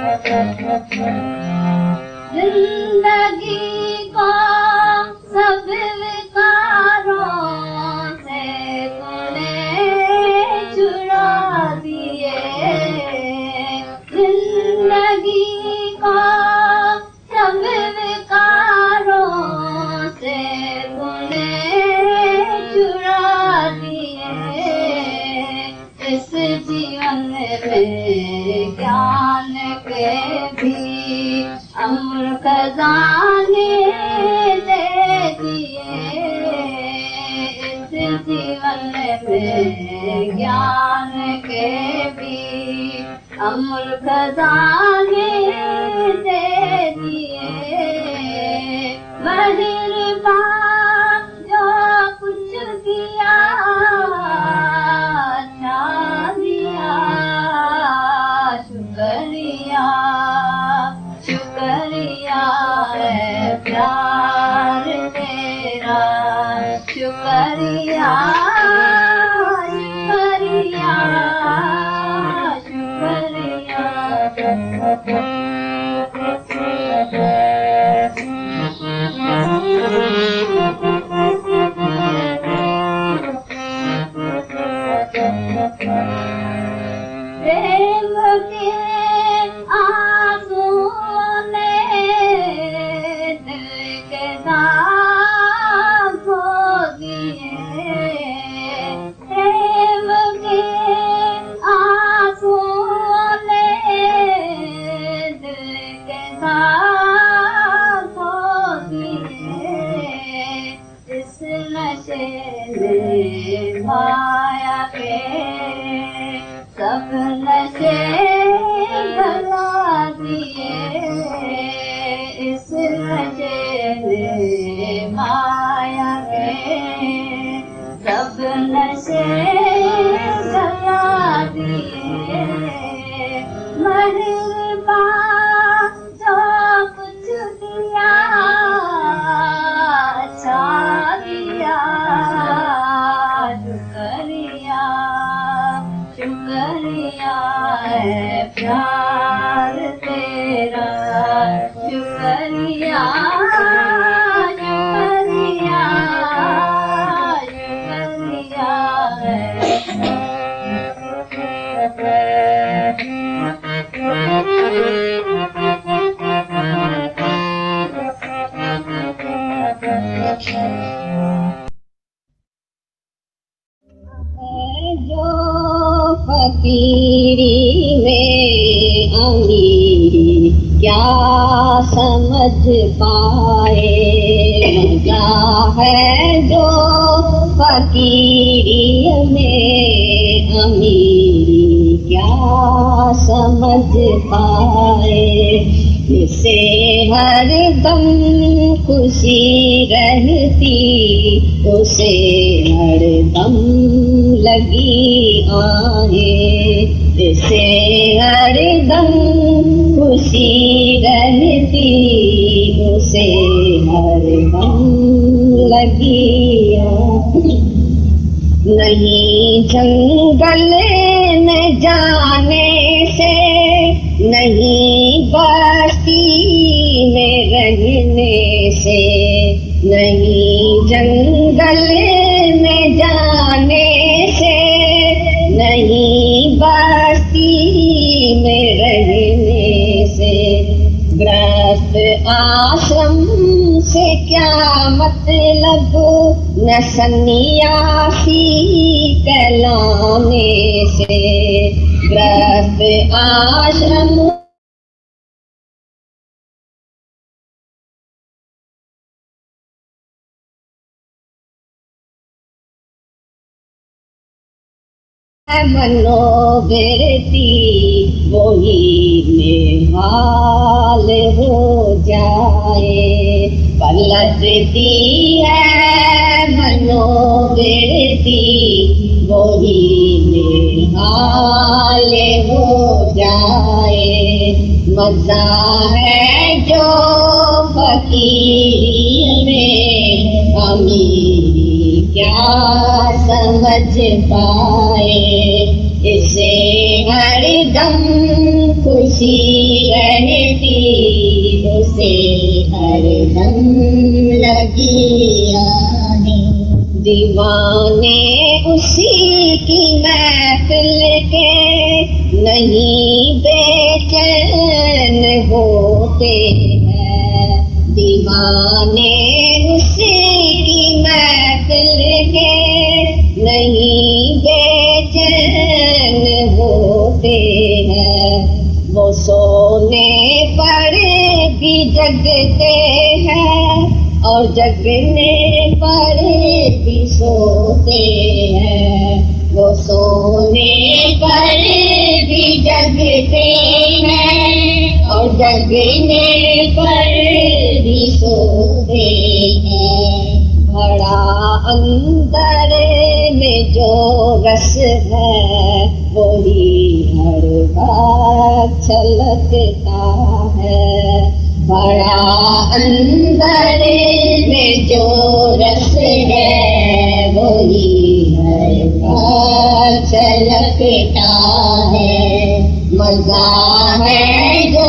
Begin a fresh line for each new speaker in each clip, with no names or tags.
जिंदगी को सब विकारों से तूने छुड़ा दिए, जिंदगी को सब विकारों से तूने छुड़ा दिए। इस जीवन में ज्ञान के भी अमर खजाने दे दिए, इस जीवन में ज्ञान के भी अमर खजाने दे दिए। मेहरबान जो कुछ किया अच्छा दिया, शुक्रिया शुक्रिया है प्यार तेरा, शुक्रिया शुक्रिया प्रेम के आंसुओं ने दिल के दाग धो दिए, प्रेम के आंसुओं ने दिल के दाग धो दिए। इस नशे में माया के सब नशे भुला दिए, इस नशे में माया के सब नशे भुला दिए। मेहरबान जो कुछ दिया अच्छा दिया, शुक्रिया शुक्रिया है प्यार तेरा, शुक्रिया शुक्रिया शुक्रिया है जो फकीरी में अमीरी क्या समझ पाए, क्या है जो फकीरी में अमीरी क्या समझ पाए। जिसे हर दम खुशी रहती उसे हर दम लगी आहे, जिसे हर दम खुशी रहती उसे हर दम लगी आहे। नहीं जंगल में जाने से, नहीं बस्ती में रहने से, नहीं जंगल में जाने से, नहीं बस्ती में रहने से। गृहस्थ आश्रम से क्या मतलब न सन्यासी कहलाने से, गृहस्थ आश्रम मनोवृत्ति वही निहाल हो जाए, पलटती है मनोवृत्ति वही निहाल हो जाए। मजा है जो फकीरी में अमीरी क्या समझ पाए, इसे हर दम खुशी रहती उसे हरदम लगी आने। दीवाने उसी की महफिल के नहीं बेचैन होते हैं। दीवाने उसी की महफिल के नहीं बेचैन होते हैं। वो सोने पर भी जगते हैं और जगने पर भी सोते हैं। वो सोने पर भी जगते हैं और जगने पर भी सोते हैं। भरा अंदर में जो रस है वही हर बार छलकता है। भरा अंदर में जो रस है वही हर बार छलकता है। मजा है जो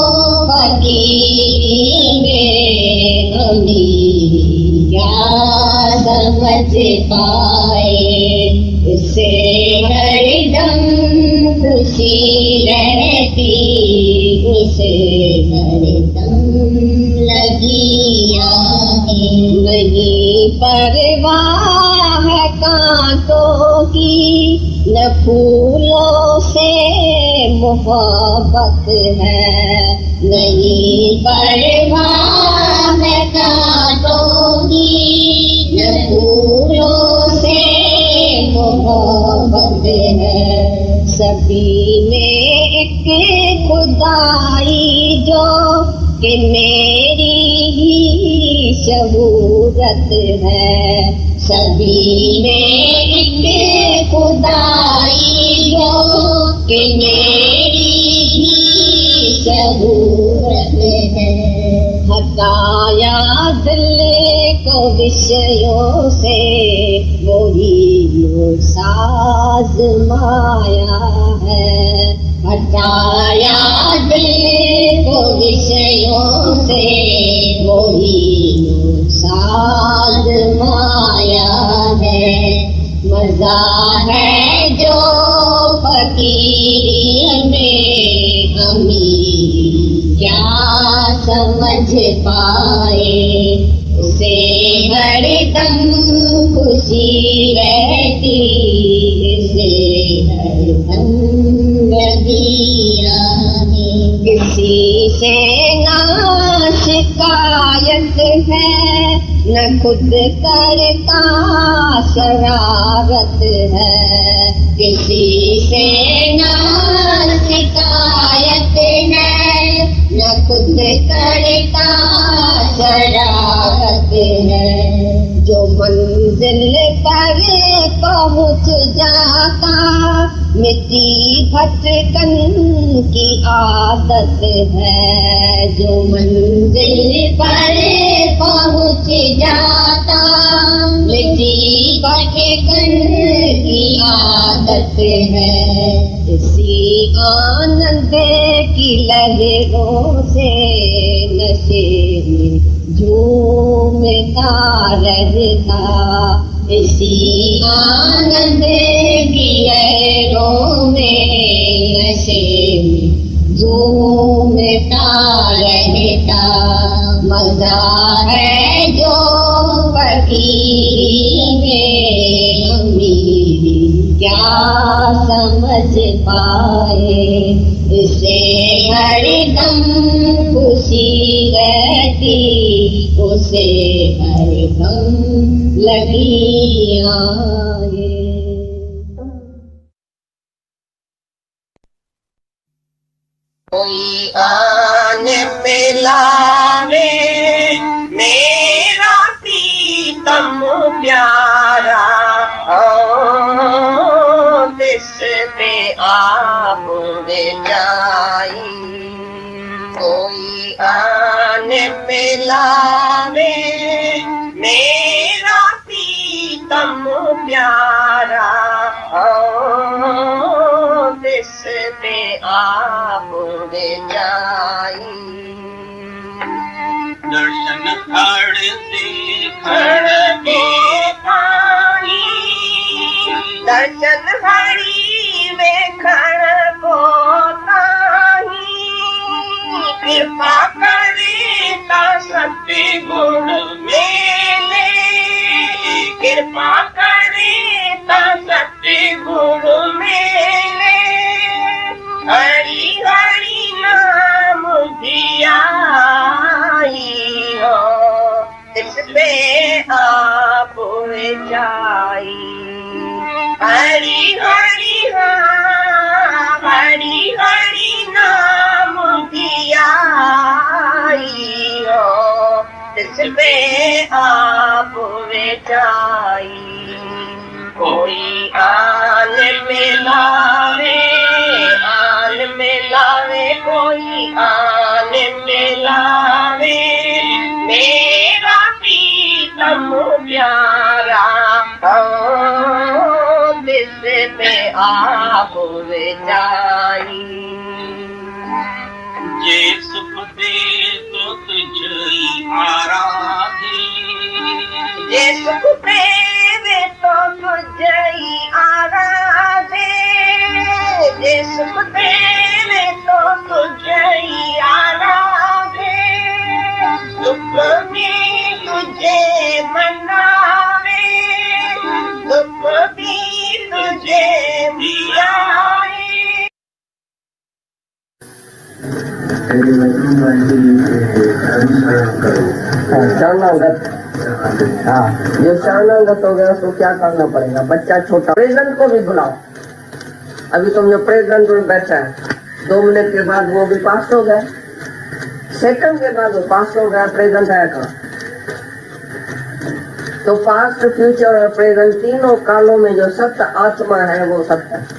फकीरी में अमीरी क्या समझ पाए। उससे हरदम खुशी रहती उसे हरदम लगी आने। नहीं परवाह है कांटों की न फूलों से मोहब्बत है। नहीं परवाह है कांटों की न फूलों से मोहब्बत है। सभी में एक खुदाई जो कि मेरी ही शहूरत है। सभी में एक खुदाई जो कि मेरी ही शहूरत है। हटाया दिल को विषयों से वही साज माया है। हटाया दिल को विषयों से वही साज माया है। मजा है जो फकीरी में अमीरी क्या समझ पाए। उसे हरदम खुशी रहती उसे हरदम लगी आने। किसी से ना शिकायत है न खुद करता शरारत है। किसी से ना शिकायत है न खुद करता शरारत है। जो मंजिल पर पहुँच जाता मिट्टी भटकन की आदत है। जो मंजिल पर पहुँच जाता मिट्टी भटकन की आदत है। इसी आनंद की लहरों से नशे में झूमता रहता। इसी आनंद की लहरों में नशे में झूमता रहता। मजा है जो फकीरी में अमीरी क्या समझ पाए। इसे हरदम खुशी रहती उसे हरदम लगी आए।
कोई आन मिलावे मेरा प्रीतम प्यारा दिस पे आप जाई। कोई आन मिलावे मेरा प्रीतम प्यारा दिस पे आप दे जाई।
दर्शन खड़ देखण के पाई,
दर्शन हरी वेखण को ताही, कृपा करे ता सत्य गुण मेले, कृपा करे ता सत्य गुण मेले। हरि हरि नाम धियाई हो, तिस पे आप जाई। हरि हरि हरि हरि नाम धियाई हो, तिस पे आप जाई। कोई आन मिलावे, आन मिलावे, कोई आन मिलावे, मेरा प्रीतम प्यारा दिस पे आप जाई।
जे सुख दे तो तुझ आराधे,
जे सुख देवे तो तुझई आराधे, जे सुख देवे तो तुझई आराधे, दुख में तुझे मनावे, दुख भी तुझे दियाए।
शरणागत, हाँ जो शरणागत हो गया उसको क्या करना पड़ेगा? बच्चा छोटा, प्रेजेंट को भी बुलाओ। अभी तुम जो प्रेजेंट में बैठा है, 2 मिनट के बाद वो भी पास हो गया, सेकंड के बाद वो पास हो गया, प्रेजेंट है कहाँ? तो पास्ट, फ्यूचर और प्रेजेंट तीनों कालों में जो सत्य आत्मा है वो सत्य है।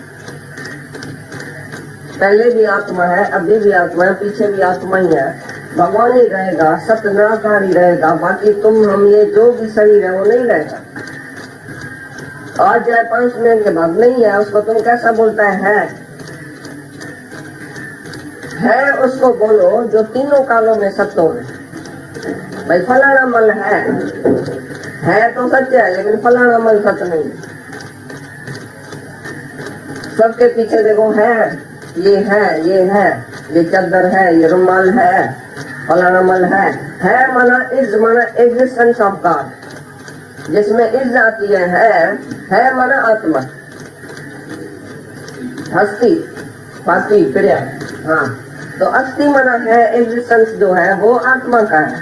पहले भी आत्मा है, अभी भी आत्मा है, पीछे भी आत्मा ही है। भगवान ही रहेगा, सत्य निराकार ही रहेगा, बाकी तुम हम ये जो भी शरीर है वो नहीं रहेगा। आज जाए 5 मिनट के बाद नहीं है, उसको तुम कैसा बोलता है? है उसको बोलो जो तीनों कालों में सत्य हो। भाई फलाना मल है तो सत्य है, लेकिन फलाना मल सत्य नहीं। सबके पीछे देखो है, ये चादर है, ये रुमाल है, फलाना मल है माना इज, माना एग्जिस्टेंस ऑफ गॉड, जिसमें इज आती है माना आत्मा, हस्ती फाती क्रिया। हाँ तो अस्थि माना है, एग्जिस्टेंस जो है वो आत्मा का है।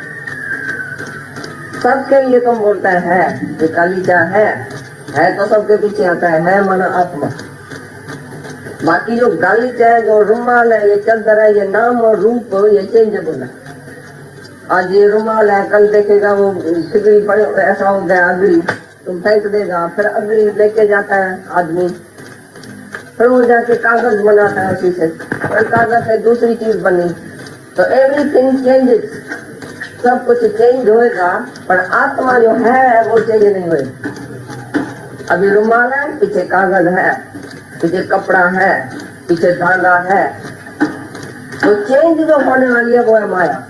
सबके लिए तुम बोलता है कि कालीचा है तो सबके पीछे आता है माना आत्मा। बाकी जो गालीचा है, जो रुमाल है, ये चादर है, ये नाम और रूप ये चेंजेबल है। आज ये रुमाल है, कल देखेगा वो खिचड़ी पड़े ऐसा हो गया अगड़ी, तुम फेंक देगा, फिर अगड़ी लेके जाता है आदमी, फिर वो जाके कागज बनाता है उसी से, फिर कागज से दूसरी चीज बनी। तो एवरीथिंग चेंजेस, सब कुछ चेंज होएगा, पर आत्मा जो है वो चेंज नहीं होएगी। अभी रुमाल है, पीछे कागज है, पीछे कपड़ा है, पीछे धागा है, तो चेंज जो होने वाली है वो है माया।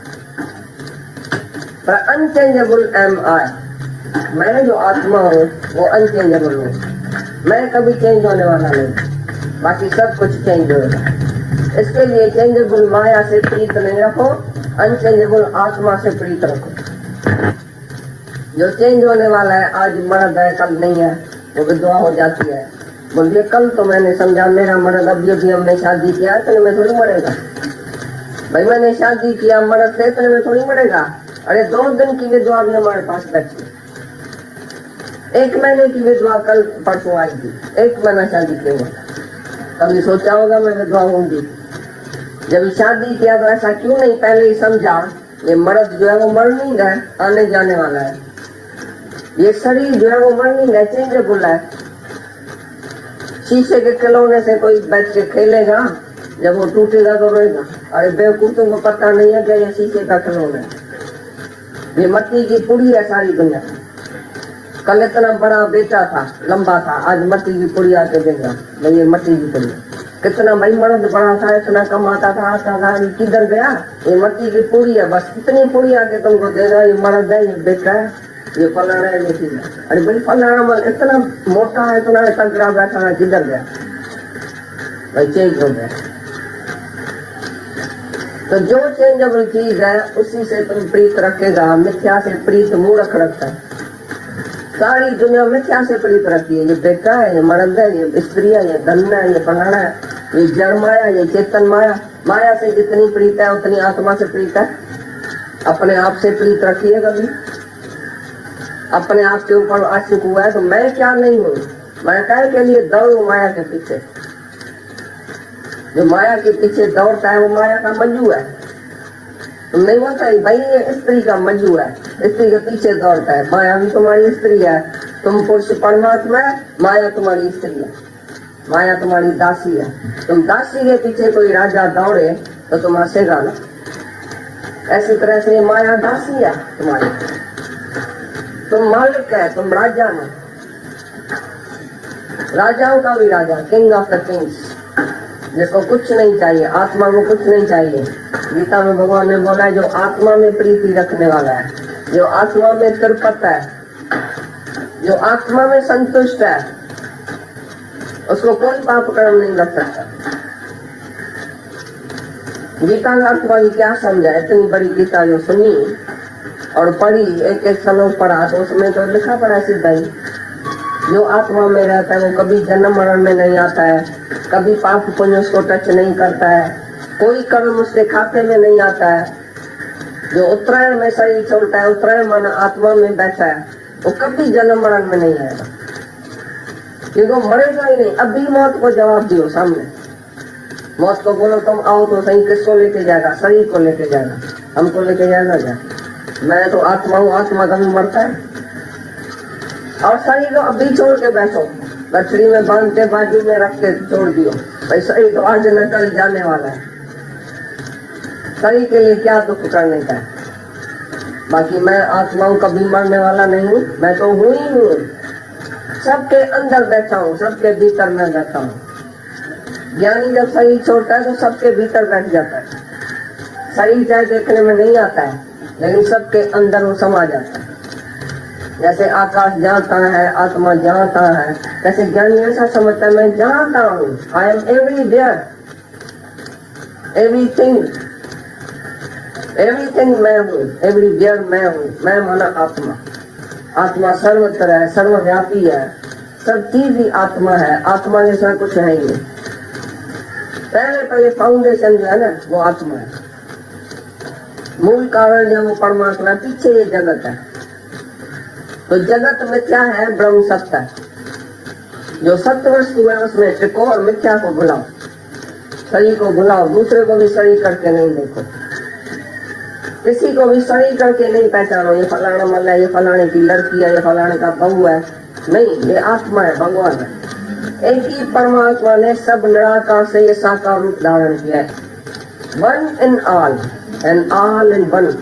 पर अनचेंजेबल एम आई, मैं जो आत्मा हूँ वो अनचेंजेबल हूँ, मैं कभी चेंज होने वाला नहीं, बाकी सब कुछ चेंज होगा। इसके लिए चेंजेबल माया से प्रीत नहीं रखो, अनचेंजेबल आत्मा से प्रीत रखो। जो चेंज होने वाला है, आज मर्द है कल नहीं है, वो विधवा हो जाती है। बोलिए कल तो मैंने समझा मेरा मर्द, अभी हमने शादी किया, इतने में थोड़ी मरेगा। भाई मैंने शादी किया मर्द से, इतने में थोड़ी मरेगा। अरे 2 दिन की विधवा भी हमारे पास बैठी, 1 महीने की विधवा कल परसों आई थी, 1 महीना शादी किया हुआ। कभी सोचा होगा मैं विधवा होंगी? जब शादी किया तो ऐसा क्यों नहीं पहले ही समझा ये मर्द जो है वो मरनी है, आने जाने वाला है, ये शरीर जो है वो मरनी है, चेंजेबल है। शीशे के खिलौने से कोई बैठ के खेलेगा, जब वो टूटेगा तो रोएगा। अरे बेवकूफों को पता नहीं है कि ये शीशे का खिलौना है, ये मट्टी की पुड़ी है सारी दुनिया। कल इतना बड़ा बेटा था, लंबा था, आज मट्टी की पुड़ी आके देगा, नहीं ये मट्टी की पुड़ी। कितना भाई मर्द बड़ा था, इतना कमाता था, आता था, ये किधर गया? ये मट्टी की पूरी है, बस इतनी पूरी आके तुमको देगा, ये मर्द है, ये बेटा है, ये फलाना है, ये चीज है। अरे भाई फलाना मर्द इतना मोटा है, इतना तगड़ा बैठा है, किधर गया? भाई चेंज हो गया। तो जो चेंजेबल चीज है उसी से तुम प्रीत रखेगा। मिथ्या से प्रीत मूर्ख रखता है। सारी दुनिया मिथ्या से प्रीत रखती है। ये बेटा है, ये मर्द है, ये स्त्री है, ये धन है, ये फलाना है, ये जड़ माया, ये चेतन माया। माया से जितनी प्रीत है उतनी आत्मा से प्रीत है। अपने आप से प्रीत रखिए कभी। अपने आप के ऊपर आशिक हुआ है तो मैं क्या नहीं हूँ, मैं काय के लिए दौड़ू माया के पीछे। जो माया के पीछे दौड़ता है वो माया का मज्जू है। तुम नहीं बोलता भाई ये स्त्री का मज्जू है, स्त्री के पीछे दौड़ता है। माया भी तुम्हारी स्त्री है, तुम पुरुष परमात्मा है, माया तुम्हारी स्त्री है, माया तुम्हारी दासी है। तुम दासी के पीछे कोई राजा दौड़े तो तुम हंसेगा ना। ऐसी तरह से माया दासी है तुम्हारी, तुम मालिक है, तुम राजा हो, राजाओं का भी राजा, किंग ऑफ द किंग्स, जिसको कुछ नहीं चाहिए, आत्मा को कुछ नहीं चाहिए। गीता में भगवान ने बोला है जो आत्मा में प्रीति रखने वाला है, जो आत्मा में तृप्त है, जो आत्मा में संतुष्ट है, उसको कोई पाप कर्म नहीं लग सकता। गीता का अर्थ वाली क्या समझा? इतनी बड़ी गीता जो सुनी और पढ़ी, एक एक श्लोक पढ़ा तो उसमें तो लिखा पड़ा सीधा ही, जो आत्मा में रहता है वो कभी जन्म मरण में नहीं आता है, कभी पाप पुण्य उसको टच नहीं करता है, कोई कर्म उसके खाते में नहीं आता है। जो उत्तरायण में शरीर छोड़ता है, उत्तरायण मन आत्मा में बैठा है, वो कभी जन्म मरण में नहीं आएगा, क्योंकि वो मरेगा ही नहीं। अभी मौत को जवाब दियो सामने, मौत को बोलो तुम आओ तो सही, किसको लेके जाएगा? शरीर को लेके जाएगा, हमको लेके जाएगा क्या? मैं तो आत्मा हूँ, आत्मा कभी मरता है? और शरीर को अभी छोड़ के बैठो, गठरी में बांध के बाजू में रख के छोड़ दियो, भाई शरीर तो आज न कल जाने वाला है, शरीर के लिए क्या दुख करने का है? बाकी मैं आत्मा हूँ, कभी मरने वाला नहीं हूँ, मैं तो हूँ ही हूँ, सबके अंदर बैठा हूँ, सबके भीतर में बैठा हूँ। ज्ञानी जब शरीर छोड़ता है तो सबके भीतर बैठ जाता है। शरीर चाहे देखने में नहीं आता है लेकिन सबके अंदर वो समा जाता है। जैसे आकाश जानता है, आत्मा जानता है, जैसे ज्ञानी ऐसा समझता है मैं जानता हूँ, I am everywhere, everything, everything मैं हूँ, एवरीवेयर मैं हूँ। मैं माना आत्मा, आत्मा सर्वत्र है, सर्वव्यापी है, सब चीज ही आत्मा है, आत्मा जैसा कुछ है ही नहीं। पहले फाउंडेशन जो है ना वो आत्मा है, मूल कारण जो वो परमात्मा, पीछे ये जगत है। तो जगत में क्या है? ब्रह्म सत्य है। जो सत्य वस्तु है उसमें टिको और मिथ्या को भुलाओ, शरीर को भुलाओ, दूसरे को भी शरीर करके नहीं देखो, किसी को भी शरीर करके नहीं पहचानो, ये फलाना मल्ला है, ये फलाने की लड़की है, ये फलाने का बहू है, नहीं, ये आत्मा है, भगवान है। एक ही परमात्मा ने सब निराकार से ये साकार रूप धारण किया है। One in all and all in one.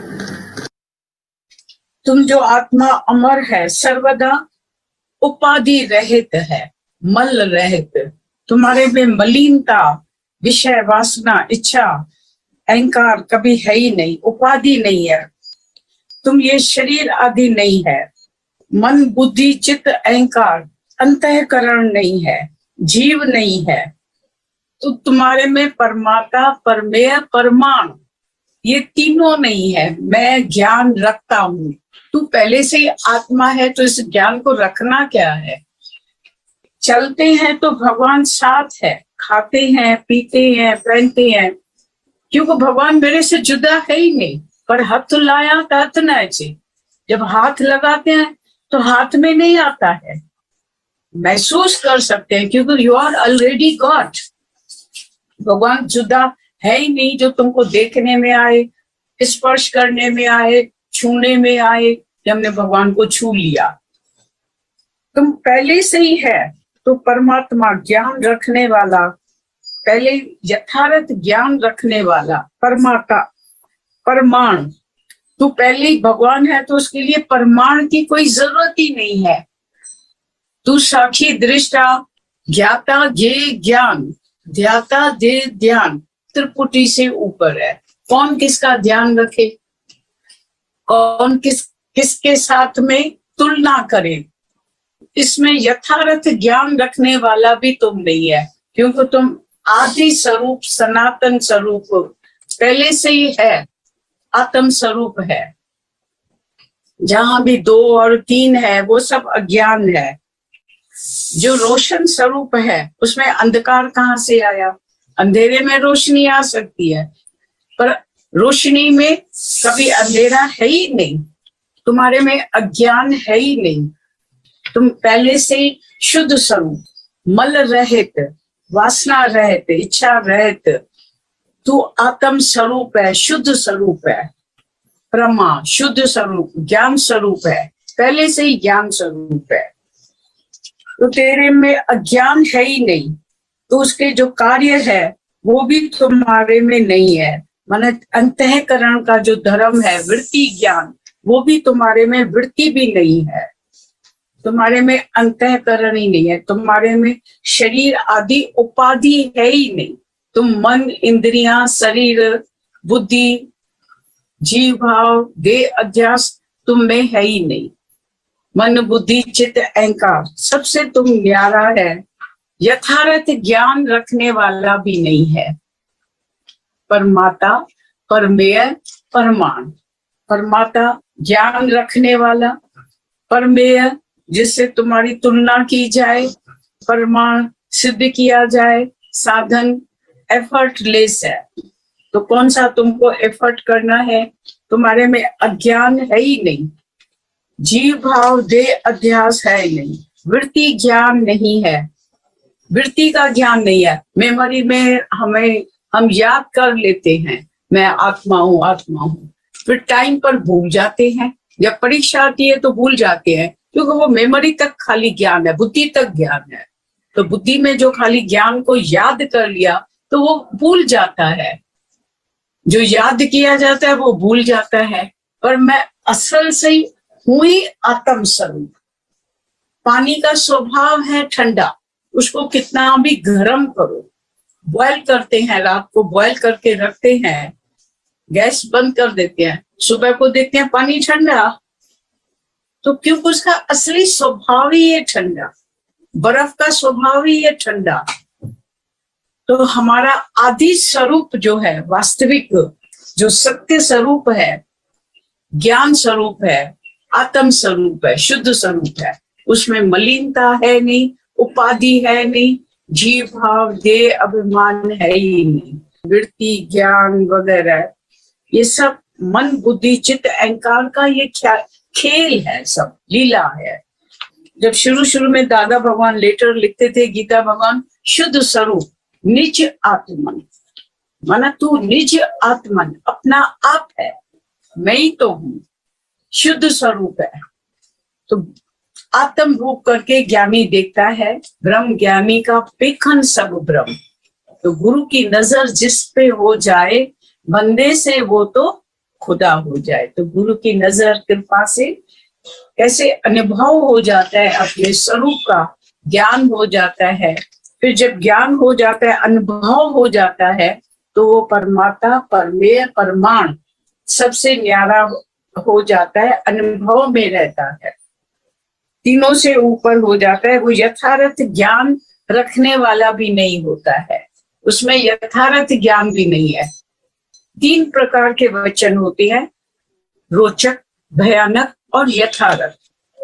तुम जो आत्मा अमर है, सर्वदा उपाधि रहित है, मल रहित, तुम्हारे में मलिनता, विषय, वासना, इच्छा, अहंकार कभी है ही नहीं, उपाधि नहीं है। तुम ये शरीर आदि नहीं है, मन, बुद्धि, चित्त, अहंकार, अंतःकरण नहीं है, जीव नहीं है। तो तुम्हारे में परमाता, परमेय, परमाणु, ये तीनों नहीं है। मैं ज्ञान रखता हूँ, तू पहले से ही आत्मा है, तो इस ज्ञान को रखना क्या है? चलते हैं तो भगवान साथ है, खाते हैं, पीते हैं, पहनते हैं, क्योंकि भगवान मेरे से जुदा है ही नहीं। पर हाथ लाया हाथ नाचे, जब हाथ लगाते हैं तो हाथ में नहीं आता है, महसूस कर सकते हैं, क्योंकि यू आर ऑलरेडी गॉड। भगवान जुदा है ही नहीं, जो तुमको देखने में आए, स्पर्श करने में आए, छूने में आए। कि हमने भगवान को छू लिया, तुम पहले से ही है। तो परमात्मा ज्ञान रखने वाला, पहले यथार्थ ज्ञान रखने वाला परमात्मा, परमाणु, तू पहले ही भगवान है, तो उसके लिए परमाणु की कोई जरूरत ही नहीं है। तू साक्षी, दृष्टा, ज्ञाता, ज्ञेय, ज्ञान, ध्याता दे ध्यान त्रिपुटी से ऊपर है। कौन किसका ध्यान रखे, कौन किसके साथ में तुलना करे, इसमें यथार्थ ज्ञान रखने वाला भी तुम नहीं है, क्योंकि तुम आदि स्वरूप सनातन स्वरूप पहले से ही है, आत्म स्वरूप है। जहां भी 2 और 3 है वो सब अज्ञान है। जो रोशन स्वरूप है उसमें अंधकार कहाँ से आया? अंधेरे में रोशनी आ सकती है, पर रोशनी में कभी अंधेरा है ही नहीं। तुम्हारे में अज्ञान है ही नहीं। तुम पहले से शुद्ध स्वरूप, मल रहित, वासना रहित, इच्छा रहित, तू आत्म स्वरूप है, शुद्ध स्वरूप है, प्रमा शुद्ध स्वरूप, ज्ञान स्वरूप है, पहले से ही ज्ञान स्वरूप है। तो तेरे में अज्ञान है ही नहीं, तो उसके जो कार्य है वो भी तुम्हारे में नहीं है। माने अंतःकरण का जो धर्म है, वृत्ति ज्ञान, वो भी तुम्हारे में, वृत्ति भी नहीं है। तुम्हारे में अंतःकरण ही नहीं है, तुम्हारे में शरीर आदि उपाधि है ही नहीं। तुम मन, इंद्रियां, शरीर, बुद्धि, जीव भाव, देह अध्यास तुम में है ही नहीं। मन, बुद्धि, चित्त, अहंकार सबसे तुम न्यारा है। यथार्थ ज्ञान रखने वाला भी नहीं है। परमाता, परमेय, परमाण। परमाता ज्ञान रखने वाला, परमेय जिससे तुम्हारी तुलना की जाए, परमाण सिद्ध किया जाए, साधन एफर्टलेस है। तो कौन सा तुमको एफर्ट करना है? तुम्हारे में अज्ञान है ही नहीं, जीव भाव देह अध्यास है ही नहीं, वृत्ति ज्ञान नहीं है, वृत्ति का ज्ञान नहीं है। मेमोरी में हम याद कर लेते हैं मैं आत्मा हूँ, आत्मा हूँ, फिर टाइम पर भूल जाते हैं। जब परीक्षा आती है तो भूल जाते हैं, क्योंकि वो मेमोरी तक खाली ज्ञान है, बुद्धि तक ज्ञान है। तो बुद्धि में जो खाली ज्ञान को याद कर लिया तो वो भूल जाता है, जो याद किया जाता है वो भूल जाता है। पर मैं असल से हूं ही आत्म स्वरूप। पानी का स्वभाव है ठंडा, उसको कितना भी गर्म करो, बॉयल करते हैं, रात को बॉयल करके रखते हैं, गैस बंद कर देते हैं, सुबह को देखते हैं पानी ठंडा, तो क्योंकि उसका असली स्वभाव ही है ठंडा, बर्फ का स्वभाव ही है ठंडा। तो हमारा आदि स्वरूप जो है, वास्तविक जो सत्य स्वरूप है, ज्ञान स्वरूप है, आत्म स्वरूप है, शुद्ध स्वरूप है, उसमें मलिनता है नहीं, उपाधि है नहीं, जीव भाव देह अभिमान है ही नहीं, वृत्ति ज्ञान वगैरह ये सब मन बुद्धि चित्त अहंकार का ये खेल है, सब लीला है। जब शुरू में दादा भगवान लेटर लिखते थे, गीता भगवान, शुद्ध स्वरूप निज आत्मन, माना तू निज आत्मन, अपना आप है, मैं ही तो हूं, शुद्ध स्वरूप है। तो आत्म रूप करके ज्ञानी देखता है, ब्रह्म ज्ञानी का पेखन सब ब्रह्म। तो गुरु की नजर जिस पे हो जाए, बंदे से वो तो खुदा हो जाए। तो गुरु की नजर कृपा से कैसे अनुभव हो जाता है, अपने स्वरूप का ज्ञान हो जाता है। फिर जब ज्ञान हो जाता है, अनुभव हो जाता है, तो वो परमाता परमेय परमाण सबसे न्यारा हो जाता है, अनुभव में रहता है, तीनों से ऊपर हो जाता है। वो यथार्थ ज्ञान रखने वाला भी नहीं होता है, उसमें यथार्थ ज्ञान भी नहीं है। 3 प्रकार के वचन होते हैं, रोचक, भयानक और यथार्थ।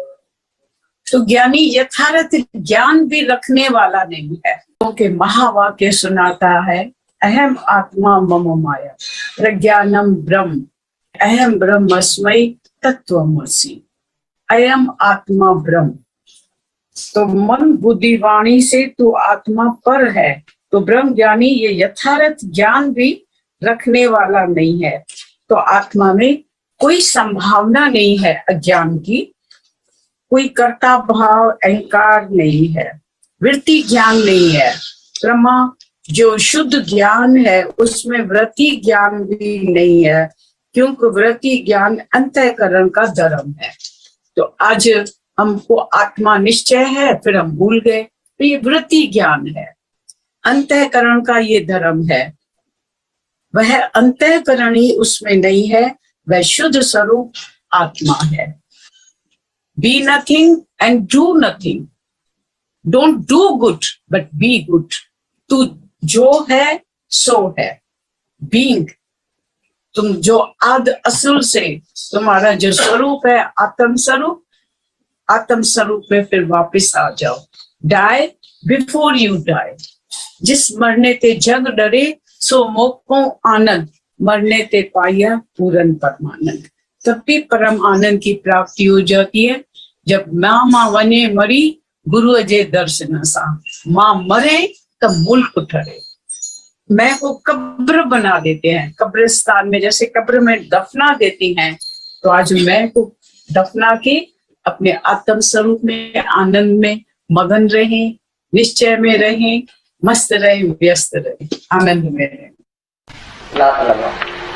तो ज्ञानी यथार्थ ज्ञान भी रखने वाला नहीं है, क्योंकि महावाक्य सुनाता है, अहम आत्मा मम माया प्रज्ञानम ब्रह्म, अहम ब्रह्मस्मै तत्त्वमसि, अयम आत्मा ब्रह्म। तो मन बुद्धि वाणी से तू आत्मा पर है। तो ब्रह्म ज्ञानी ये यथार्थ ज्ञान भी रखने वाला नहीं है। तो आत्मा में कोई संभावना नहीं है अज्ञान की, कोई कर्ता भाव अहंकार नहीं है, वृत्ति ज्ञान नहीं है। ब्रह्मा जो शुद्ध ज्ञान है उसमें वृत्ति ज्ञान भी नहीं है, क्योंकि वृत्ति ज्ञान अंतःकरण का धर्म है। तो आज हमको आत्मा निश्चय है, फिर हम भूल गए, तो ये वृत्ति ज्ञान है। अंतःकरण का ये धर्म है, वह अंतःकरण ही उसमें नहीं है, वह शुद्ध स्वरूप आत्मा है। Be nothing and do nothing, don't do good but be good. तू जो है सो है, बीइंग, तुम जो आद असुल से तुम्हारा जो स्वरूप है आत्म स्वरूप, आत्म स्वरूप में फिर वापस आ जाओ। डाई बिफोर यू डाई, जिस मरने ते जग डरे सो मोको आनंद, मरने ते पाया पूरन परमानंद। तब भी परम आनंद की प्राप्ति हो जाती है जब मां वने मरी गुरु जे दर्शन सा। मां मरे तो मुल्क ठरे। मैं को कब्र बना देते हैं कब्रिस्तान में, जैसे कब्र में दफना देती हैं, तो आज मैं को दफना के अपने आत्म स्वरूप में आनंद में मगन रहें, निश्चय में रहें, मस्त रहें, व्यस्त रहें, आनंद में रहें।
लात लगा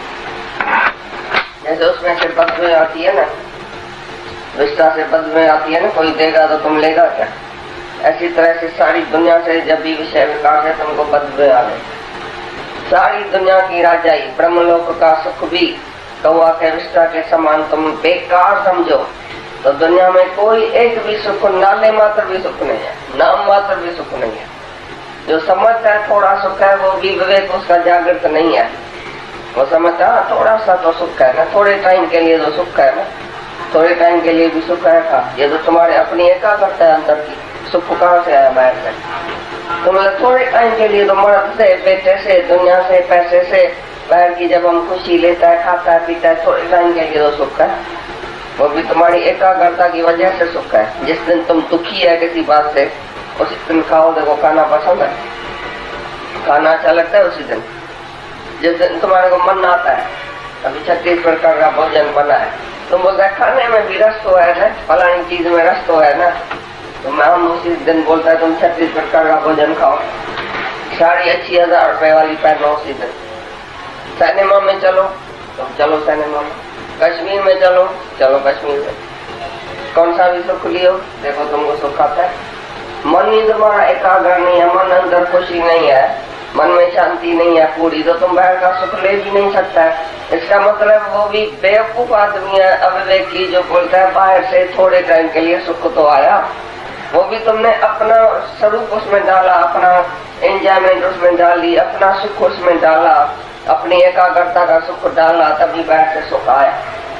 जैसे उसमें से पद में आती है ना, विस्तार से पद में आती है ना, कोई देगा तो तुम लेगा क्या। ऐसी तरह से सारी दुनिया से जब भी विषय विकास है तुमको पद में आ गए। सारी दुनिया की राजाई ब्रह्मलोक का सुख भी कौवा के विस्तार के समान तुम बेकार समझो तो दुनिया में कोई एक भी सुख, नाले मात्र भी सुख नहीं है, नाम मात्र भी सुख नहीं है। जो समझता है थोड़ा सुख है वो भी विवेक उसका जागृत नहीं है। वो समझता है थोड़ा सा तो सुख है ना, थोड़े टाइम के लिए तो सुख है ना, थोड़े टाइम के लिए भी सुख है था। ये तो तुम्हारे अपनी एकाग्रता है अंदर की, सुख कहाँ से आया बाहर से। तो मतलब थोड़े टाइम के लिए तो मर्द से, बेटे से, दुनिया से, पैसे से, बाहर की जब हम खुशी लेता है, खाता है, पीता है, थोड़े टाइम के लिए तो सुख है। वो भी तुम्हारी एकाग्रता की वजह से सुख है। जिस दिन तुम दुखी है किसी बात से उसी दिन खाओ, देखो खाना पसंद है, खाना अच्छा लगता है उसी दिन। जिस दिन तुम्हारे को मन आता है, अभी 36 प्रकार का भोजन बना है, तुम बोलते है खाने में भी रस तो है ना, फलानी चीज में रस तो है ना, तो मैं हम उसी दिन बोलता है तुम 36 प्रकार का भोजन खाओ। साड़ी अच्छी 1000 रुपए वाली पहनो उसी दिन। सिनेमा में चलो, तुम चलो सिनेमा में। कश्मीर में चलो, चलो कश्मीर में। कौन सा भी सुख लियो, देखो तुमको सुख आता है। मन ही तुम्हारा एकाग्र नहीं है, मन अंदर खुशी नहीं है, मन में शांति नहीं है पूरी, तो तुम बाहर का सुख ले भी नहीं सकता है। इसका मतलब वो भी बेवकूफ आदमी है, अविवेकी, जो बोलता है बाहर से थोड़े टाइम के लिए सुख तो आया। वो भी तुमने अपना स्वरूप उसमें डाला, अपना एंजॉयमेंट उसमें डाली, अपना सुख उसमें डाला, अपनी एकाग्रता का सुख डाला, तभी बाहर से सुख आया।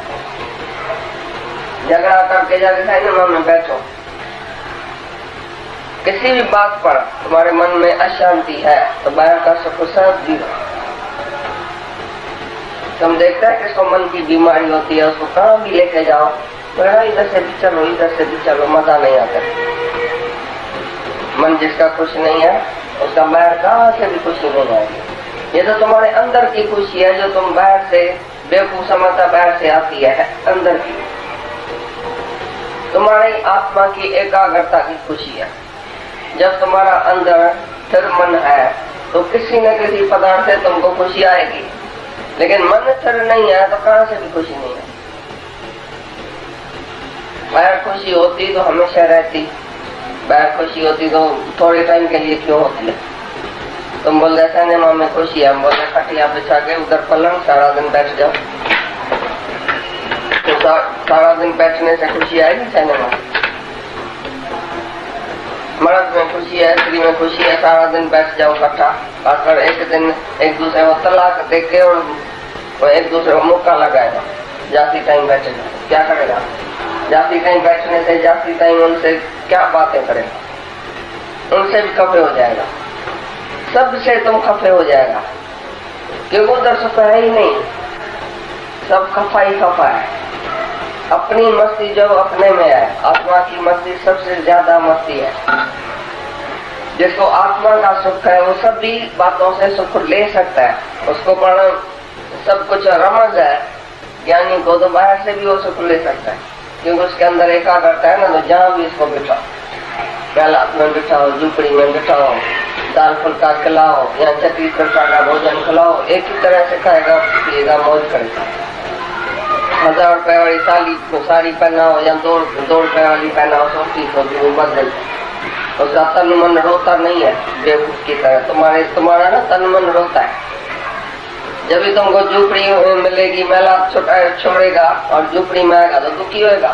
झगड़ा करके जाके सिनेमा में बैठो, किसी भी बात पर तुम्हारे मन में अशांति है तो बाहर का सुख सब जीरो। तुम देखते हैं किसको मन की बीमारी होती है, उसको कहाँ भी लेके जाओ, इधर से भी चलो, इधर से भी चलो, मजा नहीं आता। मन जिसका खुश नहीं है उसका बाहर कहाँ से भी खुशी नहीं आएगी। ये तो तुम्हारे अंदर की खुशी है जो तुम बाहर से बेवकूफ समझता, बाहर से आती है अंदर की। तुम्हारी आत्मा की एकाग्रता की खुशी है। जब तुम्हारा अंदर स्थिर मन है तो किसी न किसी पदार्थ से तुमको खुशी आएगी, लेकिन मन स्थिर नहीं है तो कहाँ से भी खुशी नहीं है। बाहर खुशी होती तो हमेशा रहती, बाहर खुशी होती तो थोड़े टाइम के लिए क्यों होती है। तुम बोल रहे सिनेमा में खुशी है, हम बोल रहे खटिया बिछा के उधर पलंग सारा दिन बैठ जाओ, तो सारा दिन बैठने से खुशी आएगी सिनेमा। मर्द में खुशी है, स्त्री में खुशी है, सारा दिन बैठ जाओ इकट्ठा, खासकर एक दिन एक दूसरे को तलाक दे के और एक दूसरे को मुक्का लगाएगा, जाती टाइम बैठेगा, क्या करेगा। जाती टाइम बैठने से जाती टाइम उनसे क्या बातें करेगा, उनसे भी खफे हो जाएगा, सबसे तुम खफे हो जाएगा, क्योंकि उधर सुख है ही नहीं, सब खफा ही खफा है। अपनी मस्ती जो अपने में है, आत्मा की मस्ती सबसे ज्यादा मस्ती है। जिसको आत्मा का सुख है वो सभी बातों से सुख ले सकता है, उसको बड़ा सब कुछ रमज है। ज्ञानी को तो बाहर से भी वो सुख ले सकता है, क्योंकि उसके अंदर एकाग्रता है ना, तो जहाँ भी इसको बिठाओ, कैलाश में बिठाओ, झुपड़ी में बिठाओ, दाल फुल्का खिलाओ या 36 प्रकार का भोजन खिलाओ, एक ही तरह से खाएगा, पिएगा, मौज करेगा। 1000 रुपए वाली साड़ी पहनाओ या 2 रुपए वाली पहनाओ, सोचती तो भी बदल उसका तन मन रोता नहीं है बेवकूफ की तरह। तुम्हारा ना तन मन रोता है। जब भी तुमको झोपड़ी मिलेगी, मेला छोड़ेगा और झोपड़ी में आएगा तो दुखी होएगा।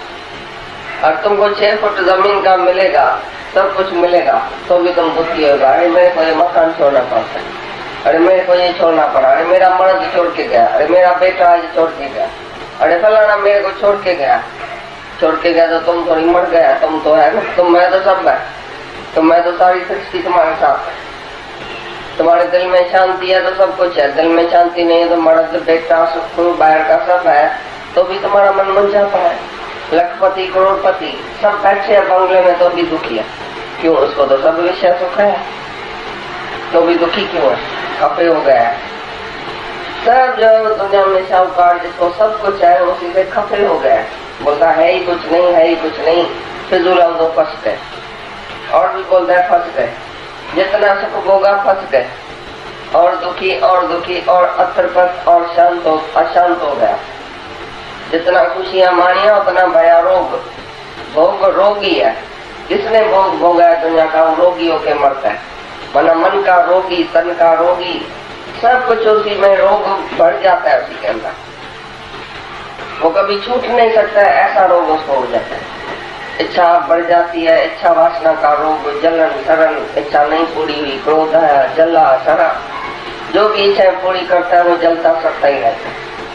और तुमको 6 फुट जमीन का मिलेगा, सब कुछ मिलेगा, तो भी तुम दुखी होगा। अरे मेरे को ये मकान छोड़ना पड़ता है, अरे मेरे को ये छोड़ना पड़ा, अरे मेरा मर्द छोड़ के गया, अरे मेरा बेटा आज छोड़ के गया, अरे फलाना मेरे को छोड़ के गया तो तुम थोड़ी मर गया, तुम तो है ना, तुम मैं तो सब है, तो मैं तो सारी सृष्टि तुम्हारे साथ है। तुम्हारे दिल में शांति है तो सब कुछ है, दिल में शांति नहीं है तो मर्द बेटा सुख बाहर का सब है, तो भी तुम्हारा मन बन जाता है। लखपति करोड़पति सब बैठे हैं बंगले में तो भी दुखी है, क्यों? उसको तो सब विषय सुख है, तो भी दुखी क्यों है? खपे हो गया है। सब जो दुनिया में साहूकार जिसको सब कुछ है उसी से खपे हो गया है, बोलता है ही कुछ नहीं, है ही कुछ नहीं, फिजूल हम तो फंस गए। और भी बोलता है फंस गए, जितना सुख भोगा फंस गए, और दुखी और अतरपत और अशांत हो गया। जितना खुशियां मानिया उतना भया रोग, भोग रोगी है। जिसने भोग भोगा है दुनिया का वो रोगी होके मरता है। मना मन का रोगी, तन का रोगी, सब कुछ उसी में रोग बढ़ जाता है उसी के अंदर। वो कभी छूट नहीं सकता है, ऐसा रोग उसको हो जाता है। इच्छा बढ़ जाती है, इच्छा वासना का रोग, जलन सरण, इच्छा नहीं पूरी हुई, क्रोध है, जला सड़ा, जो भी इच्छा पूरी करता है वो जलता सकता ही रहता है।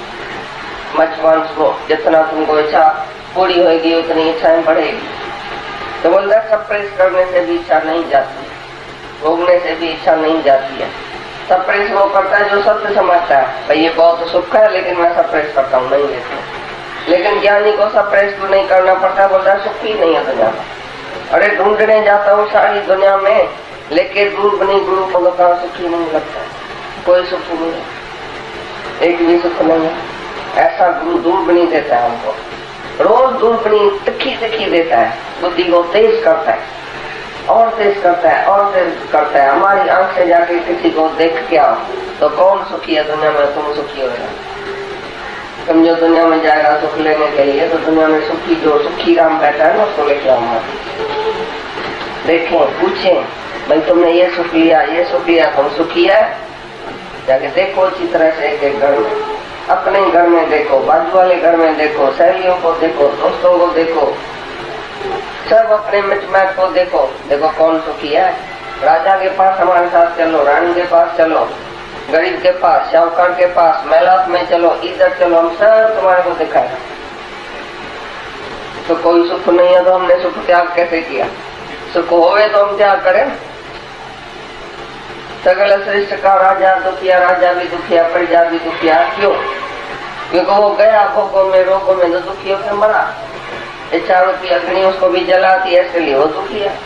मचवांश को जितना तुमको इच्छा पूरी होगी उतनी इच्छाएं बढ़ेगी। तो बोलता है सप्रेस करने से भी इच्छा नहीं जाती, भोगने से भी इच्छा नहीं जाती है। सप्रेस वो करता है जो सत्य समझता है, भाई ये बहुत सुख है लेकिन मैं सप्रेस करता हूँ, नहीं लेता। लेकिन ज्ञानी को सप्रेस तो नहीं करना पड़ता, बोलता है सुख ही नहीं है दुनिया में। अरे ढूंढने जाता हूँ सारी दुनिया में, लेके दूर बनी गुरु को कहा सुख ही नहीं लगता, कोई सुख नहीं है, एक भी सुख नहीं है। ऐसा गुरु दूर बनी देता है हमको, रोज दूर बनी तिखी तिखी देता है, बुद्धि को तेज करता है और तेज करता है और तेज करता है। हमारी आंख से जाके किसी को देख के आओ तो कौन सुखी है दुनिया में? तुम सुखी हो गया। तुम जो दुनिया में जाएगा सुख लेने के लिए तो दुनिया में सुखी जो सुखी राम बैठा है ना उसको लेके आऊंगा। देखें, पूछें, भाई तुमने ये सुख लिया, तुम सुखी है? जाके देखो अच्छी तरह से एक घर में, अपने घर में देखो, बाजू वाले घर में देखो, सहेलियों को देखो, दोस्तों को देखो, सब अपने मिट को देखो, देखो कौन सुखी है। राजा के पास हमारे साथ चलो, रानी के पास चलो, गरीब के पास, शाहूकार के पास, मेलात में चलो, इधर चलो, हम सब तुम्हारे को दिखाएगा। तो कोई सुख नहीं है तो हमने सुख त्याग कैसे किया? सुख होवे तो हम त्याग करें। सगल श्रेष्ठ का राजा दुखिया, राजा भी दुखिया, प्रजा भी दुखिया। क्यों? क्योंकि वो गया भोगों में, रोगों में, तो दुखी होकर मरा। इच्छा रूपी अग्नि उसको भी जलाती है, इसलिए वो दुखी है।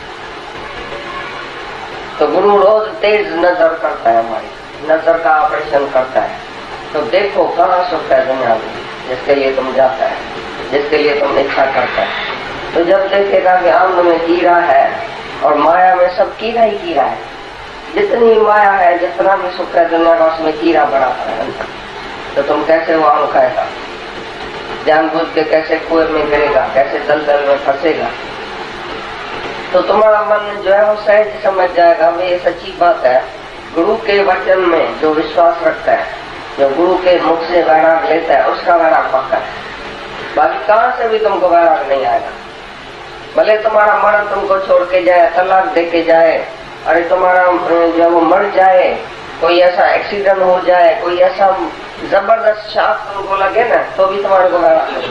तो गुरु रोज तेज नजर करता है, हमारी नजर का ऑपरेशन करता है। तो देखो कहाँ सुख है दुनिया में, जिसके लिए तुम जाता है, जिसके लिए तुम इच्छा करता है। तो जब देखेगा कि आनंद में कीड़ा है और माया में सब कीड़ा ही कीड़ा है, जितनी माया है, जितना भी सुख है दुनिया का, उसमें कीड़ा बड़ा है। तो तुम कैसे वो आम खाएगा? जानबूझ के कैसे कुएं में गिरेगा, कैसे दलदल में फंसेगा? तो तुम्हारा मन जो है वो सहज समझ जाएगा वे ये सच्ची बात है। गुरु के वचन में जो विश्वास रखता है, जो गुरु के मुख से वैराग लेता है, उसका वैराग पक्का है। बाकी कहाँ से भी तुमको वैराग नहीं आएगा। भले तुम्हारा मन तुमको छोड़ के जाए, तलाक दे के जाए, अरे तुम्हारा जब वो मर जाए, कोई ऐसा एक्सीडेंट हो जाए, कोई ऐसा जबरदस्त शाप तुमको लगे ना, तो भी तुम्हारे को वैराग नहीं।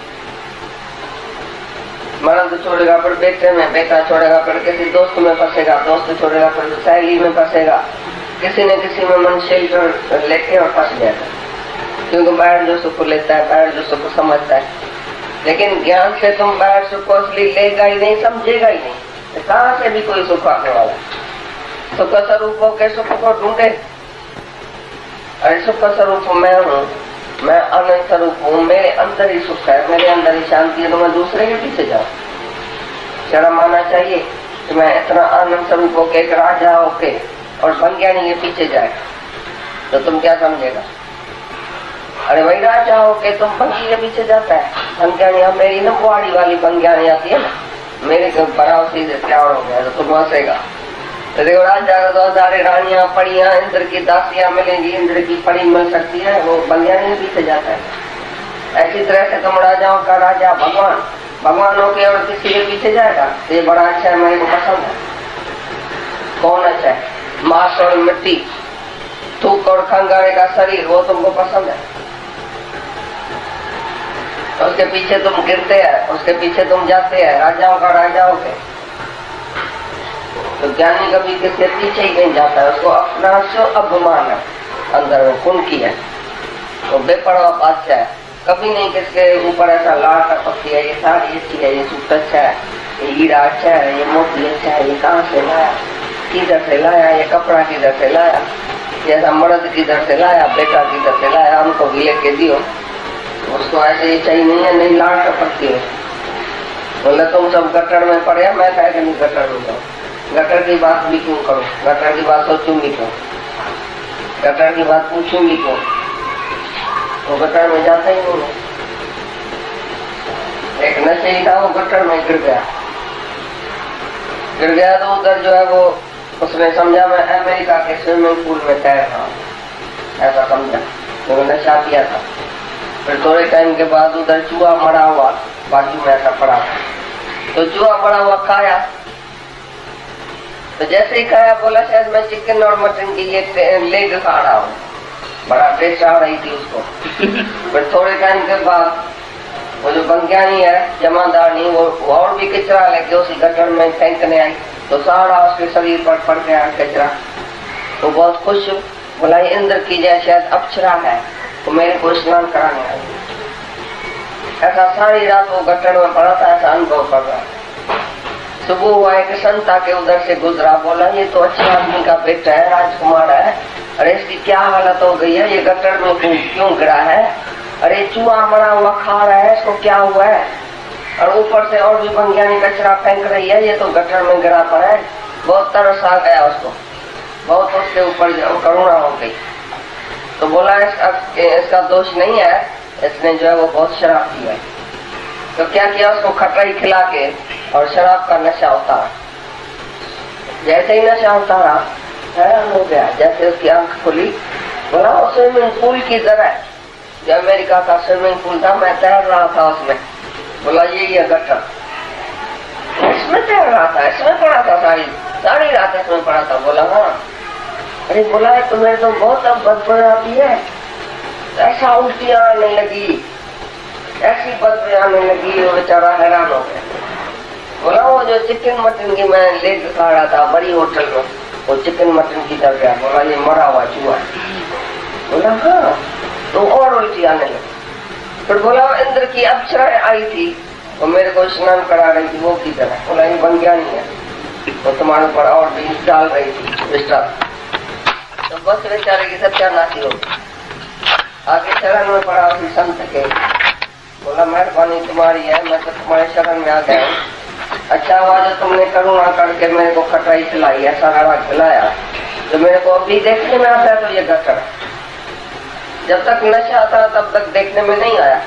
मर्द छोड़ेगा पर बेटे में, बेटा छोड़ेगा पर किसी दोस्त में फंसेगा, दोस्त छोड़ेगा पर सहेली में फंसेगा, किसी न किसी में मन शेल्टर लेके और फंस जाएगा। क्योंकि बाहर जो सुख लेता है, बाहर जो सुख समझता है, लेकिन ज्ञान से तुम बाहर सुख असली लेगा ही नहीं, समझेगा ही नहीं, तो कहाँ से भी कोई सुख आने वाला? सुख स्वरूप के सुख को ढूंढे। अरे सुख स्वरूप मैं हूँ, मैं आनंद स्वरूप हूँ, मेरे अंदर ही सुख है, मेरे अंदर ही शांति है, तो मैं दूसरे के पीछे जाऊँ? शर्म आना चाहिए कि मैं इतना आनंद स्वरूप होके, एक राजा होके और बंज्ञानी के पीछे जाए, तो तुम क्या समझेगा? अरे वही राजा होके तुम बंगी के पीछे जाता है, बंज्ञानी, अब मेरी ना बुआड़ी वाली बंज्ञानी आती है ना, मेरे को पराव सीधे प्यार हो गया तो तुम हंसेगा। तो देखो राजा को 2000 रानियां पड़ियां, इंद्र की दासियां मिलेंगी, इंद्र की पड़ी मिल सकती है, वो बलियानी पीछे जाता है। ऐसी तरह से तुम राजाओं का राजा भगवान, भगवानों के और किसी के पीछे जाएगा? तो ये बड़ा अच्छा है, मेरे को पसंद है। कौन अच्छा है? मांस और मिट्टी, थूक और खंगारे का शरीर, वो तुमको पसंद है? उसके पीछे तुम गिरते हैं, उसके पीछे तुम जाते हैं, राजाओं का राजा हो गए। तो ज्ञानी कभी किसके पीछे ही नहीं जाता है, उसको अपना स्व अभिमान है अंदर में खून की है। तो बेपरवाह बादशाह है, कभी नहीं किसके ऊपर ऐसा लाड़ टपकती है, ये साड़ी अच्छी है, ये सूट अच्छा है, ये हीरा अच्छा है, ये मोती अच्छा है, ये कहाँ से लाया, किधर से लाया, ये कपड़ा किधर से लाया, ये ऐसा मर्द किधर से लाया, बेटा किधर से लाया, हमको भी लेके दियो। उसको ऐसे ही चाहिए नहीं है, नहीं लाड़ टपकती है। बोले तुम सब गटर में पड़े, मैं कह के नहीं गटर में जाऊँ। गटर की बात भी क्यों करूं, गटर की बात सोचूंगी क्यों, गटर की बात पूछूंगी क्यों? वो गटर में जाता ही नहीं। एक नशे था, वो गटर में गिर गया तो उधर जो है वो उसने समझा मैं अमेरिका के स्विमिंग पूल में तैर रहा हूँ, ऐसा समझा, वो नशा किया था। फिर थोड़े टाइम के बाद उधर चूहा मरा हुआ बाजू में ऐसा पड़ा, तो चूहा मरा हुआ खाया। तो जैसे ही खाया बोला शायद मैं चिकन और मटन की ये लेग खा रहा हूँ, बड़ा टेस्ट आ रही थी उसको। फिर थोड़े टाइम के बाद वो जो बंज्ञानी है जमादारनी, वो और भी कचरा लेके उसी गटर में फेंकने आई, तो सारा उसके शरीर पर पड़ गया कचरा। वो बहुत खुश, बोला ये इंद्र की जय शायद अप्सरा है, तो मेरे को स्नान कराने आई। ऐसा सारी रात वो गटर में पड़ा था, ऐसा अनुभव कर रहा है। सुबह हुआ एक संत आके उधर से गुजरा, बोला ये तो अच्छे आदमी का बेटा है, राजकुमार है, अरे इसकी क्या हालत हो गई है, ये गटर में क्यों गिरा है, अरे चूहा मरा हुआ खा रहा है, इसको क्या हुआ है, और ऊपर से और भी बंज्ञानी कचरा फेंक रही है, ये तो गटर में गिरा पड़ा है। बहुत तरस आ गया उसको, बहुत उसके ऊपर करुणा हो गई। तो बोला इसका दोष नहीं है, इसने जो है वो बहुत शराब पी है। तो क्या किया, उसको खटाई खिला के और शराब का नशा उतारा। जैसे ही नशा उतारा हैरान हो गया, जैसे उसकी आंख खुली, बोला वो स्विमिंग पूल की तरह, जो अमेरिका का स्विमिंग पूल था, मैं तैर रहा था उसमें। बोला ये गटर, इसमें तैर रहा था, इसमें पड़ा था, सारी रात इसमें पड़ा था। बोला हाँ। अरे बोला तुम्हें तो बहुत अब बदबू आती है, ऐसा उल्टियां आने लगी, ऐसी बदबू आने लगी, वो बेचारा हैरान हो गया। बोला वो जो चिकन मटन की मैं लेग खा रहा था बड़ी होटल में, वो चिकन मटन की तरह गया। बोला ये मरा हुआ चूहा। बोला हाँ, तो और उल्टी आने लगी। फिर बोला इंद्र की अप्सरा आई थी, वो मेरे को स्नान करा रही थी, वो की तरह। बोला ये बंज्ञानी है, वो तुम्हारे ऊपर और भी डाल रही थी विस्तार। तो बस बेचारे की सत्यानाशी हो गई। आगे शरण में पड़ा उसी संत के, बोला मेहरबानी तुम्हारी है, मैं तो तुम्हारे शरण में आ गया हूँ। अच्छा हुआ जो तुमने करुणा करके मेरे को खटाई खिलाई, ऐसा रवा खिलाया जो मेरे को अभी देखने में आता है। तो ये गटर जब तक नशा आता तब तक देखने में नहीं आया।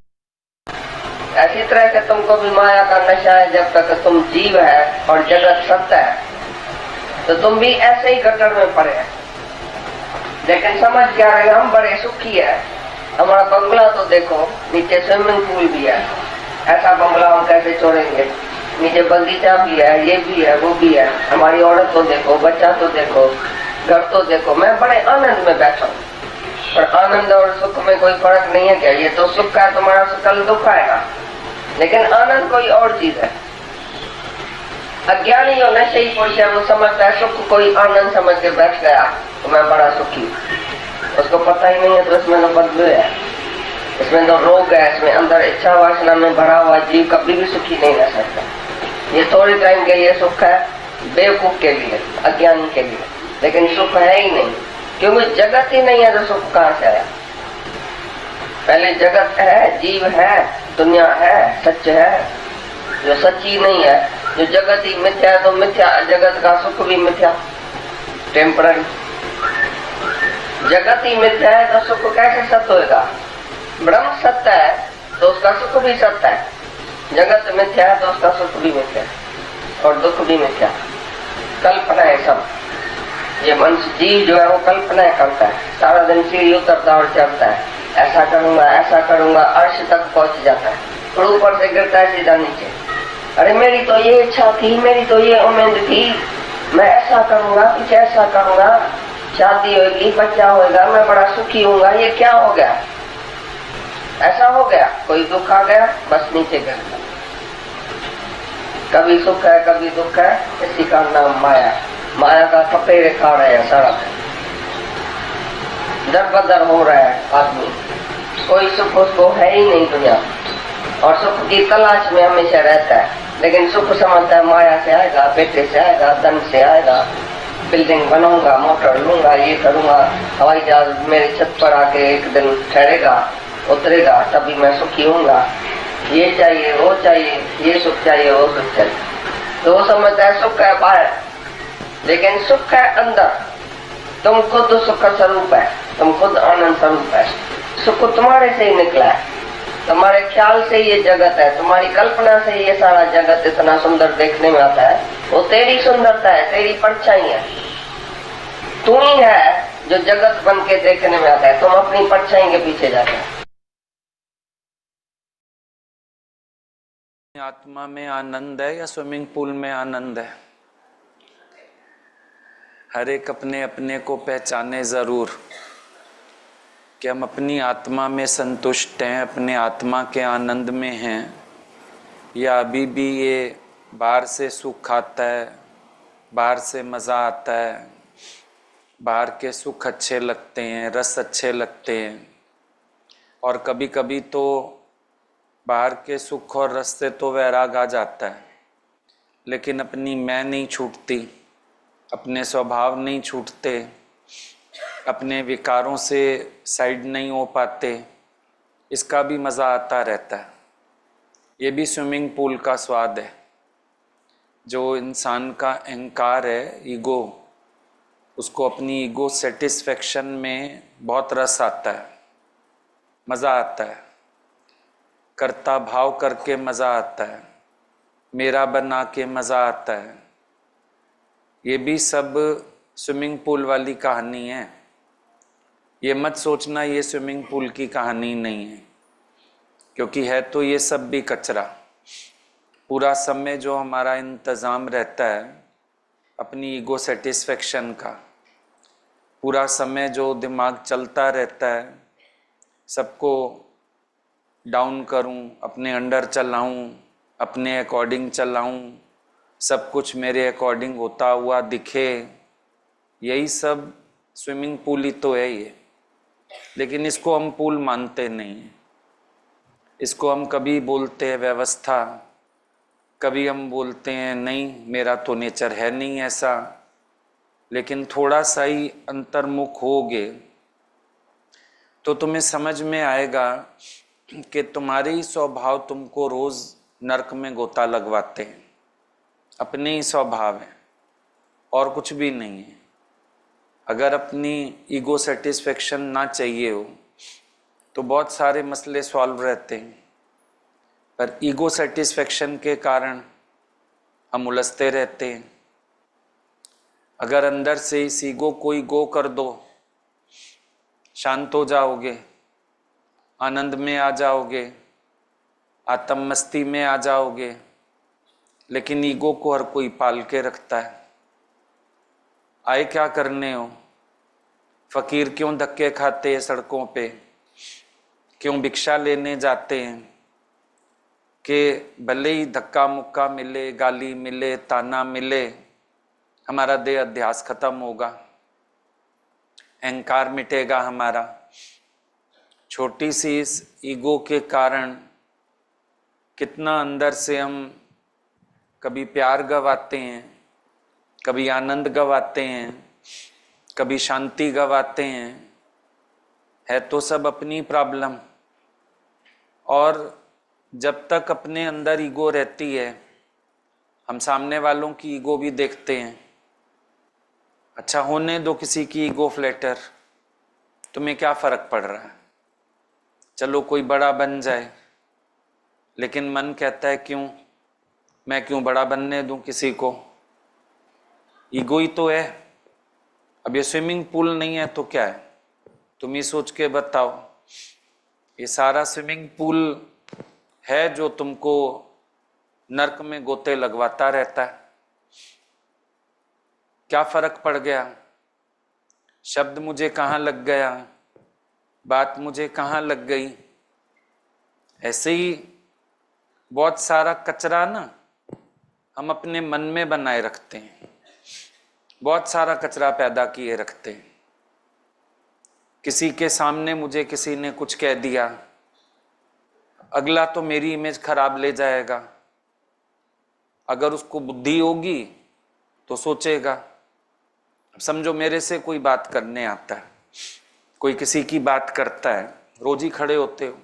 ऐसी तरह से तुमको भी माया का नशा है, जब तक तुम जीव है और जगत सत्य है, तो तुम भी ऐसे ही गटर में पड़े हैं। लेकिन समझ क्या रहे, हम बड़े सुखी है, हमारा बंगला तो देखो, नीचे स्विमिंग पूल भी है, ऐसा बंगला हम कैसे छोड़ेंगे, नीचे बगीचा भी है, ये भी है, वो भी है, हमारी औरत तो देखो, बच्चा तो देखो, घर तो देखो। मैं बड़े आनंद में बैठा हूँ, पर आनंद और सुख में कोई फर्क नहीं है क्या? ये तो सुख है तुम्हारा, कल दुख आएगा, लेकिन आनंद कोई और चीज है। अज्ञानी और नशे ही पुरुष है, वो समझता है सुख कोई आनंद समझ के बैठ गया तो मैं बड़ा सुखी, उसको पता ही नहीं है। तो इसमें तो बदबू है, इसमें तो रोग है, इसमें अंदर इच्छा वासना में भरा हुआ जीव कभी भी सुखी नहीं रह सकता। ये थोड़े टाइम के लिए सुख है, बेवकूफ के लिए, अज्ञानी के लिए, लेकिन सुख है ही नहीं, क्योंकि जगत ही नहीं है तो सुख कहाँ से आया? पहले जगत है, जीव है, दुनिया है, सच है। जो सच्ची नहीं है, जो जगत ही मिथ्या है, तो मिथ्या जगत का सुख भी मिथ्या, टेम्पररी। जगत ही मिथ्या है तो सुख कैसे सत्य होगा? ब्रह्म सत्य है तो उसका सुख भी सत्य है। जगत मिथ्या है तो उसका सुख भी मिथ्या और दुख भी मिथ्या, कल्पना है सब। ये मनुष्य जीव जो है वो कल्पनाएं करता है, सारा दिन सीढ़ी उतरता और चढ़ता है, ऐसा करूंगा, अर्श तक पहुंच जाता है, और ऊपर से गिरता है सीधा नीचे। अरे मेरी तो ये इच्छा थी, मेरी तो ये उम्मीद थी, मैं ऐसा करूंगा, कुछ ऐसा करूंगा, शादी होगी, बच्चा होगा, मैं बड़ा सुखी होऊंगा, ये क्या हो गया? ऐसा हो गया, कोई दुख आ गया, बस नीचे गिर गया। कभी सुख है कभी दुख है, इसी का नाम माया। माया का कपेरे खा रहे हैं सड़क, दर बदर हो रहा है आदमी, कोई सुख उसको है ही नहीं दुनिया, और सुख की तलाश में हमेशा रहता है। लेकिन सुख समझता है माया से आएगा, बेटे से आएगा, धन से आएगा, बिल्डिंग बनाऊंगा, मोटर लूंगा, ये करूंगा, हवाई जहाज मेरे छत पर आके एक दिन ठहरेगा, उतरेगा, तभी मैं सुखी होऊंगा। ये चाहिए, वो चाहिए, ये सुख चाहिए, वो सुख चाहिए। तो वो समझता है सुख है बाहर, लेकिन सुख है अंदर। तुम खुद सुख का स्वरूप है, तुम खुद आनंद स्वरूप है। सुख तुम्हारे से ही निकला है, तुम्हारे ख्याल से ये जगत है, तुम्हारी कल्पना से ये सारा जगत इतना सुंदर देखने में आता है। वो तेरी सुंदरता है, तेरी परछाई है। तू ही है जो जगत बन के देखने में आता है, तुम अपनी परछाई के पीछे जाते हो।
आत्मा में आनंद है या स्विमिंग पूल में आनंद है? हर एक अपने अपने को पहचाने जरूर कि हम अपनी आत्मा में संतुष्ट हैं, अपने आत्मा के आनंद में हैं, या अभी भी ये बाहर से सुख आता है, बाहर से मज़ा आता है, बाहर के सुख अच्छे लगते हैं, रस अच्छे लगते हैं, और कभी कभी तो बाहर के सुख और रस से तो वैराग आ जाता है, लेकिन अपनी मैं नहीं छूटती, अपने स्वभाव नहीं छूटते, अपने विकारों से साइड नहीं हो पाते। इसका भी मज़ा आता रहता है। ये भी स्विमिंग पूल का स्वाद है। जो इंसान का अहंकार है, ईगो, उसको अपनी ईगो सेटिस्फेक्शन में बहुत रस आता है, मज़ा आता है, कर्ता भाव करके मज़ा आता है, मेरा बना के मज़ा आता है। ये भी सब स्विमिंग पूल वाली कहानी है। ये मत सोचना ये स्विमिंग पूल की कहानी नहीं है, क्योंकि है तो ये सब भी कचरा। पूरा समय जो हमारा इंतज़ाम रहता है अपनी ईगो सेटिस्फेक्शन का, पूरा समय जो दिमाग चलता रहता है सबको डाउन करूं, अपने अंडर चलाऊं, अपने अकॉर्डिंग चलाऊं, सब कुछ मेरे अकॉर्डिंग होता हुआ दिखे, यही सब स्विमिंग पूल ही तो है ये। लेकिन इसको हम पूल मानते नहीं हैं। इसको हम कभी बोलते हैं व्यवस्था, कभी हम बोलते हैं नहीं मेरा तो नेचर है नहीं ऐसा। लेकिन थोड़ा सा ही अंतर्मुख होगे तो तुम्हें समझ में आएगा कि तुम्हारे ही स्वभाव तुमको रोज नरक में गोता लगवाते हैं। अपने ही स्वभाव है और कुछ भी नहीं है। अगर अपनी ईगो सेटिस्फेक्शन ना चाहिए हो तो बहुत सारे मसले सॉल्व रहते हैं, पर ईगो सेटिस्फेक्शन के कारण हम उलझते रहते हैं। अगर अंदर से इस ईगो को ही गो कर दो, शांत हो जाओगे, आनंद में आ जाओगे, आत्म मस्ती में आ जाओगे। लेकिन ईगो को हर कोई पाल के रखता है। आए क्या करने हो? फकीर क्यों धक्के खाते हैं सड़कों पे? क्यों भिक्षा लेने जाते हैं? कि भले ही धक्का मुक्का मिले, गाली मिले, ताना मिले, हमारा देह अध्यास खत्म होगा, अहंकार मिटेगा हमारा। छोटी सी इस ईगो के कारण कितना अंदर से हम कभी प्यार गवाते हैं, कभी आनंद गवाते हैं, कभी शांति गवाते हैं। है तो सब अपनी प्रॉब्लम। और जब तक अपने अंदर ईगो रहती है, हम सामने वालों की ईगो भी देखते हैं। अच्छा होने दो किसी की ईगो फ्लैटर, तुम्हें क्या फर्क पड़ रहा है? चलो कोई बड़ा बन जाए, लेकिन मन कहता है क्यों, मैं क्यों बड़ा बनने दूं किसी को, ईगो ही तो है। अब ये स्विमिंग पूल नहीं है तो क्या है, तुम ही सोच के बताओ। ये सारा स्विमिंग पूल है जो तुमको नर्क में गोते लगवाता रहता है। क्या फर्क पड़ गया, शब्द मुझे कहाँ लग गया, बात मुझे कहाँ लग गई। ऐसे ही बहुत सारा कचरा ना हम अपने मन में बनाए रखते हैं, बहुत सारा कचरा पैदा किए रखते हैं। किसी के सामने मुझे किसी ने कुछ कह दिया, अगला तो मेरी इमेज खराब ले जाएगा। अगर उसको बुद्धि होगी तो सोचेगा, अब समझो मेरे से कोई बात करने आता है, कोई किसी की बात करता है, रोज ही खड़े होते हो,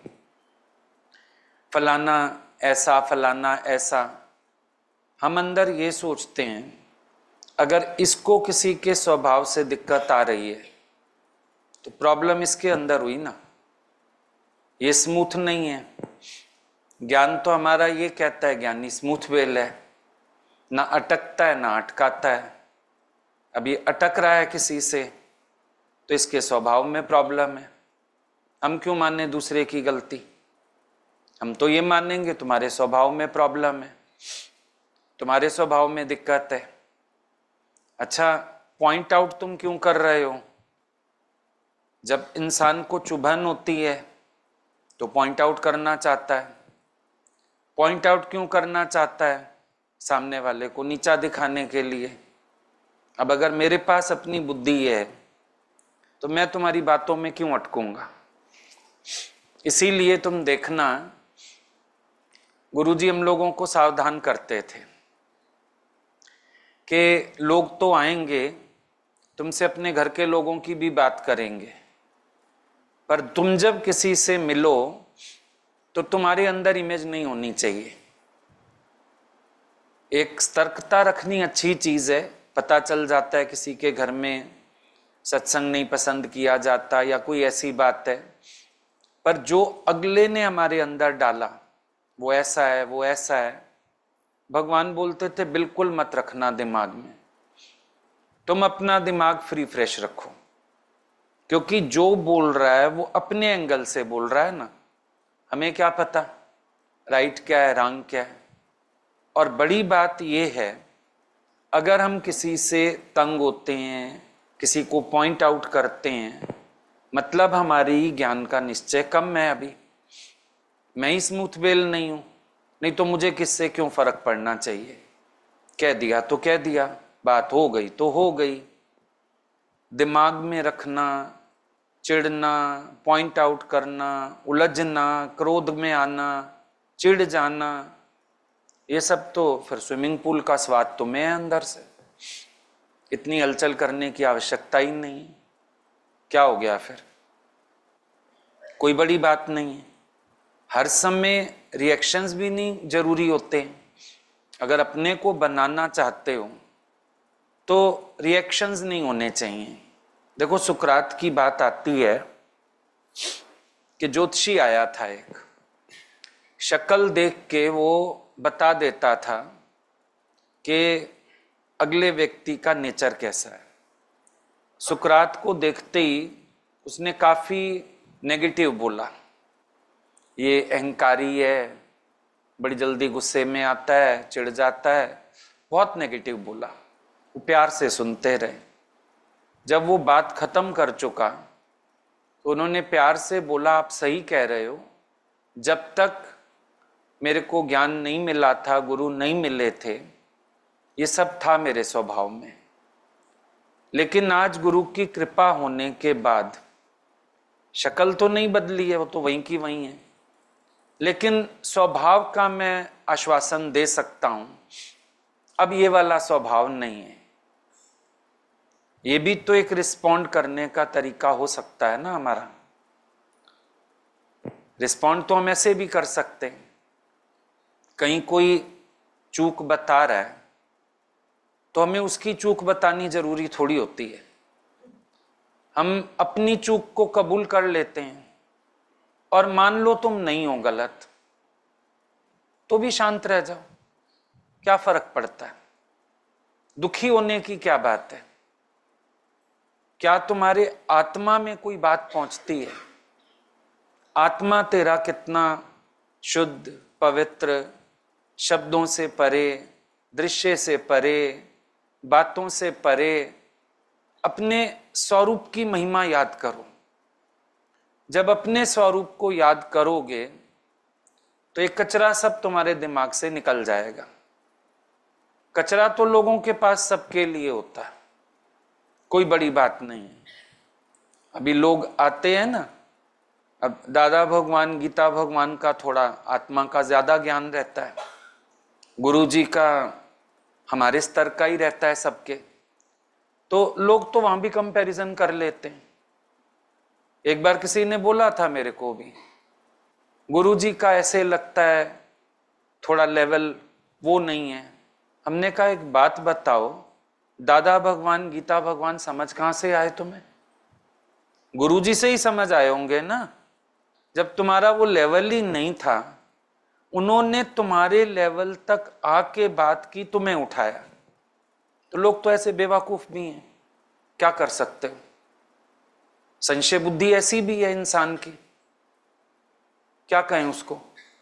फलाना ऐसा फलाना ऐसा। हम अंदर ये सोचते हैं अगर इसको किसी के स्वभाव से दिक्कत आ रही है तो प्रॉब्लम इसके अंदर हुई ना, ये स्मूथ नहीं है। ज्ञान तो हमारा ये कहता है ज्ञानी स्मूथ वेल है, ना अटकता है ना अटकाता है। अब ये अटक रहा है किसी से तो इसके स्वभाव में प्रॉब्लम है। हम क्यों माने दूसरे की गलती, हम तो ये मानेंगे तुम्हारे स्वभाव में प्रॉब्लम है, तुम्हारे स्वभाव में दिक्कत है। अच्छा, पॉइंट आउट तुम क्यों कर रहे हो? जब इंसान को चुभन होती है तो पॉइंट आउट करना चाहता है। पॉइंट आउट क्यों करना चाहता है? सामने वाले को नीचा दिखाने के लिए। अब अगर मेरे पास अपनी बुद्धि है तो मैं तुम्हारी बातों में क्यों अटकूंगा? इसीलिए तुम देखना, गुरुजी हम लोगों को सावधान करते थे कि लोग तो आएंगे, तुमसे अपने घर के लोगों की भी बात करेंगे, पर तुम जब किसी से मिलो तो तुम्हारे अंदर इमेज नहीं होनी चाहिए। एक सतर्कता रखनी अच्छी चीज है। पता चल जाता है किसी के घर में सत्संग नहीं पसंद किया जाता या कोई ऐसी बात है, पर जो अगले ने हमारे अंदर डाला वो ऐसा है वो ऐसा है, भगवान बोलते थे बिल्कुल मत रखना दिमाग में। तुम अपना दिमाग फ्री फ्रेश रखो, क्योंकि जो बोल रहा है वो अपने एंगल से बोल रहा है ना, हमें क्या पता राइट क्या है रॉन्ग क्या है। और बड़ी बात ये है, अगर हम किसी से तंग होते हैं, किसी को पॉइंट आउट करते हैं, मतलब हमारी ज्ञान का निश्चय कम है। अभी मैं ही स्मूथ वेल नहीं हूं, नहीं तो मुझे किससे क्यों फर्क पड़ना चाहिए। कह दिया तो कह दिया, बात हो गई तो हो गई। दिमाग में रखना, चिढ़ना, पॉइंट आउट करना, उलझना, क्रोध में आना, चिढ़ जाना, ये सब तो फिर स्विमिंग पूल का स्वाद तो मैं अंदर से। इतनी हलचल करने की आवश्यकता ही नहीं। क्या हो गया फिर? कोई बड़ी बात नहीं है। हर समय रिएक्शंस भी नहीं जरूरी होते हैं। अगर अपने को बनाना चाहते हो तो रिएक्शंस नहीं होने चाहिए। देखो, सुकरात की बात आती है कि ज्योतिषी आया था एक, शक्ल देख के वो बता देता था कि अगले व्यक्ति का नेचर कैसा है। सुकरात को देखते ही उसने काफी नेगेटिव बोला, ये अहंकारी है, बड़ी जल्दी गुस्से में आता है, चिढ़ जाता है, बहुत नेगेटिव बोला। वो प्यार से सुनते रहे। जब वो बात खत्म कर चुका तो उन्होंने प्यार से बोला, आप सही कह रहे हो, जब तक मेरे को ज्ञान नहीं मिला था, गुरु नहीं मिले थे, ये सब था मेरे स्वभाव में, लेकिन आज गुरु की कृपा होने के बाद शक्ल तो नहीं बदली है, वो तो वहीं की वहीं है, लेकिन स्वभाव का मैं आश्वासन दे सकता हूं अब ये वाला स्वभाव नहीं है। ये भी तो एक रिस्पॉन्ड करने का तरीका हो सकता है ना हमारा। रिस्पॉन्ड तो हम ऐसे भी कर सकते हैं। कहीं कोई चूक बता रहा है तो हमें उसकी चूक बतानी जरूरी थोड़ी होती है। हम अपनी चूक को कबूल कर लेते हैं और मान लो तुम नहीं हो गलत, तो भी शांत रह जाओ, क्या फर्क पड़ता है? दुखी होने की क्या बात है? क्या तुम्हारे आत्मा में कोई बात पहुंचती है? आत्मा तेरा कितना शुद्ध, पवित्र, शब्दों से परे, दृश्य से परे, बातों से परे, अपने स्वरूप की महिमा याद करो। जब अपने स्वरूप को याद करोगे तो एक कचरा सब तुम्हारे दिमाग से निकल जाएगा। कचरा तो लोगों के पास सबके लिए होता है, कोई बड़ी बात नहीं है। अभी लोग आते हैं ना, अब दादा भगवान, गीता भगवान का थोड़ा आत्मा का ज्यादा ज्ञान रहता है, गुरु जी का हमारे स्तर का ही रहता है सबके, तो लोग तो वहां भी कंपैरिजन कर लेते हैं। एक बार किसी ने बोला था मेरे को भी, गुरु जी का ऐसे लगता है थोड़ा लेवल वो नहीं है। हमने कहा एक बात बताओ, दादा भगवान, गीता भगवान समझ कहां से आए तुम्हें? गुरु जी से ही समझ आए होंगे ना। जब तुम्हारा वो लेवल ही नहीं था, उन्होंने तुम्हारे लेवल तक आके बात की, तुम्हें उठाया। तो लोग तो ऐसे बेवकूफ भी हैं, क्या कर सकते हो? संशय बुद्धि ऐसी भी है इंसान की, क्या कहें उसको?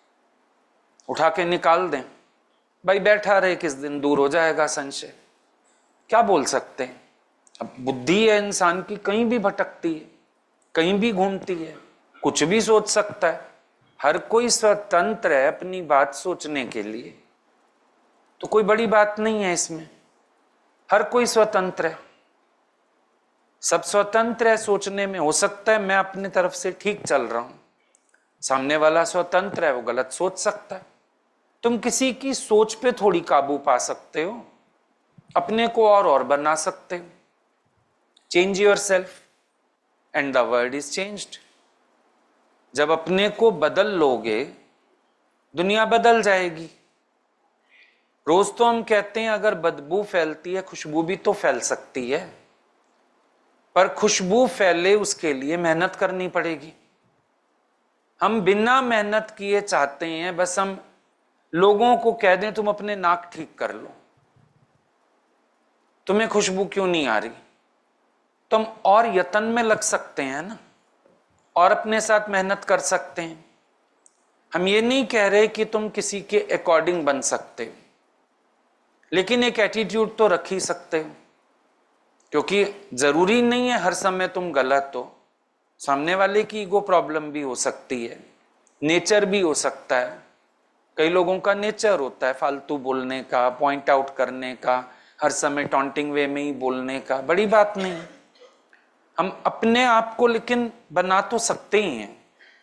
उठा के निकाल दें? भाई बैठा रहे, किस दिन दूर हो जाएगा संशय, क्या बोल सकते हैं? अब बुद्धि है इंसान की, कहीं भी भटकती है, कहीं भी घूमती है, कुछ भी सोच सकता है। हर कोई स्वतंत्र है अपनी बात सोचने के लिए, तो कोई बड़ी बात नहीं है इसमें। हर कोई स्वतंत्र है, सब स्वतंत्र है सोचने में। हो सकता है मैं अपनी तरफ से ठीक चल रहा हूं, सामने वाला स्वतंत्र है, वो गलत सोच सकता है। तुम किसी की सोच पे थोड़ी काबू पा सकते हो, अपने को और बना सकते हो। Change yourself and the world is changed. जब अपने को बदल लोगे, दुनिया बदल जाएगी। रोज तो हम कहते हैं अगर बदबू फैलती है, खुशबू भी तो फैल सकती है, पर खुशबू फैले उसके लिए मेहनत करनी पड़ेगी। हम बिना मेहनत किए चाहते हैं बस हम लोगों को कह दें तुम अपने नाक ठीक कर लो, तुम्हें खुशबू क्यों नहीं आ रही? तुम और यतन में लग सकते हैं ना, और अपने साथ मेहनत कर सकते हैं। हम ये नहीं कह रहे कि तुम किसी के अकॉर्डिंग बन सकते हो, लेकिन एक एटीट्यूड तो रख ही सकते हो, क्योंकि जरूरी नहीं है हर समय तुम गलत हो। सामने वाले की ईगो प्रॉब्लम भी हो सकती है, नेचर भी हो सकता है। कई लोगों का नेचर होता है फालतू बोलने का, पॉइंट आउट करने का, हर समय टॉन्टिंग वे में ही बोलने का, बड़ी बात नहीं। हम अपने आप को लेकिन बना तो सकते ही हैं।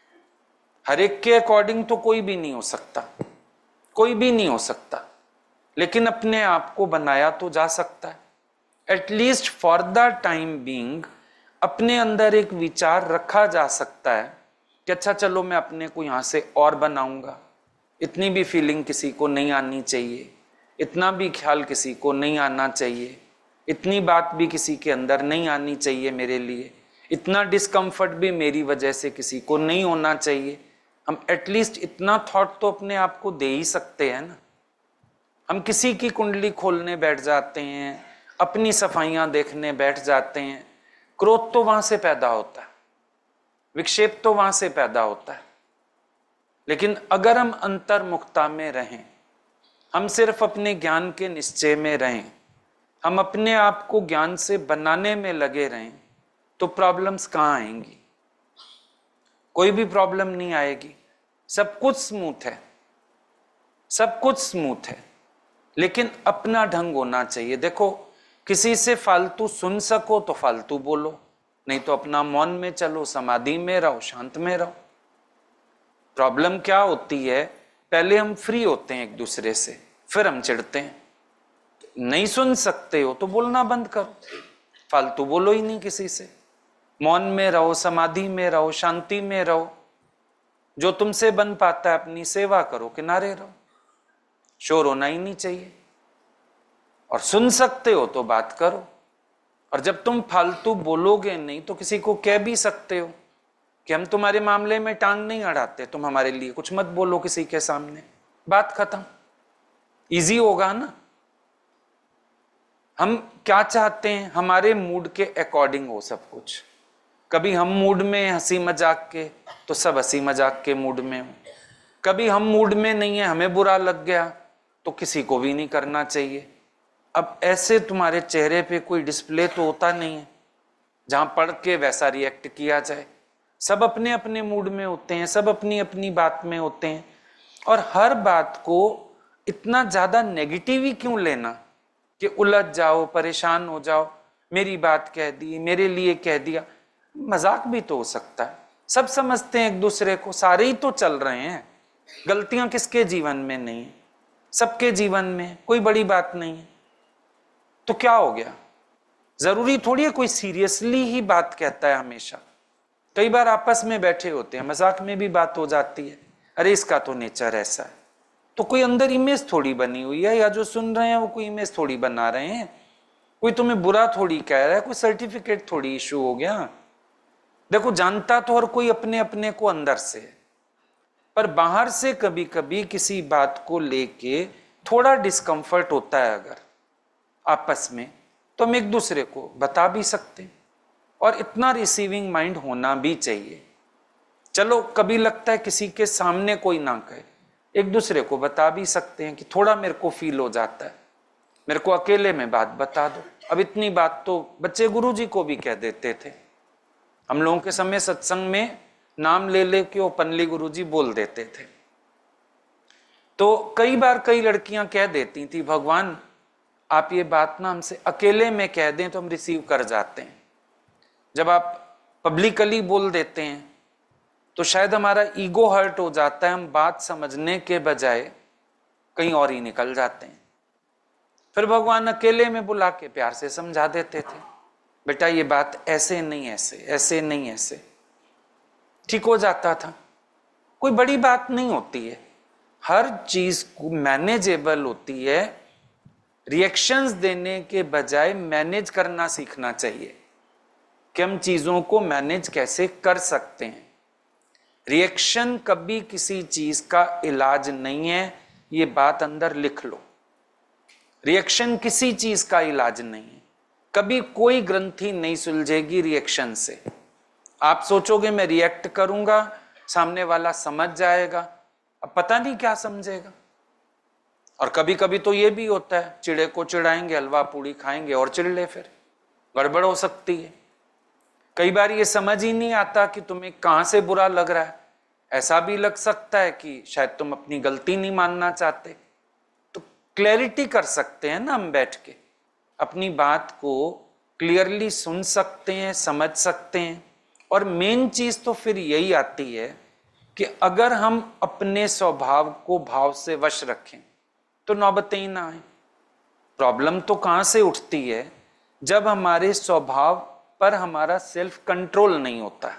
हर एक के अकॉर्डिंग तो कोई भी नहीं हो सकता, कोई भी नहीं हो सकता, लेकिन अपने आप को बनाया तो जा सकता है। At least for the time being अपने अंदर एक विचार रखा जा सकता है कि अच्छा चलो मैं अपने को यहां से और बनाऊंगा। इतनी भी फीलिंग किसी को नहीं आनी चाहिए, इतना भी ख्याल किसी को नहीं आना चाहिए, इतनी बात भी किसी के अंदर नहीं आनी चाहिए मेरे लिए, इतना डिस्कम्फर्ट भी मेरी वजह से किसी को नहीं होना चाहिए। हम एटलीस्ट इतना थॉट तो अपने आप को दे ही सकते हैं ना। हम किसी की कुंडली खोलने बैठ जाते हैं, अपनी सफाइयां देखने बैठ जाते हैं, क्रोध तो वहां से पैदा होता है, विक्षेप तो वहां से पैदा होता है। लेकिन अगर हम अंतर्मुखता में रहें, हम सिर्फ अपने ज्ञान के निश्चय में रहें, हम अपने आप को ज्ञान से बनाने में लगे रहें, तो प्रॉब्लम्स कहाँ आएंगी? कोई भी प्रॉब्लम नहीं आएगी। सब कुछ स्मूथ है, सब कुछ स्मूथ है, लेकिन अपना ढंग होना चाहिए। देखो, किसी से फालतू सुन सको तो फालतू बोलो, नहीं तो अपना मौन में चलो, समाधि में रहो, शांत में रहो। प्रॉब्लम क्या होती है, पहले हम फ्री होते हैं एक दूसरे से, फिर हम चिढ़ते हैं। नहीं सुन सकते हो तो बोलना बंद करो, फालतू बोलो ही नहीं किसी से, मौन में रहो, समाधि में रहो, शांति में रहो। जो तुमसे बन पाता है अपनी सेवा करो, किनारे रहो, शोर होना ही नहीं चाहिए। और सुन सकते हो तो बात करो, और जब तुम फालतू बोलोगे नहीं तो किसी को कह भी सकते हो कि हम तुम्हारे मामले में टांग नहीं अड़ाते, तुम हमारे लिए कुछ मत बोलो किसी के सामने, बात खत्म। इजी होगा ना। हम क्या चाहते हैं, हमारे मूड के अकॉर्डिंग हो सब कुछ। कभी हम मूड में हंसी मजाक के, तो सब हंसी मजाक के मूड में हो। कभी हम मूड में नहीं है, हमें बुरा लग गया, तो किसी को भी नहीं करना चाहिए। अब ऐसे तुम्हारे चेहरे पे कोई डिस्प्ले तो होता नहीं है जहां पढ़ के वैसा रिएक्ट किया जाए। सब अपने अपने मूड में होते हैं, सब अपनी अपनी बात में होते हैं। और हर बात को इतना ज्यादा नेगेटिव ही क्यों लेना कि उलझ जाओ, परेशान हो जाओ, मेरी बात कह दी, मेरे लिए कह दिया। मजाक भी तो हो सकता है। सब समझते हैं एक दूसरे को, सारे ही तो चल रहे हैं। गलतियां किसके जीवन में नहीं है, सबके जीवन में, कोई बड़ी बात नहीं है। तो क्या हो गया? जरूरी थोड़ी है कोई सीरियसली ही बात कहता है हमेशा। कई बार आपस में बैठे होते हैं, मजाक में भी बात हो जाती है, अरे इसका तो नेचर ऐसा है। तो कोई अंदर इमेज थोड़ी बनी हुई है, या जो सुन रहे हैं वो कोई इमेज थोड़ी बना रहे हैं। कोई तुम्हें बुरा थोड़ी कह रहा है, कोई सर्टिफिकेट थोड़ी इशू हो गया। देखो, जानता तो हर कोई अपने अपने को अंदर से है, पर बाहर से कभी कभी किसी बात को लेके थोड़ा डिस्कंफर्ट होता है अगर आपस में, तो हम एक दूसरे को बता भी सकते हैं। और इतना रिसीविंग माइंड होना भी चाहिए। चलो, कभी लगता है किसी के सामने कोई ना कहे, एक दूसरे को बता भी सकते हैं कि थोड़ा मेरे को फील हो जाता है, मेरे को अकेले में बात बता दो। अब इतनी बात तो बच्चे गुरुजी को भी कह देते थे। हम लोगों के समय सत्संग में नाम ले ले के वो पनली गुरुजी बोल देते थे। तो कई बार कई लड़कियां कह देती थी, भगवान आप ये बात ना हमसे अकेले में कह दें तो हम रिसीव कर जाते हैं। जब आप पब्लिकली बोल देते हैं तो शायद हमारा ईगो हर्ट हो जाता है, हम बात समझने के बजाय कहीं और ही निकल जाते हैं। फिर भगवान अकेले में बुला के प्यार से समझा देते थे, बेटा ये बात ऐसे नहीं ऐसे, ऐसे नहीं ऐसे, ठीक हो जाता था। कोई बड़ी बात नहीं होती है, हर चीज को मैनेजेबल होती है। रिएक्शंस देने के बजाय मैनेज करना सीखना चाहिए कि हम चीजों को मैनेज कैसे कर सकते हैं। रिएक्शन कभी किसी चीज का इलाज नहीं है, ये बात अंदर लिख लो। रिएक्शन किसी चीज का इलाज नहीं है। कभी कोई ग्रंथि नहीं सुलझेगी रिएक्शन से। आप सोचोगे मैं रिएक्ट करूंगा, सामने वाला समझ जाएगा, अब पता नहीं क्या समझेगा। और कभी कभी तो ये भी होता है, चिड़े को चिढ़ाएंगे, हलवा पूड़ी खाएंगे और चिढ़ ले, फिर गड़बड़ हो सकती है। कई बार ये समझ ही नहीं आता कि तुम्हें कहां से बुरा लग रहा है। ऐसा भी लग सकता है कि शायद तुम अपनी गलती नहीं मानना चाहते। तो क्लैरिटी कर सकते हैं ना हम बैठ के, अपनी बात को क्लियरली सुन सकते हैं, समझ सकते हैं। और मेन चीज तो फिर यही आती है कि अगर हम अपने स्वभाव को भाव से वश रखें तो नौबतें ही ना आए। प्रॉब्लम तो कहां से उठती है? जब हमारे स्वभाव पर हमारा सेल्फ कंट्रोल नहीं होता।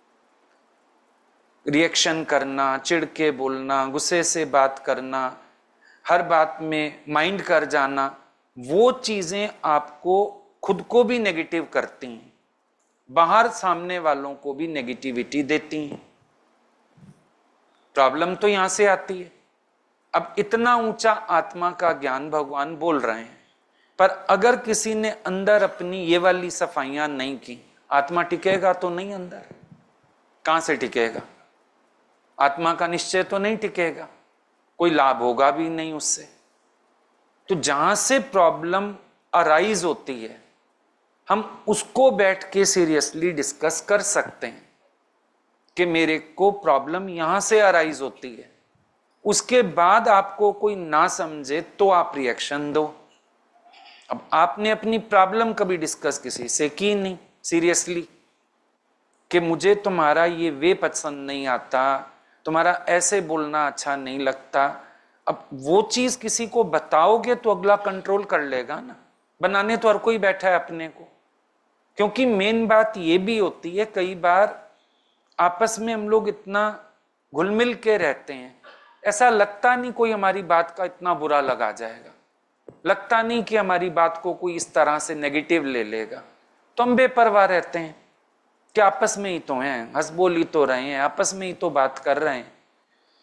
रिएक्शन करना, चिढ़ के बोलना, गुस्से से बात करना, हर बात में माइंड कर जाना, वो चीजें आपको खुद को भी नेगेटिव करती हैं, बाहर सामने वालों को भी नेगेटिविटी देती हैं। प्रॉब्लम तो यहां से आती है। अब इतना ऊंचा आत्मा का ज्ञान भगवान बोल रहे हैं, पर अगर किसी ने अंदर अपनी ये वाली सफाइयां नहीं की, आत्मा टिकेगा तो नहीं अंदर। कहां से टिकेगा? आत्मा का निश्चय तो नहीं टिकेगा, कोई लाभ होगा भी नहीं उससे। तो जहां से प्रॉब्लम अराइज होती है, हम उसको बैठ के सीरियसली डिस्कस कर सकते हैं कि मेरे को प्रॉब्लम यहां से अराइज होती है। उसके बाद आपको कोई ना समझे तो आप रिएक्शन दो। अब आपने अपनी प्रॉब्लम कभी डिस्कस किसी से की नहीं सीरियसली, कि मुझे तुम्हारा ये वे पसंद नहीं आता, तुम्हारा ऐसे बोलना अच्छा नहीं लगता। अब वो चीज किसी को बताओगे तो अगला कंट्रोल कर लेगा ना। बनाने तो हर कोई बैठा है अपने को। क्योंकि मेन बात ये भी होती है, कई बार आपस में हम लोग इतना घुल मिल के रहते हैं, ऐसा लगता नहीं कोई हमारी बात का इतना बुरा लगा जाएगा, लगता नहीं कि हमारी बात को कोई इस तरह से नेगेटिव ले लेगा। तो हम बेपरवाह रहते हैं कि आपस में ही तो हैं, हंस बोल ही तो रहे हैं, आपस में ही तो बात कर रहे हैं।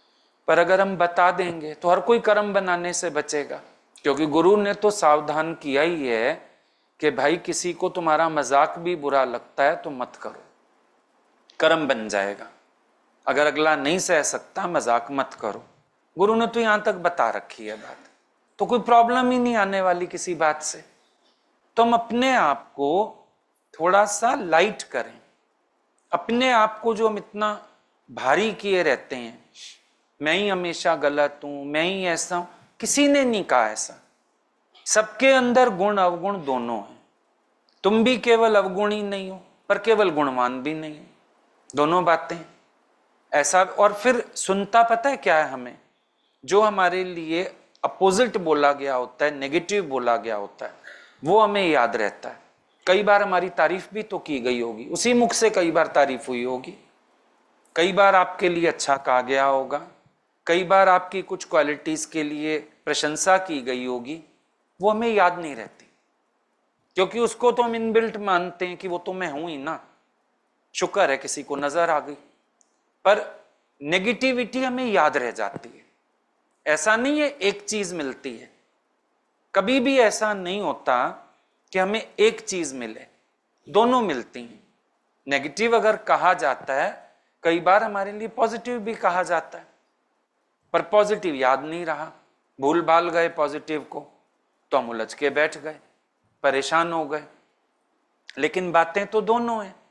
पर अगर हम बता देंगे तो हर कोई कर्म बनाने से बचेगा, क्योंकि गुरु ने तो सावधान किया ही है कि भाई किसी को तुम्हारा मजाक भी बुरा लगता है तो मत करो, कर्म बन जाएगा। अगर अगला नहीं सह सकता मजाक मत करो, गुरु ने तो यहां तक बता रखी है बात, तो कोई प्रॉब्लम ही नहीं आने वाली किसी बात से। तो हम अपने आप को थोड़ा सा लाइट करें, अपने आप को जो हम इतना भारी किए रहते हैं, मैं ही हमेशा गलत हूं, मैं ही ऐसा हूं, किसी ने नहीं कहा ऐसा। सबके अंदर गुण अवगुण दोनों हैं। तुम भी केवल अवगुणी नहीं हो पर केवल गुणवान भी नहीं हो, दोनों बातें ऐसा। और फिर सुनता पता है क्या है हमें, जो हमारे लिए अपोजिट बोला गया होता है, नेगेटिव बोला गया होता है, वो हमें याद रहता है। कई बार हमारी तारीफ भी तो की गई होगी, उसी मुख से कई बार तारीफ हुई होगी, कई बार आपके लिए अच्छा कहा गया होगा, कई बार आपकी कुछ क्वालिटीज के लिए प्रशंसा की गई होगी, वो हमें याद नहीं रहती, क्योंकि उसको तो हम इनबिल्ट मानते हैं कि वो तो मैं हूं ही ना, शुक्र है किसी को नजर आ गई। पर नेगेटिविटी हमें याद रह जाती है। ऐसा नहीं है एक चीज मिलती है, कभी भी ऐसा नहीं होता कि हमें एक चीज मिले, दोनों मिलती हैं। नेगेटिव अगर कहा जाता है, कई बार हमारे लिए पॉजिटिव भी कहा जाता है, पर पॉजिटिव याद नहीं रहा, भूल भाल गए पॉजिटिव को, तो हम उलझ के बैठ गए, परेशान हो गए। लेकिन बातें तो दोनों हैं,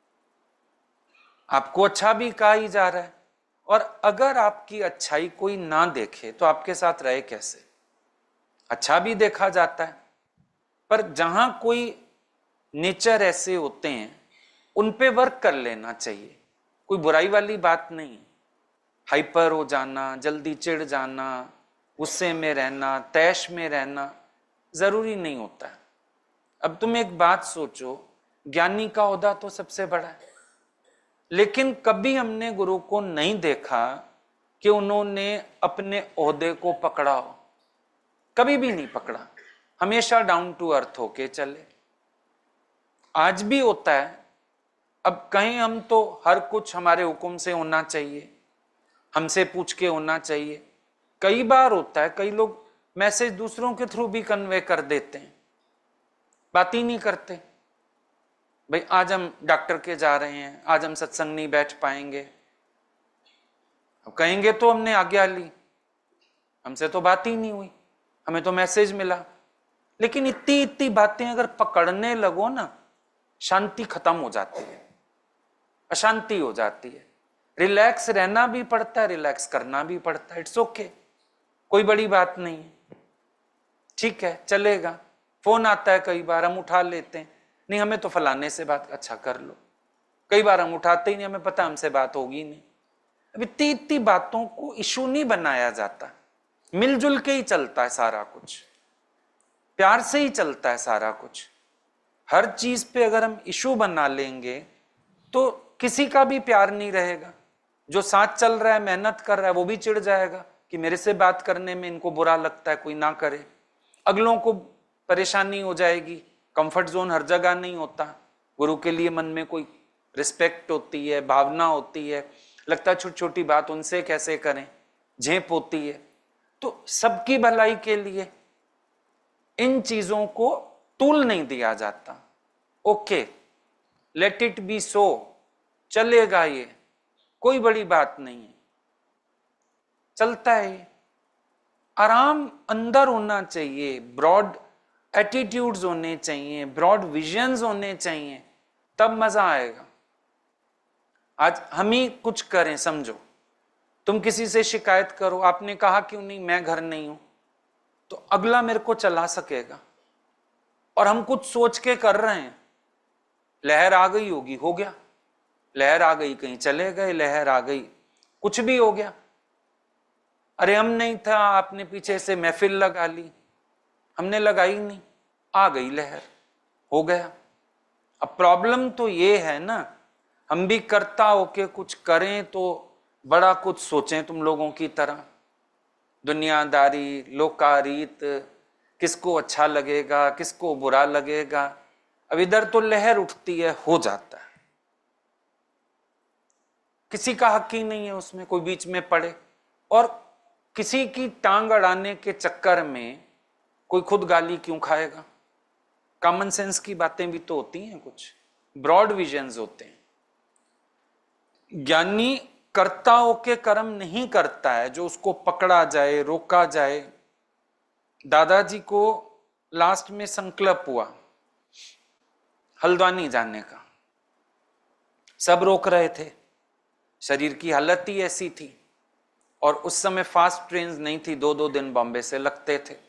आपको अच्छा भी कहा ही जा रहा है, और अगर आपकी अच्छाई कोई ना देखे तो आपके साथ रहे कैसे। अच्छा भी देखा जाता है, पर जहां कोई नेचर ऐसे होते हैं उन पे वर्क कर लेना चाहिए। कोई बुराई वाली बात नहीं, हाइपर हो जाना, जल्दी चिढ़ जाना, गुस्से में रहना, तैश में रहना जरूरी नहीं होता है। अब तुम एक बात सोचो, ज्ञानी का ओहदा तो सबसे बड़ा है, लेकिन कभी हमने गुरु को नहीं देखा कि उन्होंने अपने ओहदे को पकड़ा हो, कभी भी नहीं पकड़ा, हमेशा डाउन टू अर्थ होके चले। आज भी होता है, अब कहें हम तो हर कुछ हमारे हुक्म से होना चाहिए, हमसे पूछ के होना चाहिए। कई बार होता है, कई लोग मैसेज दूसरों के थ्रू भी कन्वे कर देते हैं, बात ही नहीं करते। भाई आज हम डॉक्टर के जा रहे हैं, आज हम सत्संग नहीं बैठ पाएंगे, अब कहेंगे तो हमने आज्ञा ली, हमसे तो बात ही नहीं हुई, हमें तो मैसेज मिला। लेकिन इतनी इतनी बातें अगर पकड़ने लगो ना, शांति खत्म हो जाती है, अशांति हो जाती है। रिलैक्स रहना भी पड़ता है, रिलैक्स करना भी पड़ता है, इट्स ओके, कोई बड़ी बात नहीं है, ठीक है, चलेगा। फोन आता है कई बार, हम उठा लेते हैं, नहीं हमें तो फलाने से बात, अच्छा कर लो। कई बार हम उठाते ही नहीं, हमें पता हमसे बात होगी नहीं। अब इतनी इतनी बातों को इशू नहीं बनाया जाता, मिलजुल के ही चलता है सारा कुछ, प्यार से ही चलता है सारा कुछ। हर चीज पे अगर हम इशू बना लेंगे तो किसी का भी प्यार नहीं रहेगा। जो साथ चल रहा है, मेहनत कर रहा है, वो भी चिढ़ जाएगा कि मेरे से बात करने में इनको बुरा लगता है, कोई ना करे। अगलों को परेशानी हो जाएगी, कंफर्ट जोन हर जगह नहीं होता। गुरु के लिए मन में कोई रिस्पेक्ट होती है, भावना होती है, लगता है छोटी छोटी बात उनसे कैसे करें, झेप होती है। तो सबकी भलाई के लिए इन चीजों को तूल नहीं दिया जाता। Okay, let it be so, चलेगा, ये कोई बड़ी बात नहीं है, चलता है। आराम अंदर होना चाहिए, ब्रॉड एटीट्यूड्स होने चाहिए, ब्रॉड विजन्स होने चाहिए, तब मजा आएगा। आज हम ही कुछ करें, समझो तुम किसी से शिकायत करो, आपने कहा क्यों नहीं मैं घर नहीं हूं, तो अगला मेरे को चला सकेगा। और हम कुछ सोच के कर रहे हैं, लहर आ गई होगी, हो गया, लहर आ गई, कहीं चले गए, लहर आ गई, कुछ भी हो गया। अरे हम नहीं था, आपने पीछे से महफिल लगा ली, हमने लगाई नहीं, आ गई लहर, हो गया। अब प्रॉब्लम तो ये है ना, हम भी कर्ता होके कुछ करें तो बड़ा कुछ सोचें तुम लोगों की तरह, दुनियादारी, लोकारीत, किसको अच्छा लगेगा, किसको बुरा लगेगा। अब इधर तो लहर उठती है, हो जाता है, किसी का हक ही नहीं है उसमें कोई बीच में पड़े। और किसी की टांग अड़ाने के चक्कर में कोई खुद गाली क्यों खाएगा? कॉमन सेंस की बातें भी तो होती हैं, कुछ ब्रॉड विजन्स होते हैं। ज्ञानी कर्ता होके कर्म नहीं करता है जो उसको पकड़ा जाए, रोका जाए। दादाजी को लास्ट में संकल्प हुआ हल्द्वानी जाने का, सब रोक रहे थे, शरीर की हालत ही ऐसी थी, और उस समय फास्ट ट्रेन नहीं थी, 2-2 दिन बॉम्बे से लगते थे।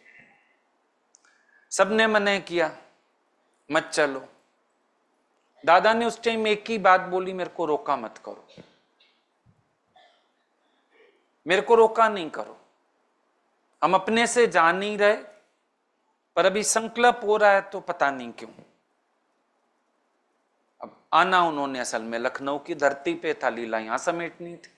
सबने मना किया मत चलो। दादा ने उस टाइम एक ही बात बोली, मेरे को रोका मत करो, मेरे को रोका नहीं करो। हम अपने से जा नहीं रहे, पर अभी संकल्प हो रहा है तो पता नहीं क्यों। अब आना उन्होंने असल में लखनऊ की धरती पे था, लीला यहां समेटनी थी।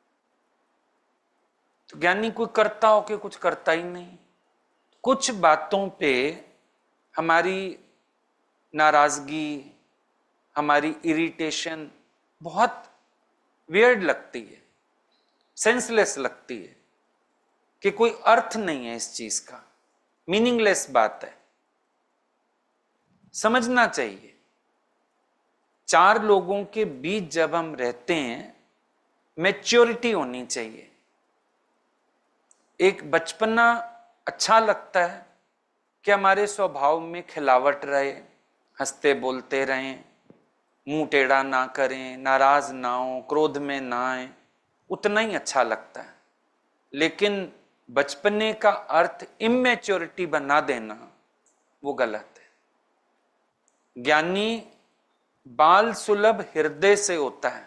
तो ज्ञानी कोई करता हो के कुछ करता ही नहीं। कुछ बातों पे हमारी नाराजगी, हमारी इरिटेशन बहुत वियर्ड लगती है, सेंसलेस लगती है कि कोई अर्थ नहीं है इस चीज का, मीनिंगलेस बात है। समझना चाहिए, 4 लोगों के बीच जब हम रहते हैं, मैच्योरिटी होनी चाहिए। एक बचपना अच्छा लगता है कि हमारे स्वभाव में खिलावट रहे, हंसते बोलते रहें, मुंह टेढ़ा ना करें, नाराज ना हो, क्रोध में ना आए, उतना ही अच्छा लगता है। लेकिन बचपने का अर्थ इमेच्योरिटी बना देना वो गलत है। ज्ञानी बाल सुलभ हृदय से होता है,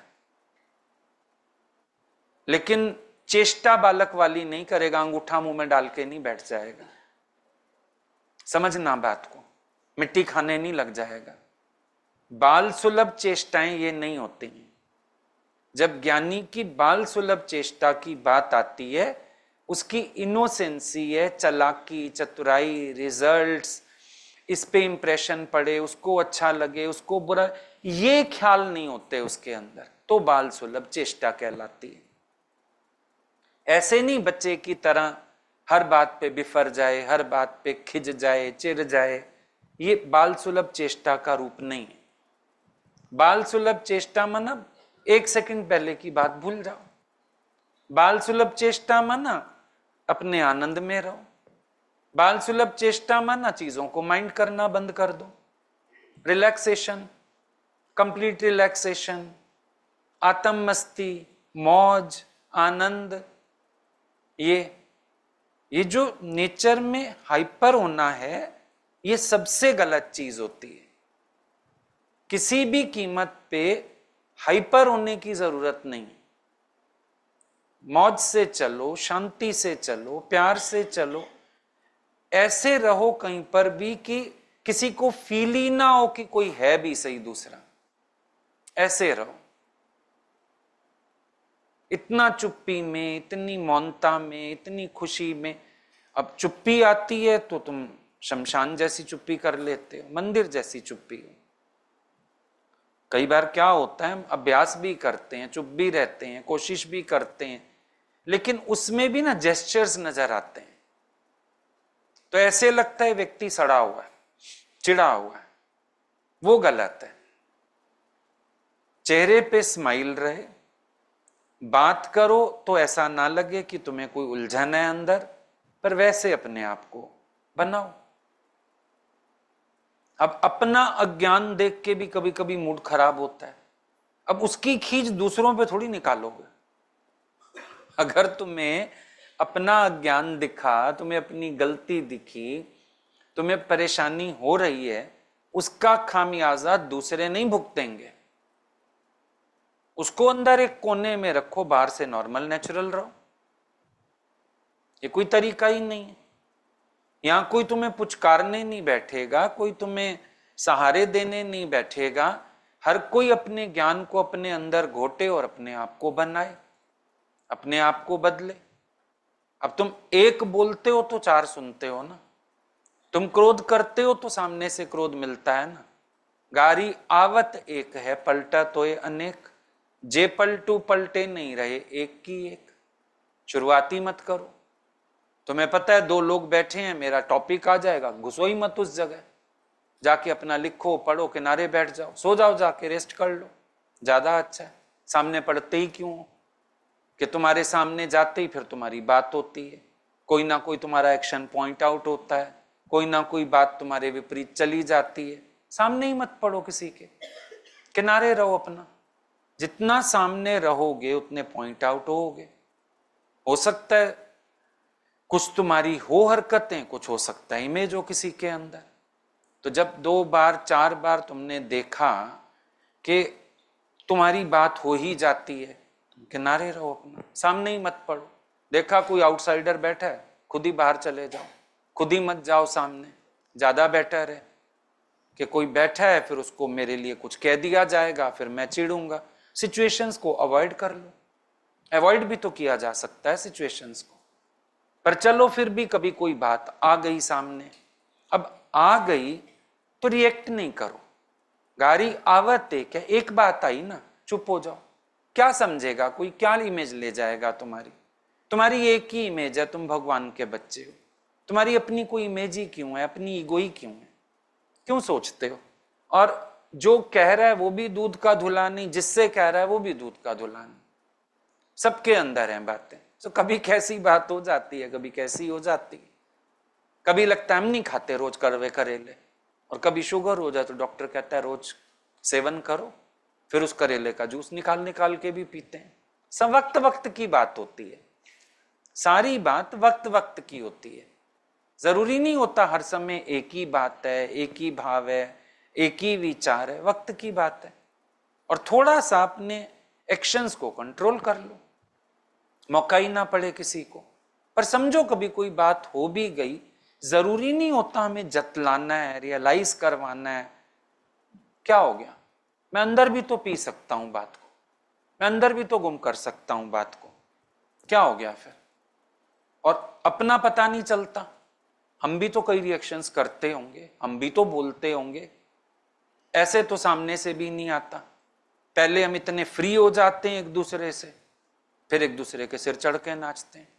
लेकिन चेष्टा बालक वाली नहीं करेगा, अंगूठा मुंह में डाल के नहीं बैठ जाएगा। समझना बात को, मिट्टी खाने नहीं लग जाएगा। बाल सुलभ चेष्टाएं ये नहीं होती हैं। जब ज्ञानी की बाल सुलभ चेष्टा की बात आती है, उसकी इनोसेंसी है, चालाकी, चतुराई, रिजल्ट्स, इस पे इंप्रेशन पड़े, उसको अच्छा लगे, उसको बुरा, ये ख्याल नहीं होते उसके अंदर, तो बाल सुलभ चेष्टा कहलाती है। ऐसे नहीं बच्चे की तरह हर बात पे बिफर जाए, हर बात पे खिज जाए, चिढ़ जाए, ये बाल सुलभ चेष्टा का रूप नहीं है। बाल सुलभ चेष्टा माना 1 सेकंड पहले की बात भूल जाओ। बाल सुलभ चेष्टा माना अपने आनंद में रहो। बाल सुलभ चेष्टा माना चीजों को माइंड करना बंद कर दो। रिलैक्सेशन, कंप्लीट रिलैक्सेशन, आत्म मस्ती, मौज, आनंद, ये जो नेचर में हाइपर होना है, ये सबसे गलत चीज होती है। किसी भी कीमत पे हाइपर होने की जरूरत नहीं। मौज से चलो, शांति से चलो, प्यार से चलो, ऐसे रहो कहीं पर भी कि किसी को फील ही ना हो कि कोई है भी सही दूसरा। ऐसे रहो, इतना चुप्पी में, इतनी मौनता में, इतनी खुशी में। अब चुप्पी आती है तो तुम शमशान जैसी चुप्पी कर लेते हो, मंदिर जैसी चुप्पी हो। कई बार क्या होता है, हम अभ्यास भी करते हैं, चुप भी रहते हैं, कोशिश भी करते हैं, लेकिन उसमें भी ना जेस्चर्स नजर आते हैं, तो ऐसे लगता है व्यक्ति सड़ा हुआ है, चिढ़ा हुआ है। वो गलत है। चेहरे पे स्माइल रहे, बात करो तो ऐसा ना लगे कि तुम्हें कोई उलझन है अंदर, पर वैसे अपने आप को बनाओ। अब अपना अज्ञान देख के भी कभी कभी मूड खराब होता है। अब उसकी खींच दूसरों पे थोड़ी निकालोगे। अगर तुम्हें अपना अज्ञान दिखा, तुम्हें अपनी गलती दिखी, तुम्हें परेशानी हो रही है, उसका खामियाजा दूसरे नहीं भुगतेंगे। उसको अंदर एक कोने में रखो, बाहर से नॉर्मल नेचुरल रहो। ये कोई तरीका ही नहीं है। यहां कोई तुम्हें पुचकारने नहीं बैठेगा, कोई तुम्हें सहारे देने नहीं बैठेगा। हर कोई अपने ज्ञान को अपने अंदर घोटे और अपने आप को बनाए, अपने आप को बदले। अब तुम एक बोलते हो तो 4 सुनते हो ना। तुम क्रोध करते हो तो सामने से क्रोध मिलता है ना। गारी आवत एक है, पलटा तो ये अनेक। जे पलटू पलटे नहीं रहे, एक की एक। शुरुआती मत करो। तुम्हें पता है 2 लोग बैठे हैं, मेरा टॉपिक आ जाएगा, घुसो ही मत उस जगह, जाके अपना लिखो, पढ़ो, किनारे बैठ जाओ, सो जाओ, जाके रेस्ट कर लो, ज्यादा अच्छा है। सामने पढ़ते ही क्यों हो कि तुम्हारे सामने जाते ही फिर तुम्हारी बात होती है, कोई ना कोई तुम्हारा एक्शन पॉइंट आउट होता है, कोई ना कोई बात तुम्हारे विपरीत चली जाती है। सामने ही मत पढ़ो किसी के, किनारे रहो अपना। जितना सामने रहोगे उतने पॉइंट आउट होगे। हो सकता है कुछ तुम्हारी हो हरकतें, कुछ हो सकता है इमेज हो किसी के अंदर। तो जब 2 बार 4 बार तुमने देखा कि तुम्हारी बात हो ही जाती है, तुम किनारे रहो अपना, सामने ही मत पढ़ो। देखा कोई आउटसाइडर बैठा है, खुद ही बाहर चले जाओ, खुद ही मत जाओ सामने, ज्यादा बेटर है कि कोई बैठा है फिर उसको मेरे लिए कुछ कह दिया जाएगा, फिर मैं चिढ़ूंगा। सिचुएशंस को अवॉइड कर लो। अवॉइड भी तो किया जा सकता है सिचुएशंस को, पर चलो फिर भी कभी कोई बात आ गई सामने, अब आ गई तो रिएक्ट नहीं करो। गाड़ी आवते क्या एक बात आई ना, चुप हो जाओ। क्या समझेगा कोई, क्या इमेज ले जाएगा तुम्हारी? तुम्हारी एक ही इमेज है, तुम भगवान के बच्चे हो। तुम्हारी अपनी कोई इमेज ही क्यों है, अपनी ईगो ही क्यों है? क्यों सोचते हो? और जो कह रहा है वो भी दूध का धुला नहीं, जिससे कह रहा है वो भी दूध का धुला नहीं। सबके अंदर हैं बातें। तो कभी कैसी बात हो जाती है, कभी कैसी हो जाती है। कभी लगता है हम नहीं खाते रोज करवे करेले, और कभी शुगर हो जाए तो डॉक्टर कहता है रोज सेवन करो, फिर उस करेले का जूस निकाल निकाल के भी पीते हैं। सब वक्त वक्त की बात होती है, सारी बात वक्त वक्त की होती है। जरूरी नहीं होता हर समय एक ही बात है, एक ही भाव है, एक ही विचार है। वक्त की बात है। और थोड़ा सा अपने एक्शंस को कंट्रोल कर लो, मौका ही ना पड़े किसी को। पर समझो कभी कोई बात हो भी गई, जरूरी नहीं होता हमें जतलाना है, रियलाइज करवाना है। क्या हो गया, मैं अंदर भी तो पी सकता हूं बात को, मैं अंदर भी तो गुम कर सकता हूं बात को। क्या हो गया फिर? और अपना पता नहीं चलता। हम भी तो कई रिएक्शंस करते होंगे, हम भी तो बोलते होंगे, ऐसे तो सामने से भी नहीं आता। पहले हम इतने फ्री हो जाते हैं एक दूसरे से, फिर एक दूसरे के सिर चढ़ के नाचते हैं।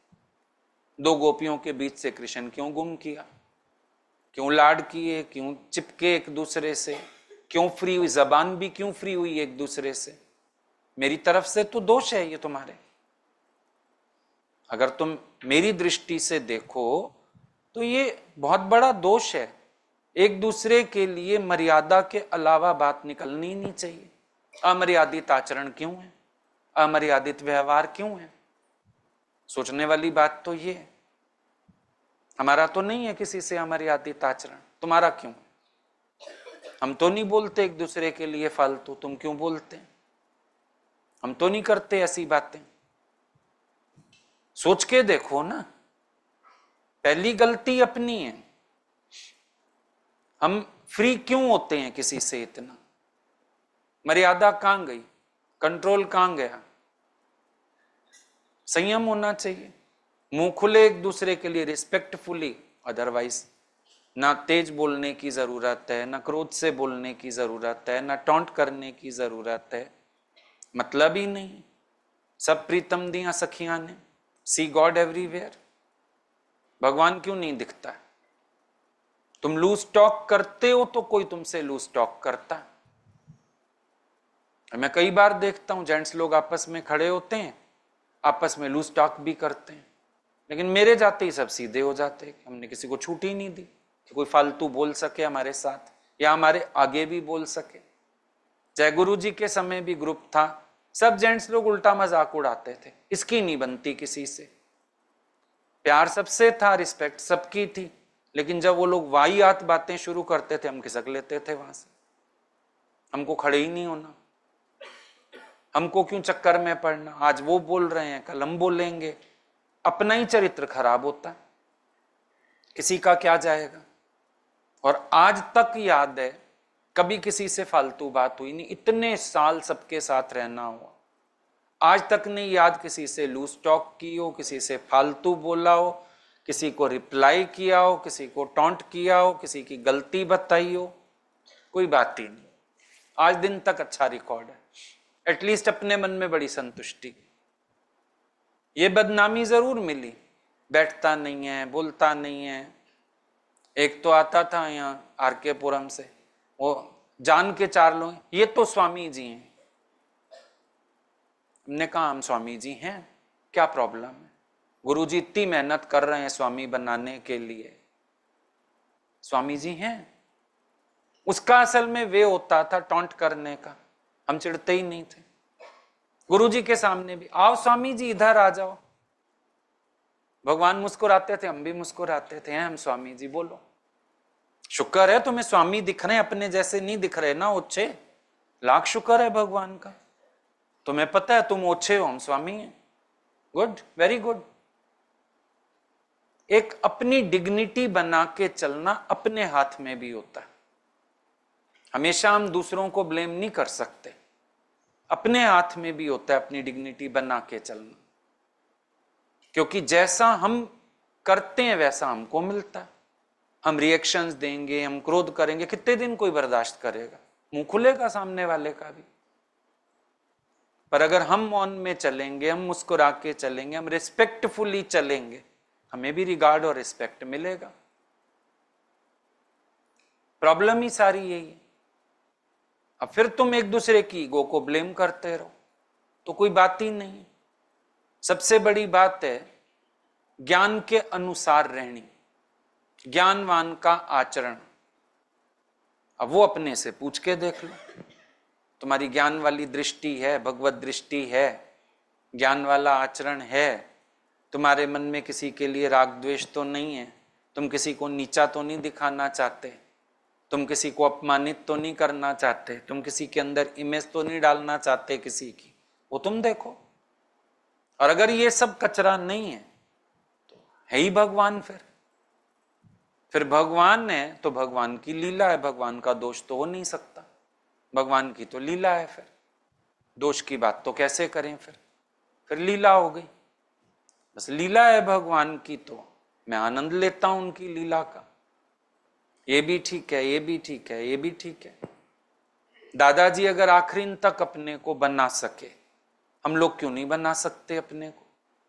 2 गोपियों के बीच से कृष्ण क्यों गुम किया, क्यों लाड किए, क्यों चिपके एक दूसरे से, क्यों फ्री हुई, जबान भी क्यों फ्री हुई एक दूसरे से? मेरी तरफ से तो दोष है ये तुम्हारे। अगर तुम मेरी दृष्टि से देखो तो ये बहुत बड़ा दोष है। एक दूसरे के लिए मर्यादा के अलावा बात निकलनी नहीं चाहिए। अमर्यादित आचरण क्यों है, अमर्यादित व्यवहार क्यों है? सोचने वाली बात तो ये है। हमारा तो नहीं है किसी से अमर्यादित आचरण, तुम्हारा क्यों? हम तो नहीं बोलते एक दूसरे के लिए फालतू, तुम क्यों बोलते? हम तो नहीं करते ऐसी बातें। सोच के देखो ना, पहली गलती अपनी है। हम फ्री क्यों होते हैं किसी से इतना? मर्यादा कहां गई, कंट्रोल कहां गया? संयम होना चाहिए, मुंह खुले एक दूसरे के लिए रिस्पेक्टफुली। अदरवाइज ना तेज बोलने की जरूरत है, ना क्रोध से बोलने की जरूरत है, ना टॉन्ट करने की जरूरत है। मतलब ही नहीं। सब प्रीतम दिया सखियां ने, सी गॉड एवरीवेयर। भगवान क्यों नहीं दिखता है? तुम लूज टॉक करते हो तो कोई तुमसे लूज टॉक करता है। मैं कई बार देखता हूं जेंट्स लोग आपस में खड़े होते हैं, आपस में लूज टॉक भी करते हैं, लेकिन मेरे जाते ही सब सीधे हो जाते हैं। हमने किसी को छूट ही नहीं दी कि कोई फालतू बोल सके हमारे साथ या हमारे आगे भी बोल सके। जय गुरु जी के समय भी ग्रुप था, सब जेंट्स लोग उल्टा मजाक उड़ाते थे, इसकी नहीं बनती किसी से। प्यार सबसे था, रिस्पेक्ट सबकी थी, लेकिन जब वो लोग वाहियात बातें शुरू करते थे हम खिसक लेते थे वहां से। हमको खड़े ही नहीं होना, हमको क्यों चक्कर में पड़ना। आज वो बोल रहे हैं, कल हम बोलेंगे। अपना ही चरित्र खराब होता है, किसी का क्या जाएगा। और आज तक याद है कभी किसी से फालतू बात हुई नहीं, इतने साल सबके साथ रहना हुआ, आज तक नहीं याद किसी से लूज टॉक की हो, किसी से फालतू बोला हो, किसी को रिप्लाई किया हो, किसी को टॉन्ट किया हो, किसी की गलती बताई हो, कोई बात ही नहीं। आज दिन तक अच्छा रिकॉर्ड है, एटलीस्ट अपने मन में बड़ी संतुष्टि। ये बदनामी जरूर मिली, बैठता नहीं है, बोलता नहीं है। एक तो आता था यहाँ आरके पुरम से, वो जान के 4 लोग, ये तो स्वामी जी हैं। हमने कहा हम स्वामी जी हैं, क्या प्रॉब्लम है? गुरुजी इतनी मेहनत कर रहे हैं स्वामी बनाने के लिए, स्वामी जी हैं। उसका असल में वे होता था टॉन्ट करने का, हम चिढ़ते ही नहीं थे। गुरुजी के सामने भी, आओ स्वामी जी इधर आ जाओ। भगवान मुस्कुराते थे, हम भी मुस्कुराते थे, हैं हम स्वामी जी, बोलो। शुक्र है तुम्हें स्वामी दिख रहे हैं, अपने जैसे नहीं दिख रहे ना ओछे। लाख शुक्र है भगवान का, तुम्हें पता है तुम ओछे हो, हम स्वामी हैं। Good, very good. एक अपनी डिग्निटी बना के चलना अपने हाथ में भी होता है। हमेशा हम दूसरों को ब्लेम नहीं कर सकते, अपने हाथ में भी होता है अपनी डिग्निटी बना के चलना, क्योंकि जैसा हम करते हैं वैसा हमको मिलता है। हम रिएक्शंस देंगे, हम क्रोध करेंगे, कितने दिन कोई बर्दाश्त करेगा? मुंह खुलेगा सामने वाले का भी। पर अगर हम मौन में चलेंगे, हम मुस्कुरा के चलेंगे, हम रिस्पेक्टफुली चलेंगे, हमें भी रिगार्ड और रिस्पेक्ट मिलेगा। प्रॉब्लम ही सारी यही है। अब फिर तुम एक दूसरे की ईगो को ब्लेम करते रहो तो कोई बात ही नहीं। सबसे बड़ी बात है ज्ञान के अनुसार रहनी, ज्ञानवान का आचरण। अब वो अपने से पूछ के देख लो, तुम्हारी ज्ञान वाली दृष्टि है, भगवत दृष्टि है, ज्ञान वाला आचरण है, तुम्हारे मन में किसी के लिए राग द्वेष तो नहीं है, तुम किसी को नीचा तो नहीं दिखाना चाहते, तुम किसी को अपमानित तो नहीं करना चाहते, तुम किसी के अंदर इमेज तो नहीं डालना चाहते किसी की, वो तुम देखो। और अगर ये सब कचरा नहीं है तो है ही भगवान। फिर भगवान है तो भगवान की लीला है, भगवान का दोष तो हो नहीं सकता, भगवान की तो लीला है। फिर दोष की बात तो कैसे करें? फिर लीला हो गई, बस लीला है भगवान की, तो मैं आनंद लेता हूं उनकी लीला का। ये भी ठीक है, ये भी ठीक है, ये भी ठीक है। दादाजी अगर आखिरी तक अपने को बना सके, हम लोग क्यों नहीं बना सकते अपने को?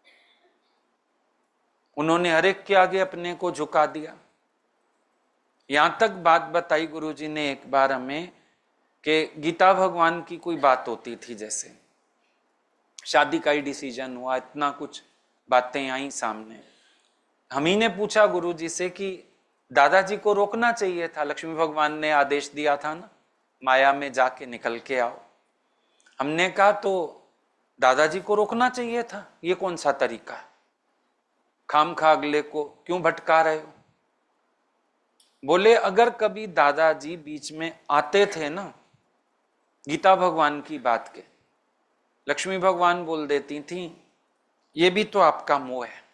उन्होंने हर एक के आगे अपने को झुका दिया। यहां तक बात बताई गुरुजी ने एक बार हमें कि गीता भगवान की कोई बात होती थी, जैसे शादी का ही डिसीजन हुआ, इतना कुछ बातें आई सामने। हम ही ने पूछा गुरुजी से कि दादाजी को रोकना चाहिए था, लक्ष्मी भगवान ने आदेश दिया था ना, माया में जाके निकल के आओ। हमने कहा तो दादाजी को रोकना चाहिए था, ये कौन सा तरीका है? खामखा अगले को क्यों भटका रहे हो? बोले अगर कभी दादाजी बीच में आते थे ना गीता भगवान की बात के, लक्ष्मी भगवान बोल देती थी ये भी तो आपका मोह है,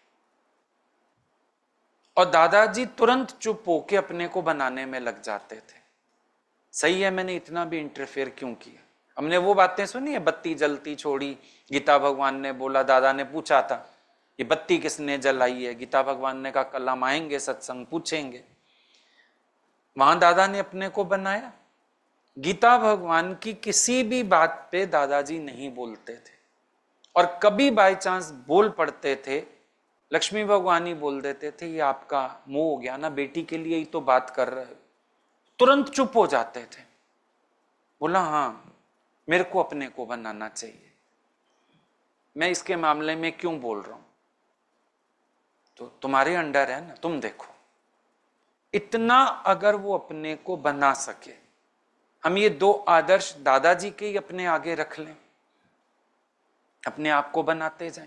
और दादाजी तुरंत चुप होके अपने को बनाने में लग जाते थे। सही है, मैंने इतना भी इंटरफेयर क्यों किया? हमने वो बातें सुनी है, बत्ती जलती छोड़ी, गीता भगवान ने बोला, दादा ने पूछा था ये बत्ती किसने जलाई है? गीता भगवान ने कहा कल हम आएंगे सत्संग, पूछेंगे। वहां दादा ने अपने को बनाया। गीता भगवान की किसी भी बात पे दादाजी नहीं बोलते थे, और कभी बाय चांस बोल पड़ते थे, लक्ष्मी भगवान ही बोल देते थे ये आपका मोह हो गया ना, बेटी के लिए ही तो बात कर रहे हो। तुरंत चुप हो जाते थे। बोला हाँ मेरे को अपने को बनाना चाहिए, मैं इसके मामले में क्यों बोल रहा हूं? तो तुम्हारे अंडर है ना, तुम देखो। इतना अगर वो अपने को बना सके, हम ये 2 आदर्श दादाजी के ही अपने आगे रख लें, अपने आप को बनाते जाएं।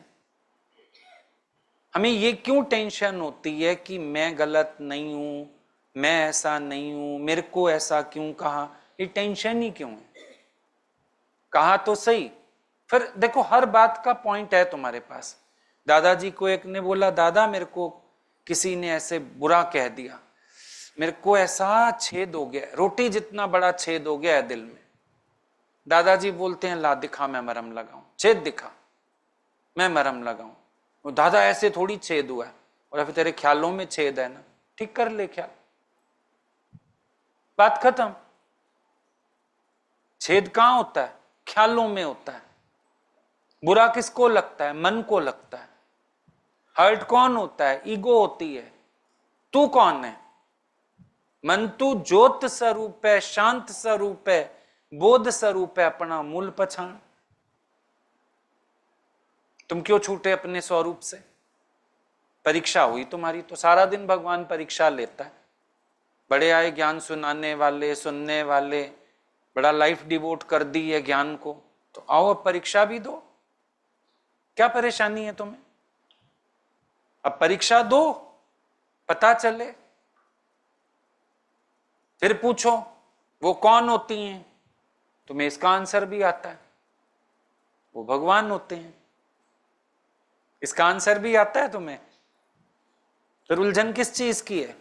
हमें ये क्यों टेंशन होती है कि मैं गलत नहीं हूं, मैं ऐसा नहीं हूं, मेरे को ऐसा क्यों कहा? ये टेंशन ही क्यों है? कहा तो सही, फिर देखो हर बात का पॉइंट है तुम्हारे पास। दादाजी को एक ने बोला दादा मेरे को किसी ने ऐसे बुरा कह दिया, मेरे को ऐसा छेद हो गया, रोटी जितना बड़ा छेद हो गया है दिल में। दादाजी बोलते हैं ला दिखा मैं मरहम लगाऊं। छेद दिखा मैं मरहम लगाऊं। दादा ऐसे थोड़ी छेद हुआ है, और फिर तेरे ख्यालों में छेद है ना, ठीक कर ले ख्याल, बात खत्म। छेद कहां होता है? ख्यालों में होता है। बुरा किसको लगता है? मन को लगता है। हर्ट कौन होता है? ईगो होती है। तू कौन है? मन तू ज्योत स्वरूप है, शांत स्वरूप है, बोध स्वरूप है, अपना मूल पहचान। तुम क्यों छूटे अपने स्वरूप से? परीक्षा हुई तुम्हारी तो सारा दिन भगवान परीक्षा लेता है। बड़े आए ज्ञान सुनाने वाले, सुनने वाले, बड़ा लाइफ डिवोट कर दी है ज्ञान को, तो आओ अब परीक्षा भी दो। क्या परेशानी है तुम्हें? अब परीक्षा दो, पता चले, फिर पूछो वो कौन होती हैं। तुम्हें इसका आंसर भी आता है, वो भगवान होते हैं। इसका आंसर भी आता है तुम्हें, फिर उलझन किस चीज की है?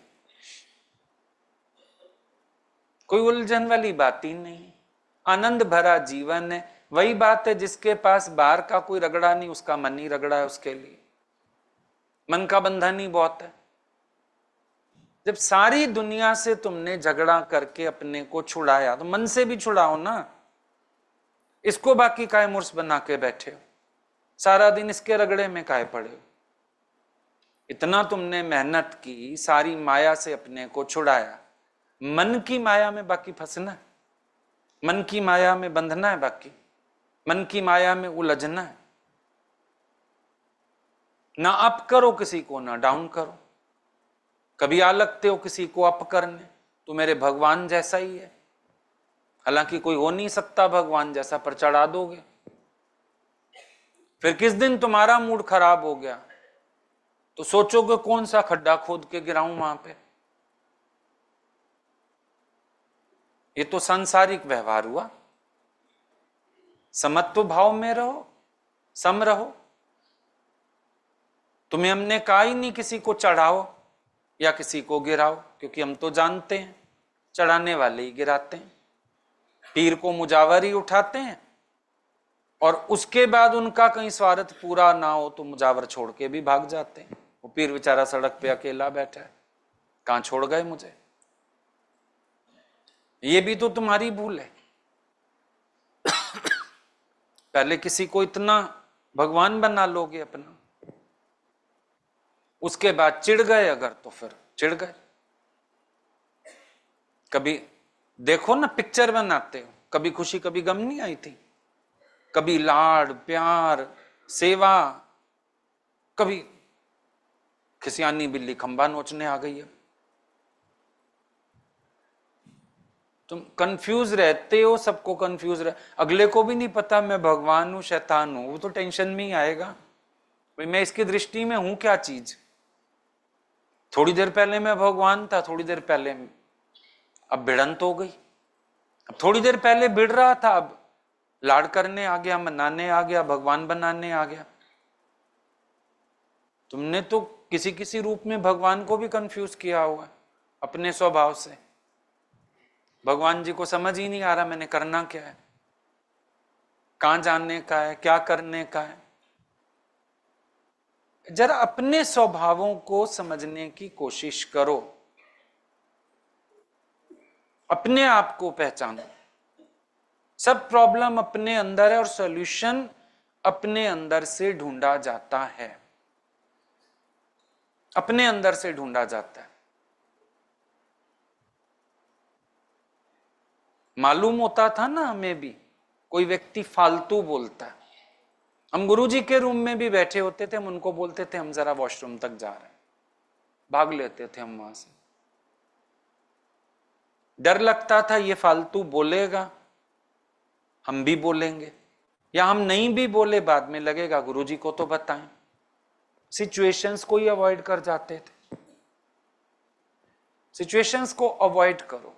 कोई उलझन वाली बात ही नहीं। आनंद भरा जीवन है। वही बात है, जिसके पास बाहर का कोई रगड़ा नहीं, उसका मन ही रगड़ा है उसके लिए। मन का बंधन ही बहुत है। जब सारी दुनिया से तुमने झगड़ा करके अपने को छुड़ाया, तो मन से भी छुड़ाओ ना। इसको बाकी काहे मूर्ख बना के बैठे हो? सारा दिन इसके रगड़े में काहे पड़े हो? इतना तुमने मेहनत की, सारी माया से अपने को छुड़ाया, मन की माया में बाकी फंसना है, मन की माया में बंधना है, बाकी मन की माया में उलझना है। ना अप करो किसी को, ना डाउन करो। कभी आ लगते हो किसी को अप करने, तो मेरे भगवान जैसा ही है, हालांकि कोई हो नहीं सकता भगवान जैसा, पर चढ़ा दोगे। फिर किस दिन तुम्हारा मूड खराब हो गया तो सोचोगे कौन सा खड्डा खोद के गिराऊं वहां पे। ये तो सांसारिक व्यवहार हुआ। समत्व भाव में रहो, सम रहो। तुम्हें हमने कहा ही नहीं किसी को चढ़ाओ या किसी को गिराओ, क्योंकि हम तो जानते हैं चढ़ाने वाले ही गिराते हैं। पीर को मुजावर ही उठाते हैं, और उसके बाद उनका कहीं स्वार्थ पूरा ना हो तो मुजावर छोड़ के भी भाग जाते हैं। वो पीर बेचारा सड़क पे अकेला बैठा है, कहां छोड़ गए मुझे। ये भी तो तुम्हारी भूल है। पहले किसी को इतना भगवान बना लोगे अपना, उसके बाद चिढ़ गए अगर, तो फिर चिढ़ गए। कभी देखो ना, पिक्चर बनाते हो, कभी खुशी कभी गम नहीं आई थी? कभी लाड प्यार सेवा, कभी खिसियानी बिल्ली खंबा नोचने आ गई है। तुम कंफ्यूज रहते हो, सबको कंफ्यूज रह, अगले को भी नहीं पता मैं भगवान हूं शैतान हूं, वो तो टेंशन में ही आएगा भाई मैं इसकी दृष्टि में हूं क्या चीज। थोड़ी देर पहले मैं भगवान था, थोड़ी देर पहले अब भिड़ंत हो गई। अब थोड़ी देर पहले भिड़ रहा था, अब लाड करने आ गया, मनाने आ गया, भगवान बनाने आ गया। तुमने तो किसी किसी रूप में भगवान को भी कंफ्यूज किया हुआ अपने स्वभाव से। भगवान जी को समझ ही नहीं आ रहा मैंने करना क्या है, कहां जाने का है, क्या करने का है। जरा अपने स्वभावों को समझने की कोशिश करो, अपने आप को पहचानो। सब प्रॉब्लम अपने अंदर है और सॉल्यूशन अपने अंदर से ढूंढा जाता है, अपने अंदर से ढूंढा जाता है। मालूम होता था ना हमें भी, कोई व्यक्ति फालतू बोलता है, हम गुरुजी के रूम में भी बैठे होते थे, हम उनको बोलते थे हम जरा वॉशरूम तक जा रहे हैं, भाग लेते थे हम वहां से। डर लगता था ये फालतू बोलेगा, हम भी बोलेंगे, या हम नहीं भी बोले बाद में लगेगा गुरुजी को तो बताएं। सिचुएशंस को ही अवॉइड कर जाते थे। सिचुएशंस को अवॉइड करो।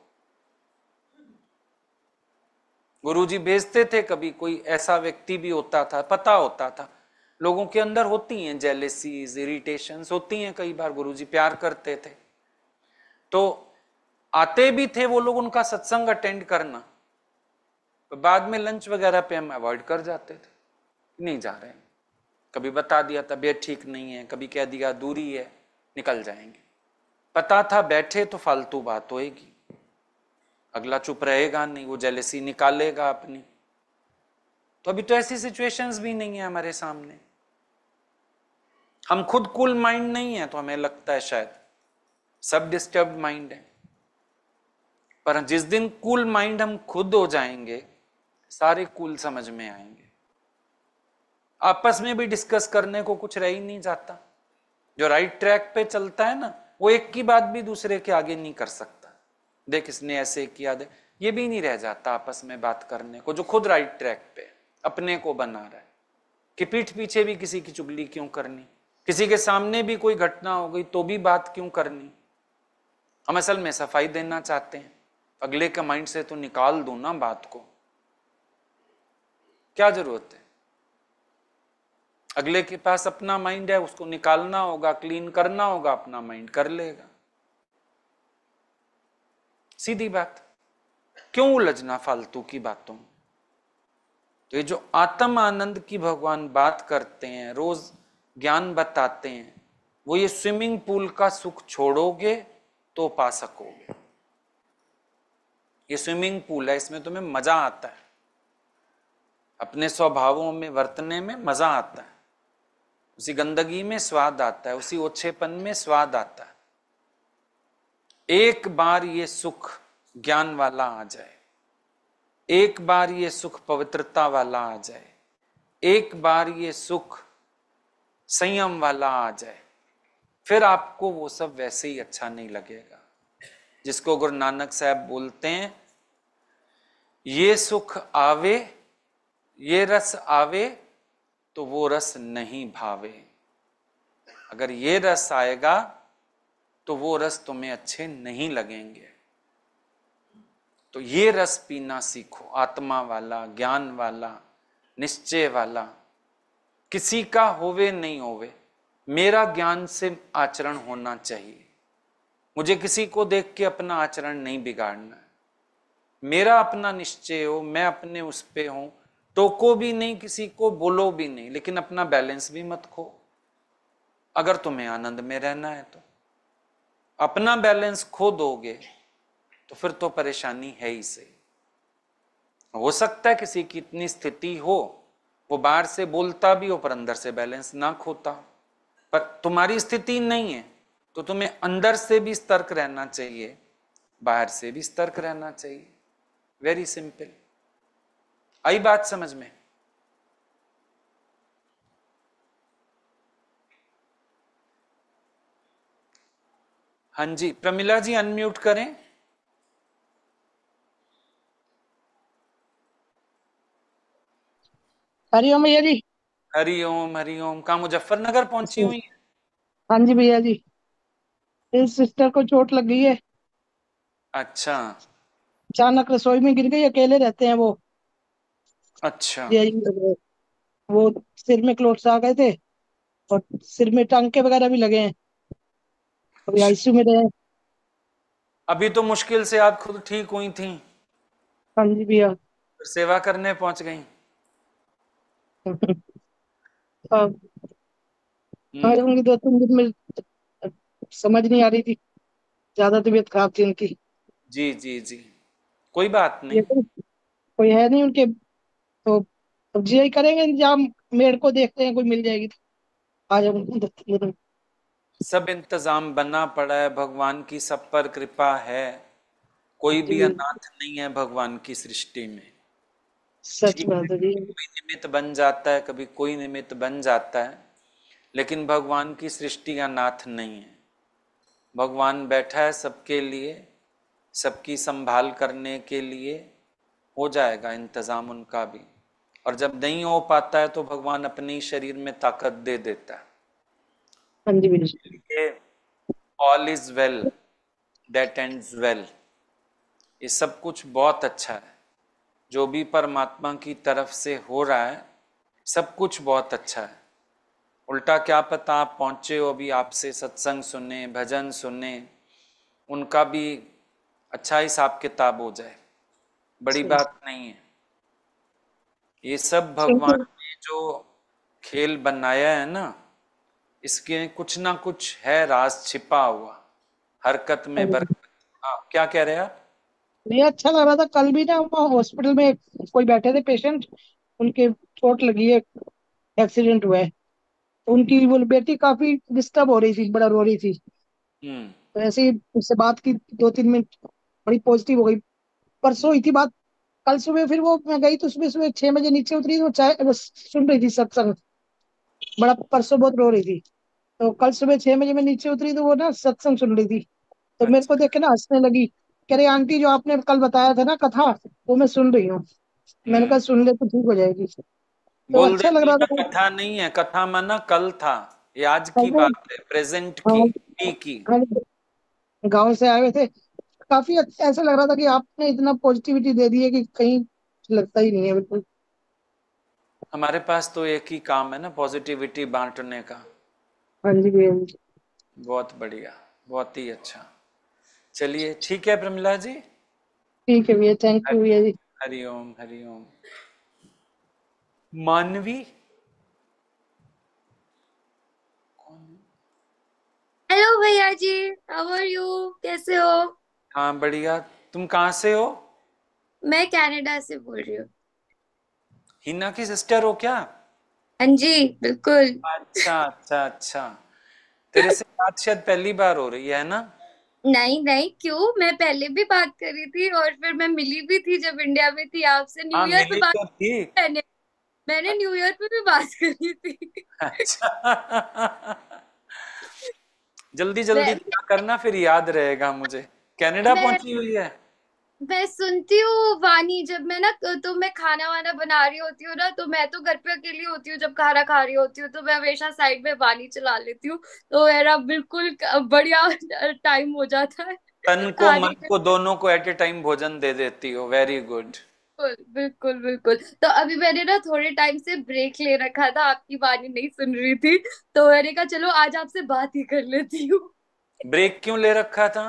गुरुजी भेजते थे, कभी कोई ऐसा व्यक्ति भी होता था, पता होता था लोगों के अंदर होती हैं जेलेसीज, इरिटेशंस होती हैं, कई बार गुरुजी प्यार करते थे तो आते भी थे वो लोग उनका सत्संग अटेंड करना, तो बाद में लंच वगैरह पे हम अवॉइड कर जाते थे, नहीं जा रहे हैं। कभी बता दिया तबीयत ठीक नहीं है, कभी कह दिया दूरी है, निकल जाएंगे। पता था बैठे तो फालतू बात होएगी, अगला चुप रहेगा नहीं, वो जेलेसी निकालेगा अपनी। तो अभी तो ऐसी सिचुएशंस भी नहीं है हमारे सामने। हम खुद कूल माइंड नहीं है तो हमें लगता है शायद सब डिस्टर्ब्ड माइंड है, पर जिस दिन कूल माइंड हम खुद हो जाएंगे सारे कूल समझ में आएंगे। आपस में भी डिस्कस करने को कुछ रह ही नहीं जाता। जो राइट ट्रैक पे चलता है ना, वो एक की बात भी दूसरे के आगे नहीं कर सकता। देख इसने ऐसे किया, दे ये भी नहीं रह जाता आपस में बात करने को। जो खुद राइट ट्रैक पे अपने को बना रहा है कि पीठ पीछे भी किसी की चुगली क्यों करनी, किसी के सामने भी कोई घटना हो गई तो भी बात क्यों करनी। हम असल में सफाई देना चाहते हैं, अगले के माइंड से तो निकाल दो ना बात को, क्या जरूरत है। अगले के पास अपना माइंड है, उसको निकालना होगा, क्लीन करना होगा, अपना माइंड कर लेगा। सीधी बात, क्यों उलझना फालतू की बातों में। तो ये जो आत्म आनंद की भगवान बात करते हैं, रोज ज्ञान बताते हैं, वो ये स्विमिंग पूल का सुख छोड़ोगे तो पा सकोगे। ये स्विमिंग पूल है, इसमें तुम्हें मजा आता है, अपने स्वभावों में वर्तने में मजा आता है, उसी गंदगी में स्वाद आता है, उसी ओछेपन में स्वाद आता है। एक बार ये सुख ज्ञान वाला आ जाए, एक बार ये सुख पवित्रता वाला आ जाए, एक बार ये सुख संयम वाला आ जाए, फिर आपको वो सब वैसे ही अच्छा नहीं लगेगा। जिसको गुरु नानक साहब बोलते हैं, ये सुख आवे, ये रस आवे तो वो रस नहीं भावे। अगर ये रस आएगा तो वो रस तुम्हें अच्छे नहीं लगेंगे। तो ये रस पीना सीखो, आत्मा वाला, ज्ञान वाला, निश्चय वाला। किसी का होवे नहीं होवे, मेरा ज्ञान से आचरण होना चाहिए। मुझे किसी को देख के अपना आचरण नहीं बिगाड़ना है। मेरा अपना निश्चय हो, मैं अपने उस पे हूं, टोको भी नहीं किसी को, बोलो भी नहीं, लेकिन अपना बैलेंस भी मत खो। अगर तुम्हें आनंद में रहना है तो अपना बैलेंस खो दोगे तो फिर तो परेशानी है ही सही। हो सकता है किसी की इतनी स्थिति हो, वो बाहर से बोलता भी हो पर अंदर से बैलेंस ना खोता, पर तुम्हारी स्थिति नहीं है तो तुम्हें अंदर से भी सतर्क रहना चाहिए, बाहर से भी सतर्क रहना चाहिए। Very simple. आई बात समझ में? हाँ जी, प्रमिला जी अनम्यूट करें।
हरिओम भैया जी।
हरिओम हरिओम। कहाँ मुजफ्फरनगर पहुंची हुई है?
हाँ जी भैया जी, इस सिस्टर को चोट लग गई है,
अच्छा
अचानक रसोई में गिर गई। अकेले रहते हैं वो।
अच्छा
ये वो सिर में क्लोट्स आ गए थे और सिर में टांके वगैरह भी लगे हैं। अभी
अच्छा।
आईसीयू में रहे हैं।
अभी तो मुश्किल से आप खुद ठीक हुई थी,
हाँ जी भैया।
फिर सेवा करने पहुंच गई।
अब आ जाऊंगी 2-3 दिन में। समझ नहीं आ रही थी, ज्यादा तबीयत खराब थी उनकी।
जी जी जी, कोई बात नहीं।
लेकिन कोई है नहीं उनके, तो अब जी आई करेंगे इंतजाम। मेड को देखते हैं, कोई मिल जाएगी तो आ जाऊंगी 2-3 दिन में।
सब इंतजाम बना पड़ा है, भगवान की सब पर कृपा है। कोई
जी
भी
भैया,
अनाथ नहीं है भगवान की सृष्टि में।
सच
ठीक है,
बात है जी।
कोई निमित्त बन जाता है, कभी कोई निमित्त बन जाता है, लेकिन भगवान की सृष्टि अनाथ नहीं है। भगवान बैठा है सबके लिए, सबकी संभाल करने के लिए। हो जाएगा इंतजाम उनका भी। और जब नहीं हो पाता है तो भगवान अपने ही शरीर में ताकत दे देता है।
हाँ जी भैया।
ये all is well that ends well, ये सब कुछ बहुत अच्छा है। जो भी परमात्मा की तरफ से हो रहा है सब कुछ बहुत अच्छा है। उल्टा क्या पता आप पहुंचे हो अभी, आपसे सत्संग सुने, भजन सुने, उनका भी अच्छा हिसाब किताब हो जाए, बड़ी बात नहीं है। ये सब भगवान ने जो खेल बनाया है ना, इसके कुछ ना कुछ है राज छिपा हुआ, हरकत में बरकत। हाँ, क्या कह रहे हैं आप?
नहीं, अच्छा लग रहा था। कल भी ना वहाँ हॉस्पिटल में कोई बैठे थे पेशेंट, उनके चोट लगी है, एक्सीडेंट हुआ है। तो उनकी वो बेटी काफी डिस्टर्ब हो रही थी, बड़ा रो रही थी।
हम्म।
तो ऐसे ही उससे बात की 2-3 मिनट, बड़ी पॉजिटिव हो गई। परसों हुई थी बात। कल सुबह फिर वो मैं गई तो सुबह सुबह 6 बजे नीचे उतरी, तो चाय बस सुन रही थी सत्संग। बड़ा परसों बहुत रो रही थी। तो कल सुबह 6 बजे मैं नीचे उतरी तो वो ना सत्संग सुन रही थी। तो मेरे को
अच्छा।
देख के ना हंसने लगी, कह रही आंटी जो आपने कल बताया था ना कथा, वो मैं सुन रही हूँ। मैंने कहा
हम्म।
सुन ले तो ठीक हो जाएगी। तो
बोल
अच्छा लग
देती
रहा
ना,
था।
कथा नहीं है, कथा माना कल था, ये आज की
हाँ,
बात है, प्रेजेंट की, अभी की।
हाँ, गाँव से आए हुए थे। काफी ऐसा लग रहा था कि आपने इतना पॉजिटिविटी दे दी है कि कहीं लगता ही नहीं है बिल्कुल।
हमारे पास तो एक ही काम है ना, पॉजिटिविटी बांटने का।
हाँ जी भैया जी।
बहुत बढ़िया, बहुत ही अच्छा। चलिए ठीक है प्रमिला जी।
ठीक है भैया, थैंक यू भैया जी।
हरिओम हरिओम। मानवी।
हेलो भैया जी, हाउ आर यू, कैसे हो?
हाँ बढ़िया। तुम कहाँ से हो?
मैं कनाडा से बोल रही हूँ।
हिना की सिस्टर हो क्या?
हाँ जी, बिल्कुल।
अच्छा अच्छा अच्छा। तेरे से बात शायद पहली बार हो रही है ना?
नहीं नहीं, क्यों, मैं पहले भी बात करी थी और फिर मैं मिली भी थी जब इंडिया में थी आपसे, न्यू
हाँ
ईयर पे
मिली
बात।
तो थी।
मैंने मैंने न्यू ईयर पे भी बात करी थी।
अच्छा। जल्दी जल्दी
मैं
क्या करना, फिर याद रहेगा मुझे। कनाडा
मैं
पहुंची हुई है?
मैं सुनती हूँ वानी, जब मैं ना तो मैं खाना वाना बना रही होती हूँ ना, तो मैं तो घर पे अकेली होती हूँ, जब खाना खा रही होती हूँ तो मैं हमेशा साइड में वानी चला लेती हूँ। तो मेरा बिल्कुल बढ़िया टाइम हो जाता है
तन को
खाने
मन
में।
को दोनों को एट ए टाइम भोजन दे देती हो, वेरी गुड।
बिल्कुल बिल्कुल बिल्कुल। तो अभी मैंने ना थोड़े टाइम से ब्रेक ले रखा था, आपकी वाणी नहीं सुन रही थी, तो मैंने कहा चलो आज आपसे बात ही कर लेती हूँ।
ब्रेक क्यों ले रखा था?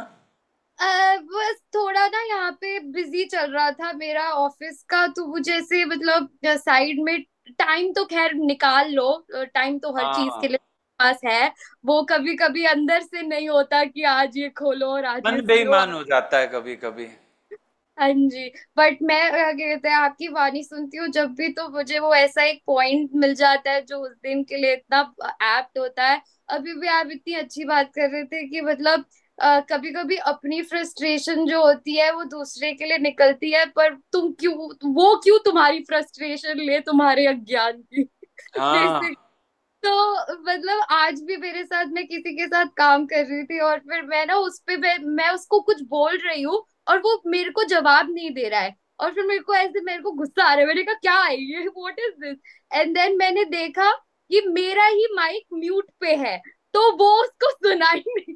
बस थोड़ा ना यहाँ पे बिजी चल रहा था मेरा ऑफिस का, तो मुझे ऐसे मतलब साइड में टाइम तो खैर निकाल लो, टाइम तो हर चीज के
हाँ।
लिए पास है। वो कभी कभी अंदर से नहीं होता कि आज ये खोलो और आज
मन
ये सुनो।
बेईमान हो जाता है कभी कभी।
हाँ जी। बट मैं क्या कहते हैं आपकी वाणी सुनती हूँ जब भी, तो मुझे वो ऐसा एक पॉइंट मिल जाता है जो उस दिन के लिए इतना एप्ट होता है। अभी भी आप इतनी अच्छी बात कर रहे थे कि मतलब कभी कभी अपनी फ्रस्ट्रेशन जो होती है वो दूसरे के लिए निकलती है, पर तुम क्यों, वो क्यों तुम्हारी फ्रस्ट्रेशन ले तुम्हारे अज्ञान की।
हाँ।
बेसिक। तो मतलब आज भी मेरे साथ, मैं किसी के साथ काम कर रही थी और फिर मैं ना उस पे मैं उसको कुछ बोल रही हूँ और वो मेरे को जवाब नहीं दे रहा है, और फिर मेरे को ऐसे मेरे को गुस्सा आ रहा है, मैंने कहा क्या है ये, what is this. And then मैंने देखा कि मेरा ही माइक म्यूट पे है, तो वो उसको सुनाई नहीं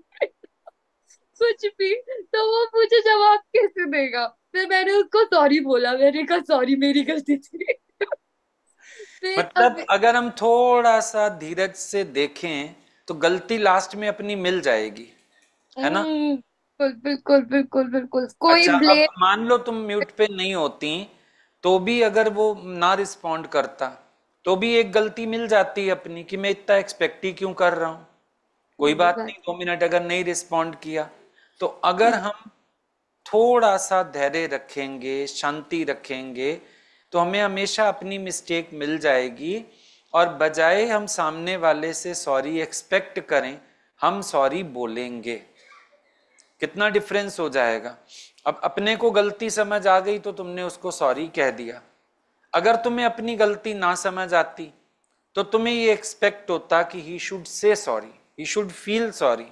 कुछ भी, तो वो मुझे जवाब कैसे देगा। फिर मैंने उसको सॉरी बोला, मैंने कहा सॉरी मेरी गलती थी। फिर अब
मतलब अगर हम थोड़ा सा धीरज से देखें तो गलती लास्ट में अपनी मिल जाएगी, है ना?
बिल्कुल बिल्कुल बिल्कुल बिल्कुल, कोई
अच्छा, अब
ब्लेम।
मान लो तुम म्यूट पे नहीं होती, तो भी अगर वो ना रिस्पॉन्ड करता, तो भी एक गलती मिल जाती है अपनी कि मैं इतना एक्सपेक्ट ही क्यों कर रहा हूं। कोई
सही
बात
बात।
नहीं, 2 मिनट अगर नहीं रिस्पॉन्ड किया, तो अगर हम थोड़ा सा धैर्य रखेंगे, शांति रखेंगे, तो हमें हमेशा अपनी मिस्टेक मिल जाएगी। और बजाय हम सामने वाले से सॉरी एक्सपेक्ट करें, हम सॉरी बोलेंगे। कितना डिफरेंस हो जाएगा। अब अपने को गलती समझ आ गई तो तुमने उसको सॉरी कह दिया। अगर तुम्हें अपनी गलती ना समझ आती तो तुम्हें ये एक्सपेक्ट होता कि he should say sorry, he should feel sorry.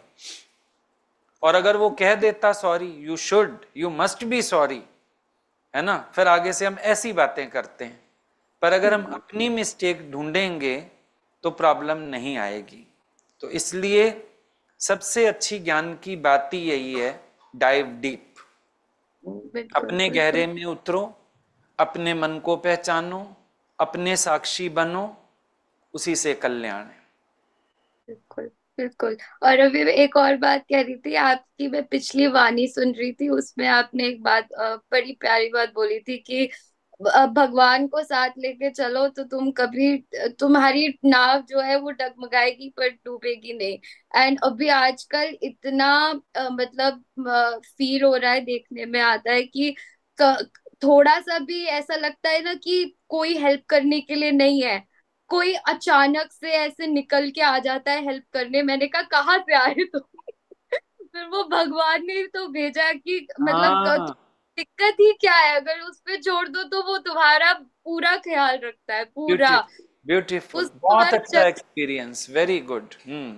और अगर वो कह देता sorry, you should, you must be sorry, है ना, फिर आगे से हम ऐसी बातें करते हैं। पर अगर हम अपनी मिस्टेक ढूंढेंगे तो प्रॉब्लम नहीं आएगी। तो इसलिए सबसे अच्छी ज्ञान की बात ही यही है, डाइव डीप।
बिल्कुल
अपने
बिल्कुल
गहरे में उतरो, अपने मन को पहचानो, अपने साक्षी बनो, उसी से कल्याण है।
बिल्कुल बिल्कुल। और अभी मैं एक और बात कह रही थी आपकी, मैं पिछली वाणी सुन रही थी, उसमें आपने एक बात बड़ी प्यारी बात बोली थी कि भगवान को साथ लेके चलो तो तुम कभी, तुम्हारी नाव जो है वो डगमगाएगी पर डूबेगी नहीं। एंड अभी आजकल इतना मतलब फील हो रहा है, देखने में आता है कि थोड़ा सा भी ऐसा लगता है ना कि कोई हेल्प करने के लिए नहीं है, कोई अचानक से ऐसे निकल के आ जाता है हेल्प करने। मैंने कहा कहाँ से आए तुम? फिर वो भगवान ने तो भेजा कि मतलब
हाँ,
दिक्कत ही क्या है, अगर उस पे छोड़ दो तो वो तुम्हारा पूरा ख्याल रखता है, पूरा।
ब्यूटीफुल ब्यूटीफुल,
उसको
बहुत
हर
अच्छा एक्सपीरियंस, वेरी गुड।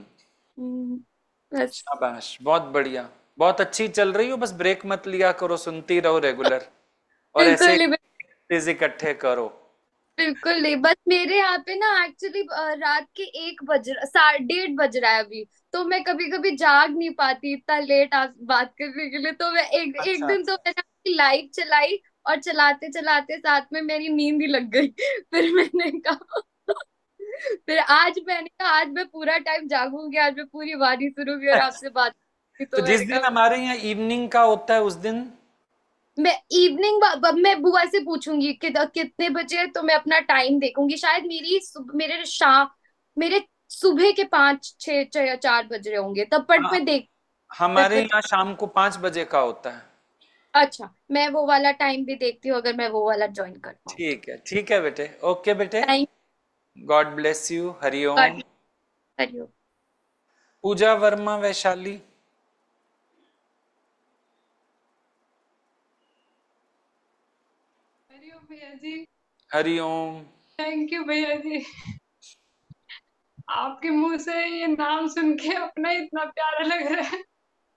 बस।
शाबाश, बहुत बढ़िया, बहुत अच्छी चल रही हो, बस ब्रेक मत लिया करो, सुनती रहो रेगुलर, और ऐसे
बिल्कुल नहीं,
चीज इकट्ठे करो।
बिल्कुल नहीं। बस मेरे यहाँ पे ना एक्चुअली रात के 1 बज 1:30 बज रहा है अभी, तो मैं कभी कभी जाग नहीं पाती इतना लेट बात करने के लिए। तो मैं एक एक
अच्छा
दिन तो
अच्छा।
मैंने लाइव चलाई, और चलाते चलाते साथ में मेरी नींद ही लग गई। फिर मैंने कहा फिर आज मैंने कहा आज मैं पूरा टाइम जागूंगी, आज मैं पूरी वाणी सुनूंगी और आपसे बात करूंगी।
तो
तो
जिस
मैंने
दिन
कहा
हमारे यहाँ इवनिंग का होता है उस दिन,
मैं इवनिंग मैं बुआ से पूछूंगी कि कितने बजे है, तो मैं अपना टाइम देखूंगी। शायद मेरे सुबह के 5 6 4 बज रहे होंगे तब, पर
हाँ,
मैं देख तब
हमारे
मैं।
यहाँ शाम को 5 बजे का होता है।
अच्छा, मैं वो वाला टाइम भी देखती हूँ, अगर मैं वो वाला ज्वाइन कर पाऊँ तो।
ठीक है बेटे, ओके बेटे,
thank
God bless you, Hariom.
God. Hariom.
Puja Verma Vaishali.
Hariom भैया जी।
हरिओम।
थैंक यू भैया जी, आपके मुंह से ये नाम सुन के अपना इतना प्यारा लग रहा है।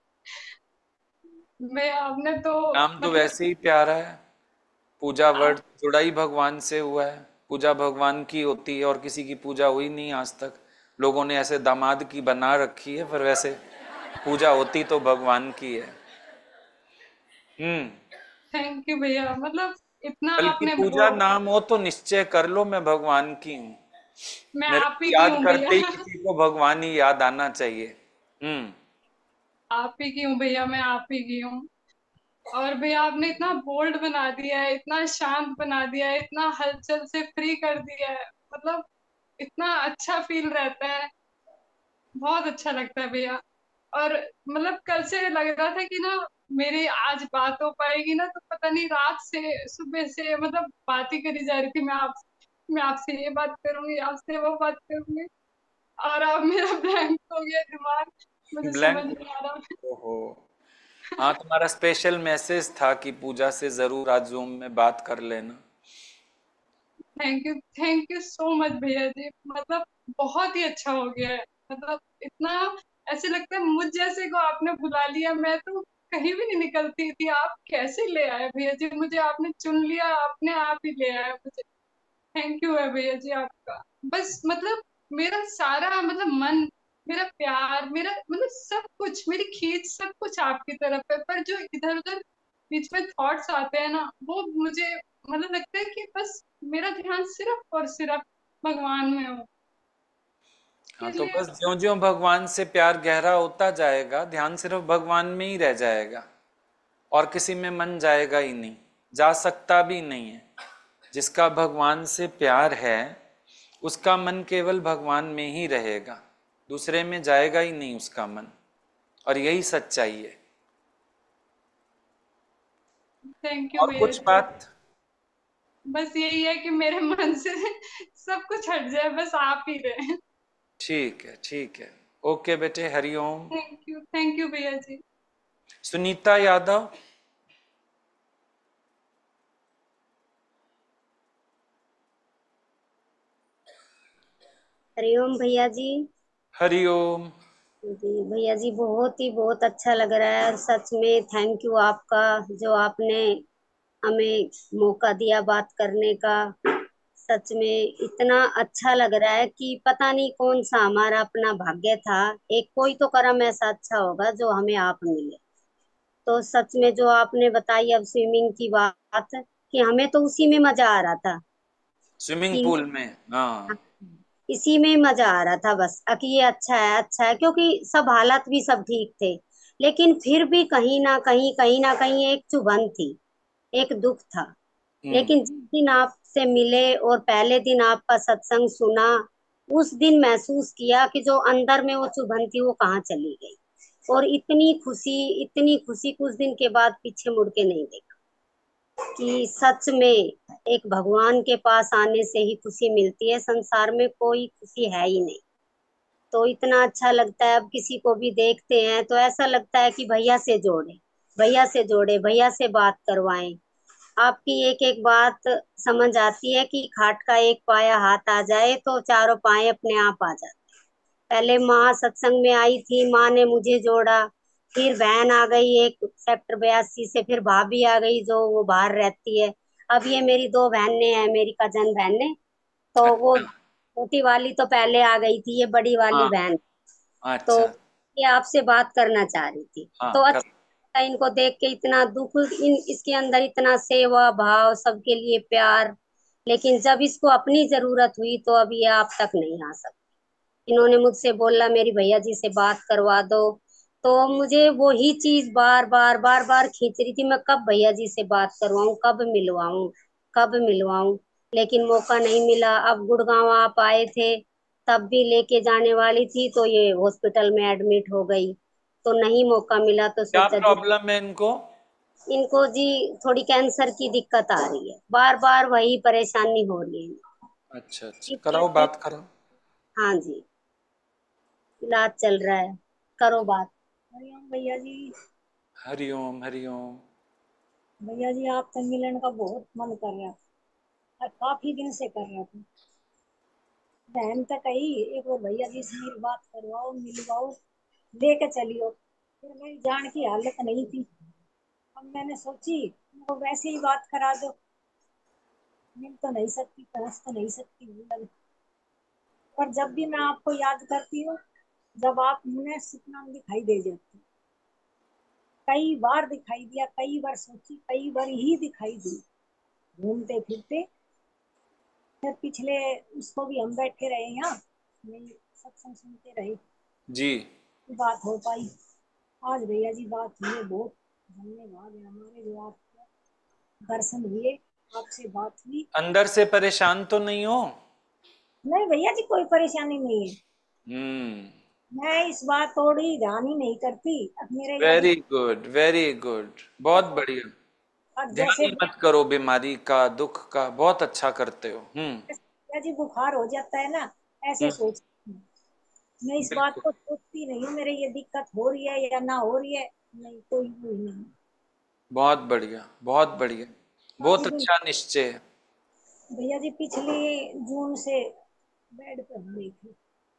मैं आपने तो
नाम तो
मतलब
वैसे ही प्यारा है, पूजा वर्ड
आप
जुड़ा ही भगवान से हुआ है, पूजा भगवान की होती है, और किसी की पूजा हुई नहीं आज तक। लोगों ने ऐसे दामाद की बना रखी है, पर वैसे पूजा होती तो भगवान की है। हम्म।
थैंक यू भैया, मतलब इतना
बल्कि
आपने वो,
पूजा नाम हो तो निश्चय कर लो मैं भगवान की हूँ।
मैं
मेरे
आप
को
ही की
याद
हूँ
करते
भैया।
ही किसी को भगवान ही याद आना चाहिए। हम्म।
आप ही की हूँ भैया, मैं आप ही की हूँ। और भैया आपने इतना बोल्ड बना दिया है, इतना शांत बना दिया है, इतना हलचल से फ्री कर दिया है, मतलब इतना अच्छा फील रहता है, बहुत अच्छा लगता है भैया। और मतलब कल से लग रहा था कि ना मेरी आज बात हो पाएगी ना, तो पता नहीं रात से सुबह से मतलब बात ही करी जा रही थी। मैं आपसे ये बात करूंगी, आपसे वो बात करूंगी, और अब मेरा ब्लैंक हो गया दिमाग, मुझे समझ
ब्लैंक।
नहीं आ रहा।
ओहो। हाँ, तुम्हारा स्पेशल मैसेज था कि पूजा से जरूर आज जूम में बात कर लेना।
थैंक यू सो मच भैया जी, मतलब बहुत ही अच्छा हो गया है। मतलब इतना ऐसे लगता है मुझ जैसे को आपने बुला लिया, मैं तो कहीं भी नहीं निकलती थी, आप कैसे ले आए भैया जी मुझे, आपने चुन लिया, आपने आप ही ले आए मुझे। थैंक यू है भैया जी आपका। बस मतलब मेरा सारा मतलब मन, मेरा प्यार, मेरा मतलब सब कुछ, मेरी खींच सब कुछ आपकी तरफ है। पर जो इधर उधर बीच में थॉट्स आते हैं ना, वो मुझे मतलब लगता है कि बस मेरा ध्यान सिर्फ और सिर्फ भगवान में हो।
हाँ, तो
इसलिए
बस ज्यो ज्यो भगवान से प्यार गहरा होता जाएगा, ध्यान सिर्फ भगवान में ही रह जाएगा, और किसी में मन जाएगा ही नहीं, जा सकता भी नहीं है। जिसका भगवान से प्यार है उसका मन केवल भगवान में ही रहेगा, दूसरे में जाएगा ही नहीं उसका मन, और यही सच्चाई है।
थैंक यू
और
भैया
कुछ
जी।
बात?
बस यही है कि मेरे मन से सब कुछ हट जाए, बस आप ही रहे।
ठीक है, ओके बेटे, हरिओम।
थैंक यू भैया जी।
सुनीता यादव।
हरिओम भैया जी।
हरिओम।
जी भैया जी, बहुत अच्छा लग रहा है, और सच में थैंक यू आपका, जो आपने हमें मौका दिया बात करने का। सच में इतना अच्छा लग रहा है कि पता नहीं कौन सा हमारा अपना भाग्य था, एक कोई तो कर्म ऐसा अच्छा होगा जो हमें आप मिले। तो सच में जो आपने बताई अब स्विमिंग की बात, कि हमें तो उसी में मजा आ रहा था
स्विमिंग
कि
पूल में, हाँ।
इसी में मजा आ रहा था बस, कि ये अच्छा है, क्योंकि सब हालात भी सब ठीक थे। लेकिन फिर भी कहीं ना कहीं एक चुभन थी, एक दुख था।
हम्म।
लेकिन जिस दिन आपसे मिले और पहले दिन आपका सत्संग सुना, उस दिन महसूस किया कि जो अंदर में वो चुभन थी वो कहाँ चली गई। और इतनी खुशी कुछ दिन के बाद पीछे मुड़ के नहीं देखा। कि सच में एक भगवान के पास आने से ही खुशी मिलती है, संसार में कोई खुशी है ही नहीं। तो इतना अच्छा लगता है, अब किसी को भी देखते हैं तो ऐसा लगता है कि भैया से जोड़े, भैया से जोड़े, भैया से बात करवाएं। आपकी एक एक बात समझ आती है कि खाट का एक पाया हाथ आ जाए तो चारों पाए अपने आप आ जाते। पहले माँ सत्संग में आई थी, माँ ने मुझे जोड़ा, फिर बहन आ गई एक सेक्टर 82 से, फिर भाभी आ गई जो वो बाहर रहती है। अब ये मेरी दो बहनें हैं, मेरी कजन बहनें। तो वो
अच्छा।
छोटी वाली तो पहले आ गई थी, ये बड़ी वाली
हाँ।
बहन। तो
अच्छा।
ये आपसे बात करना चाह रही थी। तो
हाँ कर।
अच्छा लगता है इनको देख के, इतना दुख, इसके अंदर इतना सेवा भाव, सबके लिए प्यार। लेकिन जब इसको अपनी जरूरत हुई तो अब ये आप तक नहीं आ सकती। इन्होंने मुझसे बोला मेरी भैया जी से बात करवा दो। तो मुझे वही चीज बार बार बार बार खींच रही थी, मैं कब भैया जी से बात करवाऊं, कब मिलवाऊं, कब मिलवाऊं। लेकिन मौका नहीं मिला। अब गुड़गांव आप आए थे, तब भी लेके जाने वाली थी तो ये हॉस्पिटल में एडमिट हो गई, तो नहीं मौका मिला। तो
क्या
सोचा जी,
प्रॉब्लम है इनको?
इनको जी थोड़ी कैंसर की दिक्कत आ रही है, बार बार वही परेशानी हो रही है।
अच्छा अच्छा, कराओ
इनके-
बात करो।
हाँ जी, इलाज चल रहा है, करो बात। हरिओम भैया जी।
हरिओम हरिओम।
भैया जी आपसे मिलन का बहुत मन कर रहा था, और काफी दिन से कर रहा था। बहन तक कही एक बार भैया जी से मेरी बात करवाओ, मिलवाओ, लेके चलियो। फिर मेरी जान की हालत नहीं थी। अब मैंने सोची वो वैसे ही बात करा दो, मिल तो नहीं सकती, पहुंच तो नहीं सकती मिलन। पर जब भी मैं आपको याद करती हूँ, जब आप मुझे सपना में दिखाई दे जाती, कई बार दिखाई दिया, कई बार सोची, कई बार ही दिखाई दी, घूमते फिरते। फिर पिछले उसको भी हम बैठे रहे यहाँ, नहीं सत्संग सुनते रहे,
जी।
बात हो पाई। आज भैया जी बात हुई, बहुत धन्यवाद है हमारे जो आपको दर्शन हुए, आपसे बात हुई।
अंदर से परेशान तो नहीं हो?
नहीं भैया जी कोई परेशानी नहीं है।
हम्म।
मैं इस बात थोड़ी ध्यान ही नहीं करती, अब मेरे यदि
वेरी गुड वेरी गुड, बहुत बढ़िया।
अब
ध्यान
जैसे
ही मत करो बीमारी का, दुख का, बहुत अच्छा करते हो।
भैया जी बुखार हो जाता है ना, ऐसे
हम्म।
सोच, मैं इस बात
बिल्कुल।
को सोचती नहीं हूँ मेरे ये दिक्कत हो रही है या ना हो रही है, नहीं कोई वो नहीं।
बहुत बढ़िया बहुत बढ़िया, बहुत
काफी दिन
अच्छा निश्चय है।
भैया जी पिछले जून से बेड पे हूँ गई थी,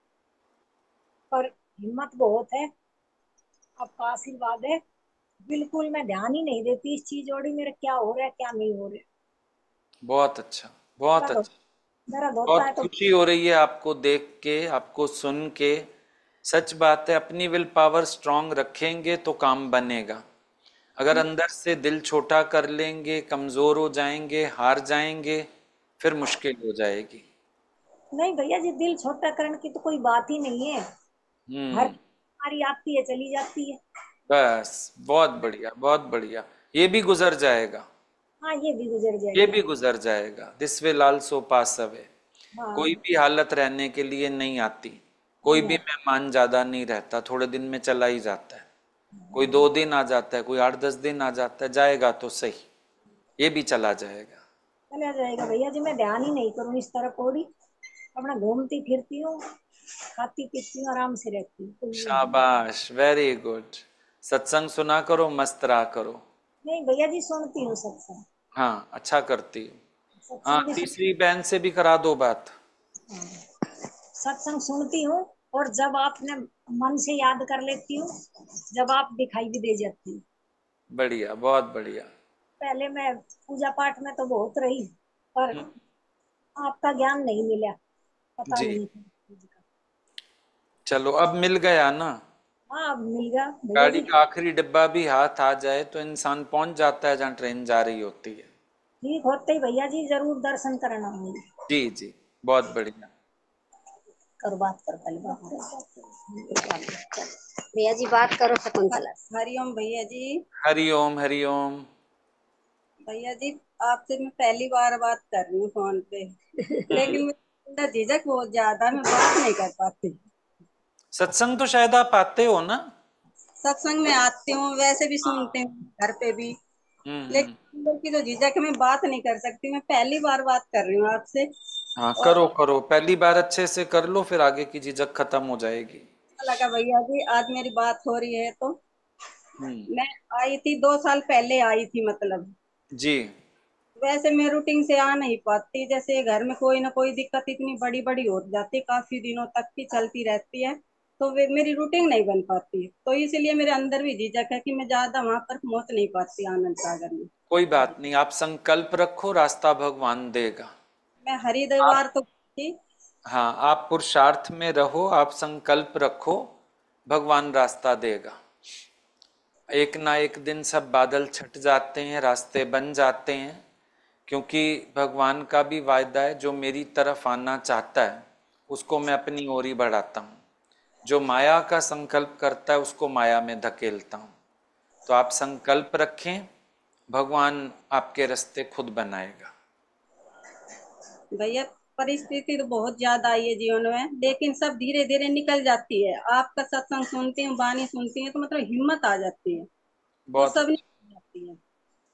पर हिम्मत बहुत है, आपका आशीर्वाद है। बिल्कुल मैं ध्यान ही नहीं देती इस चीज और मेरे क्या हो रहा है क्या नहीं हो रहा है।
बहुत अच्छा बहुत
दर्द हो-
अच्छा।
दर्द होता
बहुत
है तो
खुशी हो रही है आपको देख के, आपको सुन के। सच बात है, अपनी विल पावर स्ट्रांग रखेंगे तो काम बनेगा। अगर अंदर से दिल छोटा कर लेंगे, कमजोर हो जाएंगे, हार जाएंगे, फिर मुश्किल हो जाएगी।
नहीं भैया जी, दिल छोटा करने की तो कोई बात ही नहीं है। हर
हम्म।
बीमारी आती है चली जाती है।
बस बहुत बढ़िया बहुत बढ़िया। ये भी गुजर जाएगा,
हाँ ये भी गुजर
ये
जाएगी।
भी गुजर जाएगा। This will also pass away. कोई
हाँ
भी हालत रहने के लिए नहीं आती। कोई
नहीं
भी
आती।
मेहमान ज्यादा नहीं रहता, थोड़े दिन में चला ही जाता है। कोई 2 दिन आ जाता है, कोई 8-10 दिन आ जाता है, जाएगा तो सही, ये भी चला जाएगा।
चला जाएगा भैया जी, मैं ध्यान ही नहीं करूँ इस तरह कोड़ी, अपना घूमती फिरती हूँ, खाती पीती हूँ, आराम से रहती हूँ, कोई वो नहीं।
शाबाश, वेरी गुड। सत्संग सुना करो, मस्त रहा करो।
नहीं भैया जी सुनती हूँ सत्संग,
हाँ अच्छा करती हो। हाँ,
सत्संग भी
तीसरी बहन से भी करा दो बात।
सत्संग सुनती हूँ। और जब आपने मन से याद कर लेती हूँ, जब आप दिखाई भी दे जाती हूँ।
बढ़िया बहुत बढ़िया।
पहले मैं पूजा पाठ में तो बहुत रही, पर
हम्म।
आपका ज्ञान नहीं मिला, पता
जी।
नहीं था चीज का।
चलो अब मिल गया ना।
हाँ अब मिल गया भैया
गाड़ी
जी।
का आखिरी डिब्बा भी हाथ आ जाए तो इंसान पहुंच जाता है जहाँ ट्रेन जा रही होती है।
ठीक होते ही भैया जी जरूर दर्शन करना होंगे।
जी जी, बहुत बढ़िया।
करो बात करो, पहले बात करो भैया जी, बात करो शकुंतला से।
हरिओम भैया जी।
हरिओम हरिओम।
भैया जी आपसे मैं पहली बार बात कर रही हूँ फोन पे, लेकिन मेरे अंदर झिझक बहुत ज्यादा, मैं बात नहीं कर पाती।
सत्संग तो शायद आप आते हो ना?
सत्संग में आती हूँ, वैसे भी
हाँ।
सुनती हूँ घर पे भी, लेकिन अंदर की जो झिझक है, मैं बात नहीं कर सकती। मैं पहली बार बात कर रही हूँ आपसे।
हाँ,
और
करो करो, पहली बार अच्छे से कर लो, फिर आगे की झिझक खत्म हो जाएगी।
अच्छा लगा भैया जी, आज मेरी बात हो रही है। तो
हम्म।
मैं आई थी 2 साल पहले आई थी, मतलब
जी।
वैसे मैं रूटीन से आ नहीं पाती। जैसे घर में कोई ना कोई दिक्कत इतनी बड़ी बड़ी हो जाती, काफी दिनों तक की चलती रहती है, तो वे मेरी रूटीन नहीं बन पाती। तो इसीलिए मेरे अंदर भी झिझक है कि मैं ज्यादा वहां पर पहुंच नहीं पाती आनंद सागर में।
कोई बात नहीं, आप संकल्प रखो, रास्ता भगवान देगा।
मैं
आप,
हरिद्वार तो थी।
हाँ, आप पुरुषार्थ में रहो, आप संकल्प रखो, भगवान रास्ता देगा। एक ना एक दिन सब बादल छट जाते हैं, रास्ते बन जाते हैं, क्योंकि भगवान का भी वायदा है, जो मेरी तरफ आना चाहता है उसको मैं अपनी ओर ही बढ़ाता हूँ, जो माया का संकल्प करता है उसको माया में धकेलता हूँ। तो आप संकल्प रखें, भगवान आपके रास्ते खुद बनाएगा।
भैया परिस्थिति तो बहुत ज्यादा आई है जीवन में, लेकिन सब धीरे धीरे निकल जाती है। आपका सत्संग सुनती हूँ, वाणी सुनती हूँ, तो मतलब हिम्मत आ जाती है। वो
बहुत
सब निकल जाती है।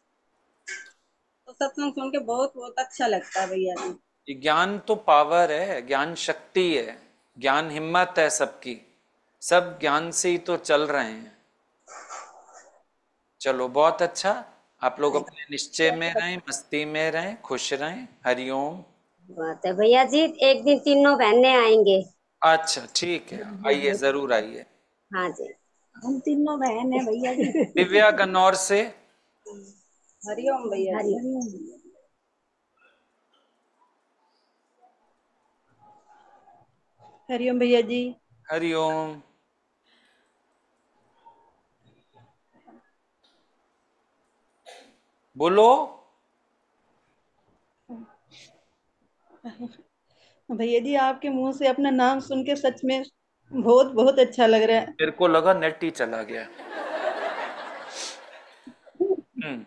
तो सत्संग सुन के बहुत बहुत अच्छा लगता है भैया जी।
ज्ञान तो पावर है, ज्ञान शक्ति है, ज्ञान हिम्मत है सबकी, सब ज्ञान से ही तो चल रहे हैं। चलो बहुत अच्छा, आप लोग अपने निश्चय में रहें, मस्ती में रहें, खुश रहें। हरिओम।
बात है भैया जी, एक दिन तीनों बहनें आएंगे।
अच्छा ठीक है, आइए, जरूर आइए।
हाँ जी।
हम तीनों बहन है भैया जी।
दिव्या गन्नौर से।
हरिओम भैया जी।
हरिओम भैया जी।
हरिओम। बोलो।
भैया जी, आपके मुंह से अपना नाम सुन के सच में बहुत बहुत अच्छा लग रहा है।
मेरे को लगा नेट ही चला गया। हम्म।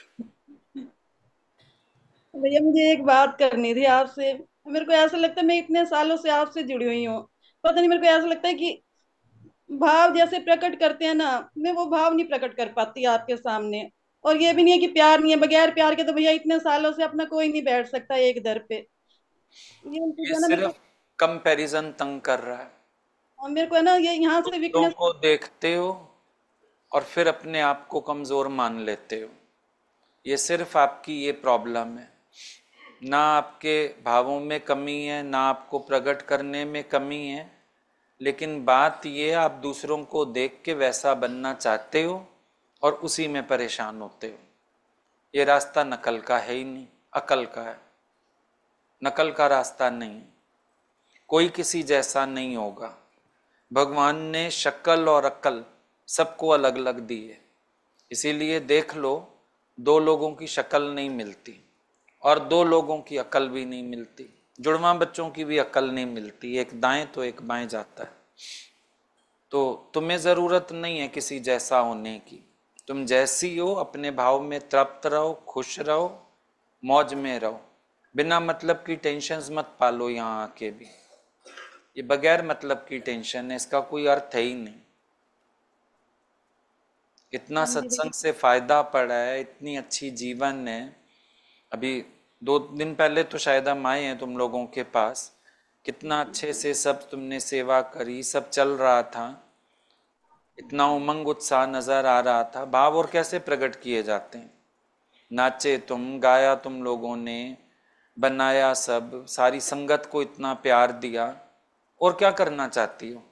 भैया मुझे एक बात करनी थी आपसे। मेरे को ऐसा लगता है मैं इतने सालों से आपसे जुड़ी हुई हूँ, पता नहीं, मेरे को ऐसा लगता है कि भाव जैसे प्रकट करते हैं ना, मैं वो भाव नहीं प्रकट कर पाती आपके सामने। और ये भी नहीं है कि प्यार नहीं है, बगैर प्यार के तो भैया इतने सालों से अपना कोई नहीं बैठ सकता एक दर पे।
ये
है ना मेरे को।
सिर्फ कंपैरिजन तंग कर रहा है।
और मेरे को है ना, ये यहाँ से
दूसरों
वीकनेस।
को देखते हो और फिर अपने आप को कमजोर मान लेते हो, ये सिर्फ आपकी ये प्रॉब्लम है। ना आपके भावों में कमी है, ना आपको प्रकट करने में कमी है, लेकिन बात ये, आप दूसरों को देख के वैसा बनना चाहते हो और उसी में परेशान होते हो। ये रास्ता नकल का है ही नहीं, अकल का है। नकल का रास्ता नहीं, कोई किसी जैसा नहीं होगा। भगवान ने शक्ल और अक्ल सबको अलग अलग दी है, इसीलिए देख लो, दो लोगों की शक्ल नहीं मिलती और दो लोगों की अकल भी नहीं मिलती। जुड़वा बच्चों की भी अकल नहीं मिलती, एक दाएं तो एक बाएं जाता है। तो तुम्हें जरूरत नहीं है किसी जैसा होने की, तुम जैसी हो अपने भाव में तृप्त रहो, खुश रहो, मौज में रहो। बिना मतलब की टेंशन मत पालो। यहाँ आके भी ये बगैर मतलब की टेंशन है, इसका कोई अर्थ है ही नहीं। इतना सत्संग से फायदा पड़ा है, इतनी अच्छी जीवन है। अभी 2 दिन पहले तो शायद हम आए हैं तुम लोगों के पास, कितना अच्छे से सब तुमने सेवा करी, सब चल रहा था, इतना उमंग उत्साह नजर आ रहा था। भाव और कैसे प्रकट किए जाते हैं, नाचे तुम, गाया तुम लोगों ने, बनाया सब, सारी संगत को इतना प्यार दिया, और क्या करना चाहती हो?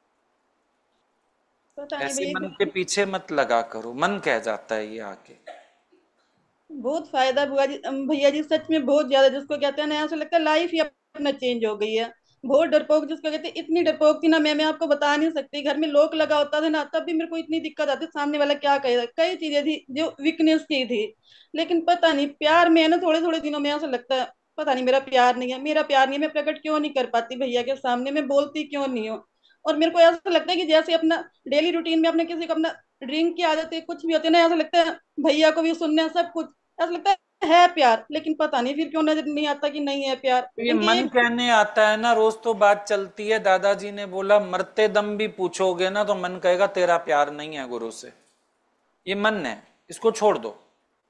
पता नहीं
ऐसे मन
भैया।
के पीछे मत लगा करो, मन कह जाता है ये आके।
बहुत फायदा बुआ जी, भैया जी सच में बहुत ज्यादा, जिसको कहते हैं ना, ऐसा लगता है लाइफ ही अपना चेंज हो गई है। बहुत डरपोक जिसको कहते हैं, इतनी डरपोक थी ना, मैं आपको बता नहीं सकती। घर में लॉक लगा होता था ना, तब भी मेरे को इतनी दिक्कत आती, सामने वाला क्या कहेगा, कई चीजें थी जो वीकनेस की थी। लेकिन पता नहीं प्यार में है ना, थोड़े थोड़े दिनों में ऐसा लगता है पता नहीं मेरा प्यार नहीं है, मेरा प्यार नहीं है, मैं प्रकट क्यों नहीं कर पाती भैया के सामने, मैं बोलती क्यों नहीं हूँ। और मेरे को ऐसा लगता है कि जैसे अपना डेली रूटीन में अपने किसी को अपना ड्रिंक की आदत है, कुछ भी होती है ना, ऐसा लगता है भैया को भी सुनना है सब कुछ, ऐसा लगता है प्यार। लेकिन पता नहीं फिर क्यों नजर नहीं आता कि नहीं है प्यार,
तो ये
क्योंकि
मन
एक।
कहने आता है ना, रोज तो बात चलती है। दादाजी ने बोला मरते दम भी पूछोगे ना तो मन कहेगा तेरा प्यार नहीं है गुरु से। ये मन है, इसको छोड़ दो।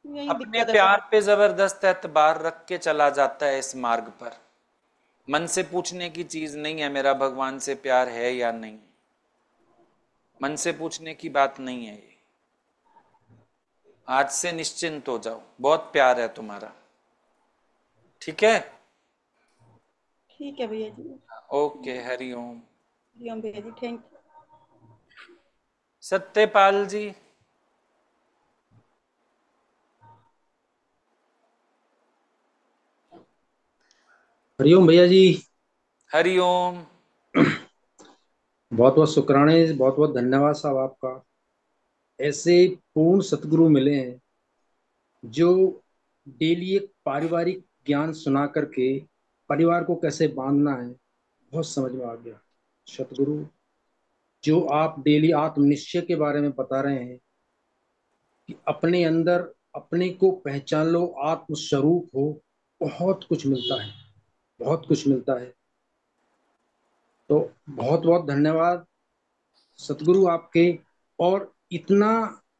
यही
अपने
दिक्कत है
प्यार पे जबरदस्त एतबार रख के चला जाता है इस मार्ग पर। मन से पूछने की चीज नहीं है मेरा भगवान से प्यार है या नहीं, मन से पूछने की बात नहीं है ये। आज से निश्चिंत हो जाओ, बहुत प्यार है तुम्हारा। ठीक है,
ठीक है भैया जी।
ओके, हरिओम।
हरिओम भैया जी, थैंक यू।
सत्यपाल जी।
हरिओम भैया जी।
हरिओम।
बहुत बहुत शुक्राने, बहुत बहुत धन्यवाद साहब आपका। ऐसे पूर्ण सतगुरु मिले हैं जो डेली एक पारिवारिक ज्ञान सुना करके परिवार को कैसे बांधना है बहुत समझ में आ गया। सतगुरु, जो आप डेली आत्मनिश्चय के बारे में बता रहे हैं कि अपने अंदर अपने को पहचान लो, आत्मस्वरूप हो, बहुत कुछ मिलता है, बहुत कुछ मिलता है। तो बहुत बहुत धन्यवाद सतगुरु आपके। और इतना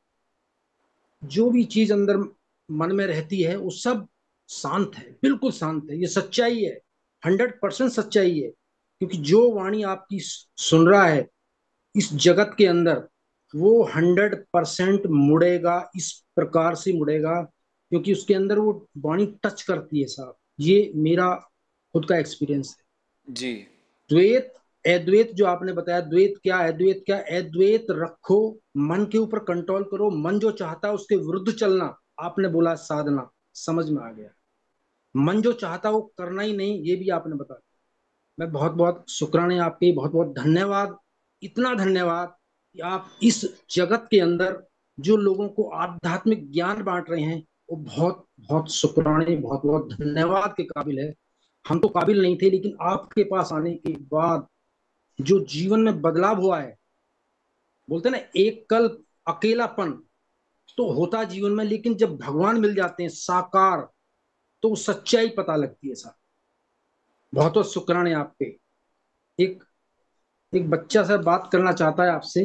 जो भी चीज अंदर मन में रहती है वो सब शांत है, बिल्कुल शांत है। ये सच्चाई है, 100% सच्चाई है। क्योंकि जो वाणी आपकी सुन रहा है इस जगत के अंदर, वो 100% मुड़ेगा, इस प्रकार से मुड़ेगा क्योंकि उसके अंदर वो वाणी टच करती है साहब। ये मेरा खुद का एक्सपीरियंस है
जी।
द्वैत अद्वैत जो आपने बताया, द्वैत क्या अद्वैत क्या, अद्वैत रखो, मन के ऊपर कंट्रोल करो, मन जो चाहता है उसके विरुद्ध चलना। आपने बोला साधना, समझ में आ गया। मन जो चाहता है वो करना ही नहीं, ये भी आपने बताया। मैं बहुत बहुत शुक्राने आपके, बहुत बहुत धन्यवाद। इतना धन्यवाद कि आप इस जगत के अंदर जो लोगों को आध्यात्मिक ज्ञान बांट रहे हैं, वो बहुत बहुत शुक्राने, बहुत बहुत धन्यवाद के काबिल है। हम तो काबिल नहीं थे, लेकिन आपके पास आने के बाद जो जीवन में बदलाव हुआ है, बोलते ना एक कल अकेलापन तो होता जीवन में, लेकिन जब भगवान मिल जाते हैं साकार तो सच्चाई पता लगती है साहब। बहुत बहुत शुक्राने आपके। एक एक बच्चा सर बात करना चाहता है आपसे।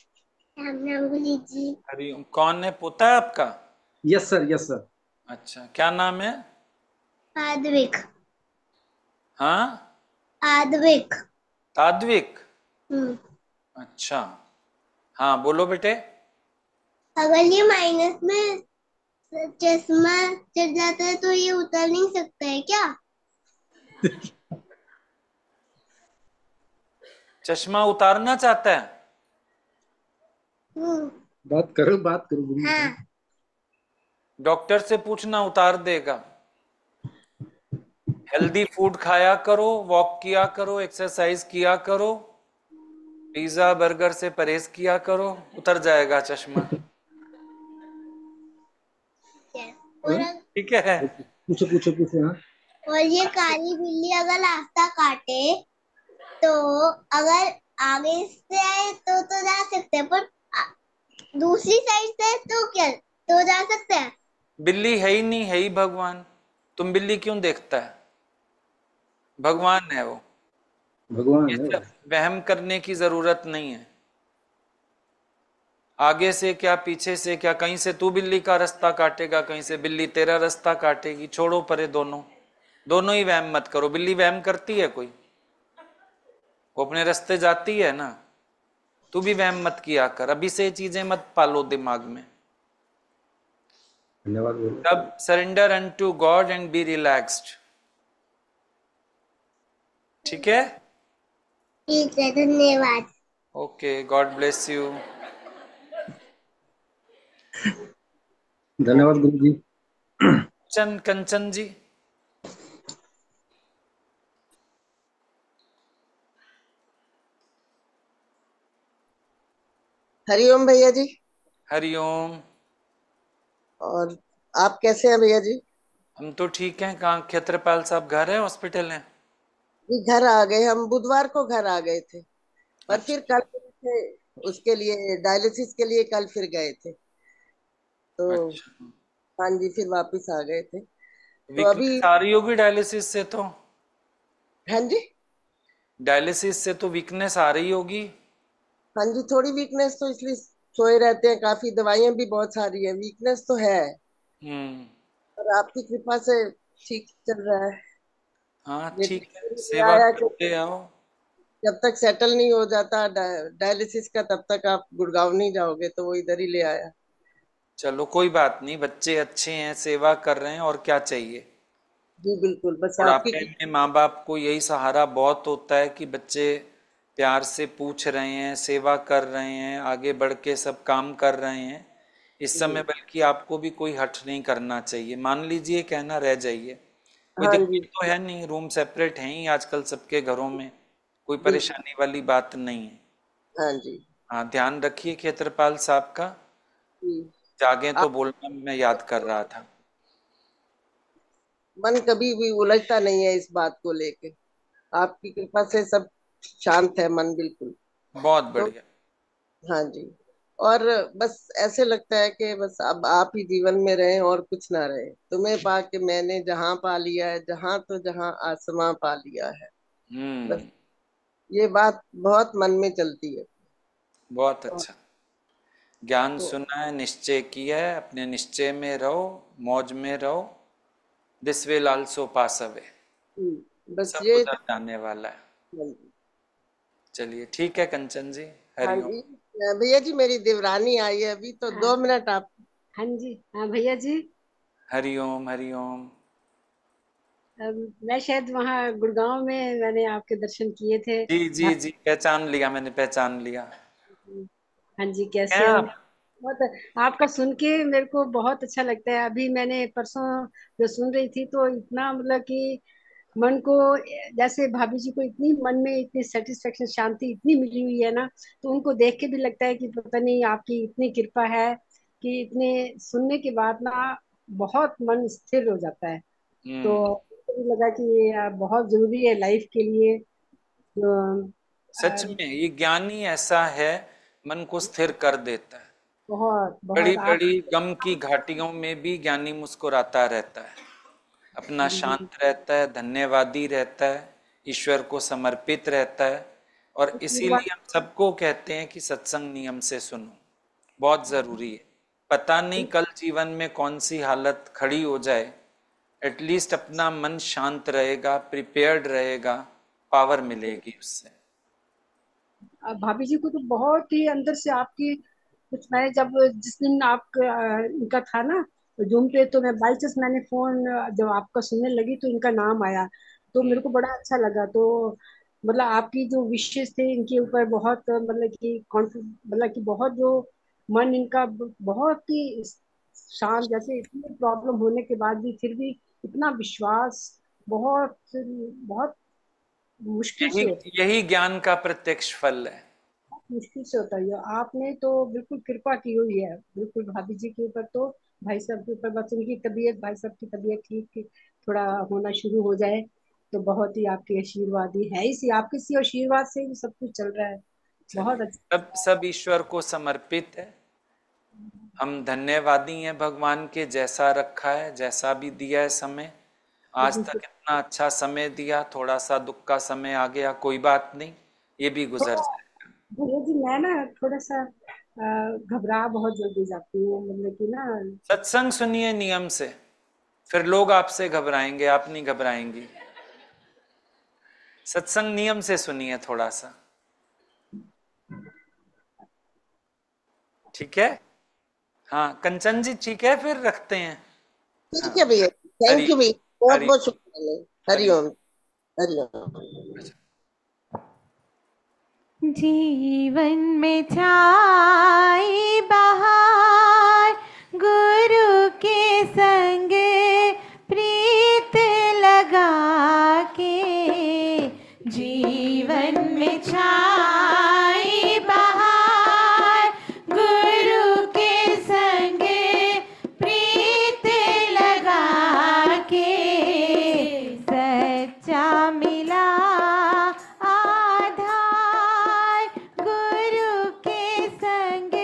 हरिओम। कौन है, पोता है आपका?
Yes sir, yes sir.
अच्छा, क्या नाम है?
आद्विक।
हाँ,
आद्विक।
ताद्विक। अच्छा, हाँ बोलो बेटे।
अगर ये माइनस में चश्मा चढ़ जाता है तो ये उतर नहीं सकता है क्या?
चश्मा उतारना चाहता है?
बात करो, बात करो गुरु।
हाँ।
डॉक्टर से पूछना, उतार देगा। हेल्दी फूड खाया करो, वॉक किया करो, एक्सरसाइज किया करो, पिज्जा बर्गर से परहेज किया करो, उतर जाएगा चश्मा। ठीक है।
पूछो पूछो पूछो। हाँ,
और ये काली बिल्ली अगर रास्ता काटे तो अगर आगे से आए तो जा सकते हैं, पर दूसरी साइड से तो क्या तो जा सकते हैं?
बिल्ली है ही नहीं, है ही भगवान। तुम बिल्ली क्यों देखता है? भगवान है वो।
भगवान
ये
है
सब वहम करने की जरूरत नहीं है। आगे से क्या, पीछे से क्या, कहीं से तू बिल्ली का रास्ता काटेगा, कहीं से बिल्ली तेरा रास्ता काटेगी। छोड़ो परे दोनों, दोनों ही वहम मत करो। बिल्ली वहम करती है कोई? वो अपने रास्ते जाती है ना। तू भी वहम मत किया कर, अभी से चीजें मत पालो दिमाग में।
धन्यवाद।
तब surrender unto God and be relaxed. ठीक है,
ठीक है, धन्यवाद।
Okay, God bless you.
धन्यवाद गुरु जी।
कंचन जी।
हरिओम भैया जी।
हरिओम।
और आप कैसे हैं भैया जी?
हम तो ठीक हैं। कहाँ क्षेत्रपाल साहब, घर है हॉस्पिटल है?
जी घर आ गए, हम बुधवार को घर आ गए थे, पर फिर
अच्छा।
कल थे उसके लिए, डायलिसिस के लिए कल फिर गए थे, तो
अच्छा,
हाँ जी फिर वापस आ गए थे। तो अभी
वीकनेस आ रही होगी डायलिसिस से तो।
हाँ जी,
डायलिसिस से तो वीकनेस आ रही होगी।
हाँ जी थोड़ी वीकनेस तो इसलिए सोए रहते हैं, काफी दवाइयां भी बहुत सारी है, वीकनेस तो है। और आपकी कृपा से ठीक चल रहा है।
हाँ
ये
ठीक है,
ये
सेवा
आया कि
करते आओ।
जब तक सेटल नहीं हो जाता डायलिसिस का, तब तक आप गुड़गांव नहीं जाओगे, तो वो इधर ही ले आया।
चलो कोई बात नहीं, बच्चे अच्छे हैं, सेवा कर रहे हैं, और क्या चाहिए।
जी बिल्कुल, बस आपकी
बुढ़ापे में माँ बाप को यही सहारा बहुत होता है कि बच्चे प्यार से पूछ रहे हैं, सेवा कर रहे हैं, आगे बढ़ के सब काम कर रहे हैं। इस समय बल्कि आपको भी कोई हठ नहीं करना चाहिए। मान लीजिए कहना रह जाइए, कोई
हाँ
दिक्कत
जी,
तो है नहीं, रूम सेपरेट हैं ही आजकल सबके घरों में, कोई
बिल्कुल।
परेशानी वाली बात नहीं है।
हाँ जी।
हाँ ध्यान रखिए क्षेत्रपाल साहब का,
जी।
जागे तो
आप
बोलना, मैं याद कर रहा था।
मन कभी भी उलझता नहीं है इस बात को लेके। आपकी कृपा से सब शांत है, मन बिल्कुल।
बहुत
तो
बढ़िया।
हाँ जी। और बस ऐसे लगता है कि बस अब आप ही जीवन में रहें और कुछ ना रहे। तुम्हें पा के मैंने जहां पा लिया है, जहां तो जहां आसमां पा लिया है। बस ये बात बहुत मन में चलती है।
बहुत
तो,
अच्छा। ज्ञान
तो
सुना है, निश्चय किया है, अपने निश्चय में रहो, मौज में रहो। This will also pass away,
बस
सब
ये
उधर जाने वाला है।
हाँ जी।
चलिए ठीक है कंचन जी,
हाँ
हरिओम।
जी। भैया जी, मेरी देवरानी आई है अभी, तो 2 मिनट आप।
हाँ जी, हाँ भैया जी।
हरिओम हरिओम।
मैं शायद वहाँ गुड़गांव में मैंने आपके दर्शन किए थे।
जी जी जी, पहचान लिया मैंने, पहचान लिया।
हाँ जी, कैसे
हैं
हो।
आप?
बहुत आपका सुन के मेरे को बहुत अच्छा लगता है। अभी मैंने परसों जो सुन रही थी तो इतना मतलब कि मन को, जैसे भाभी जी को इतनी मन में इतनी सेटिस्फेक्शन, शांति इतनी मिली हुई है ना, तो उनको देख के भी लगता है कि पता नहीं आपकी इतनी कृपा है कि इतने सुनने के बाद ना बहुत मन स्थिर हो जाता है। तो
हम्म।
मुझे भी लगा कि ये बहुत जरूरी है लाइफ के लिए। तो
सच में ये ज्ञान ही ऐसा है, मन को स्थिर कर देता है।
बहुत
बड़ी
बहुत आप।
बड़ी गम की घाटियों में भी ज्ञानी मुस्कुराता रहता है, अपना शांत रहता है, धन्यवादी रहता है, ईश्वर को समर्पित रहता है। और इसीलिए हम सबको कहते हैं कि सत्संग नियम से सुनो, बहुत जरूरी है। पता नहीं कल जीवन में कौन सी हालत खड़ी हो जाए, एटलीस्ट अपना मन शांत रहेगा, प्रिपेयर्ड रहेगा, पावर मिलेगी उससे।
भाभी जी को तो बहुत ही अंदर से आपकी कुछ, मैं जब जिस दिन आप इनका था ना जूम पे, तो मैं बाई चांस मैंने फोन जब आपका सुनने लगी तो इनका नाम आया, तो मेरे को बड़ा अच्छा लगा। तो मतलब आपकी जो विशेष थे इनके ऊपर बहुत मतलब कि मतलब कि बहुत जो मन इनका बहुत ही शांत, जैसे इतनी प्रॉब्लम होने के बाद भी फिर भी इतना विश्वास, बहुत बहुत मुश्किल
यही
से होता है।
यही ज्ञान का प्रत्यक्ष फल है।
मुश्किल से होता है। आपने तो बिल्कुल कृपा की हुई है, बिल्कुल भाभी जी के ऊपर तो, भाई साहब के ऊपर। बस उनकी तबीयत, भाई साहब की तबीयत ठीक थोड़ा होना शुरू हो जाए तो बहुत ही आपके आशीर्वाद ही है, इसी आपके सी आशीर्वाद से ही सब कुछ चल रहा है। बहुत
चलिए,
अच्छा।
सब ईश्वर को समर्पित है। हम धन्यवादी हैं भगवान के, जैसा रखा है, जैसा भी दिया है समय। आज तक इतना अच्छा समय दिया, थोड़ा सा दुख का समय आ गया, कोई बात नहीं, ये भी गुजर जाए।
भैया जी मैं ना थोड़ा सा घबरा बहुत जल्दी जाती हूँ, मतलब कि ना।
सत्संग सुनिए नियम से, फिर लोग आपसे घबराएंगे, आप नहीं घबराएंगी। सत्संग नियम से सुनिए थोड़ा सा, ठीक है। हाँ कंचन जी ठीक है, फिर रखते हैं। हाँ
ठीक है भैया,
हरि
थैंक यू भैया, बहुत
हरि
बहुत शुक्रिया।
हरि।
हरिओम। हरिओम।
जीवन में छाई बहार, गुरु के संग प्रीत लगा के। जीवन में छाई बहार, गुरु के संग प्रीत लगा के। सच्चा मिला आधार, गुरु के संग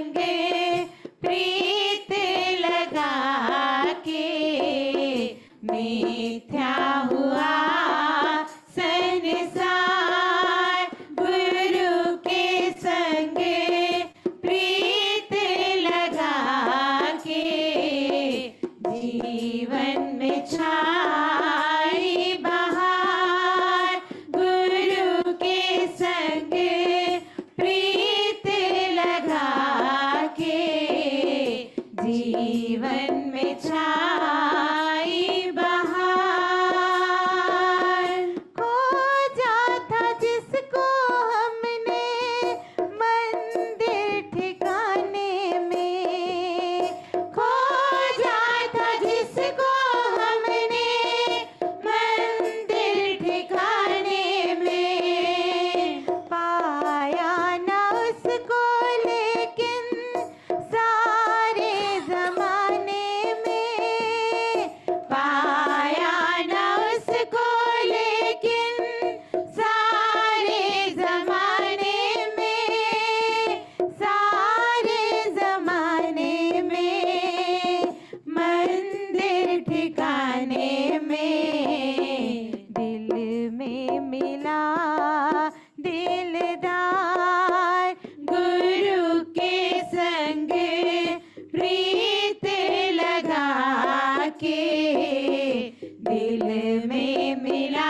संग प्रीत लगा के मिथ्या हुआ संसार, गुरु के संग प्रीत लगा के जीवन में छाई बहार, गुरु के संग प्रीत लगा के जीवन में छाई बहार। खोजा था जिसको हमने मंदिर ठिकाने में, खोजा था जिसको हमने मंदिर ठिकाने में, पाया ना उसको लेकिन सारे जमाने में, पाया ना उसको लेकिन सारे जमाने में, सारे जमाने में, मंदिर ठिकाने में, दिल में मिला दिलदार, गुरु के संग प्रीत लगा के दिल में मिला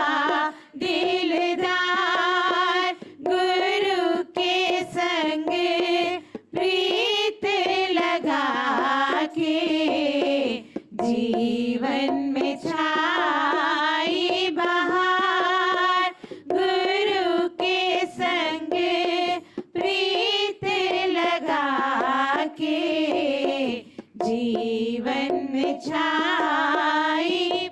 दिलदार, गुरु के संग प्रीत लगा के जीवन में छाई बहार, गुरु के संग प्रीत लगा के जीवन में छाई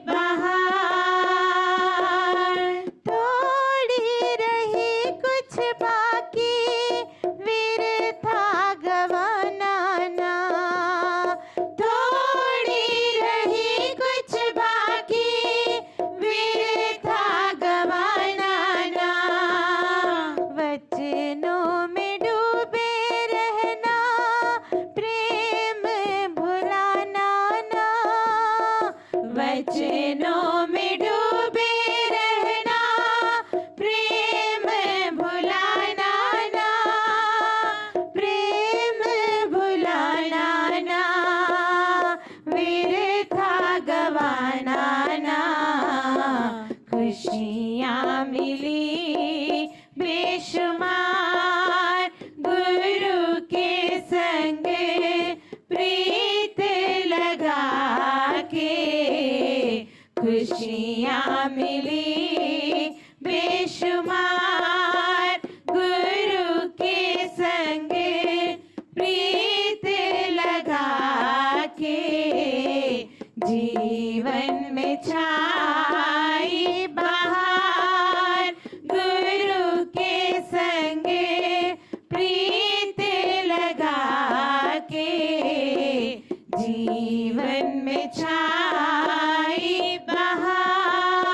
बहार। थोड़ी रही कुछ बाकी विरथा गवाना ना, थोड़ी रही कुछ बाकी विरथा गवाना ना, वचनों में डूबे रहना प्रेम भुलाना ना, वचनों में डूबे रहना प्रेम भुलाना ना, प्रेम भुलाना ना, विरथा गवाना ना। खुशियाँ मिली बेशुमार, गुरु के संग प्रीत लगा के, खुशियाँ मिली बेशुमार, गुरु के संग प्रीत लगा के जीवन में छाई बहार, गुरु के संग प्रीत लगा के जीवन में छाई बहार।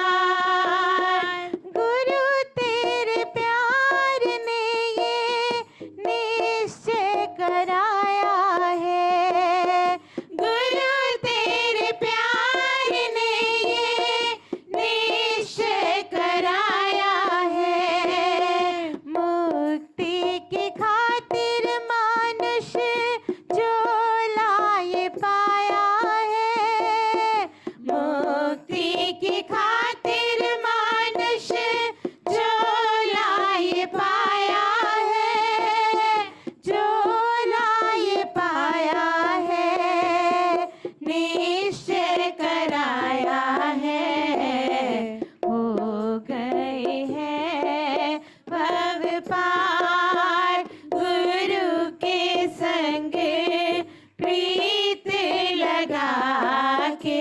गुरु तेरे प्यार ने ये निश्चय कराया है, गुरु तेरे प्यार ने ये निश्चय कराया है, मुक्ति की खातिर मानुष जो लाए पाया है, मुक्ति की खातिर मानुष जो लाए पाया है, जो लाए पाया है, निश्चय कराया है, हो गए हैं भव पार, गुरु के संग प्रीत लगा के,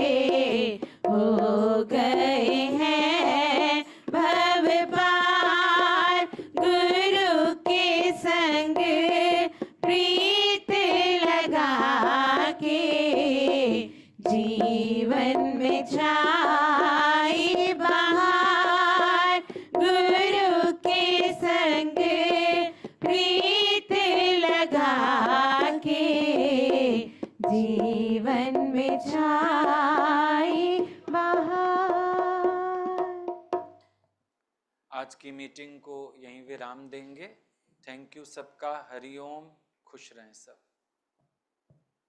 हो गए हैं भव पार, गुरु के संग प्रीत लगा के जीवन में छाई बहार, गुरु के संग प्रीत लगा जीवन में छाई बहार।
आज की मीटिंग को यहीं विराम देंगे। थैंक यू सबका। हरिओम। खुश रहें सब।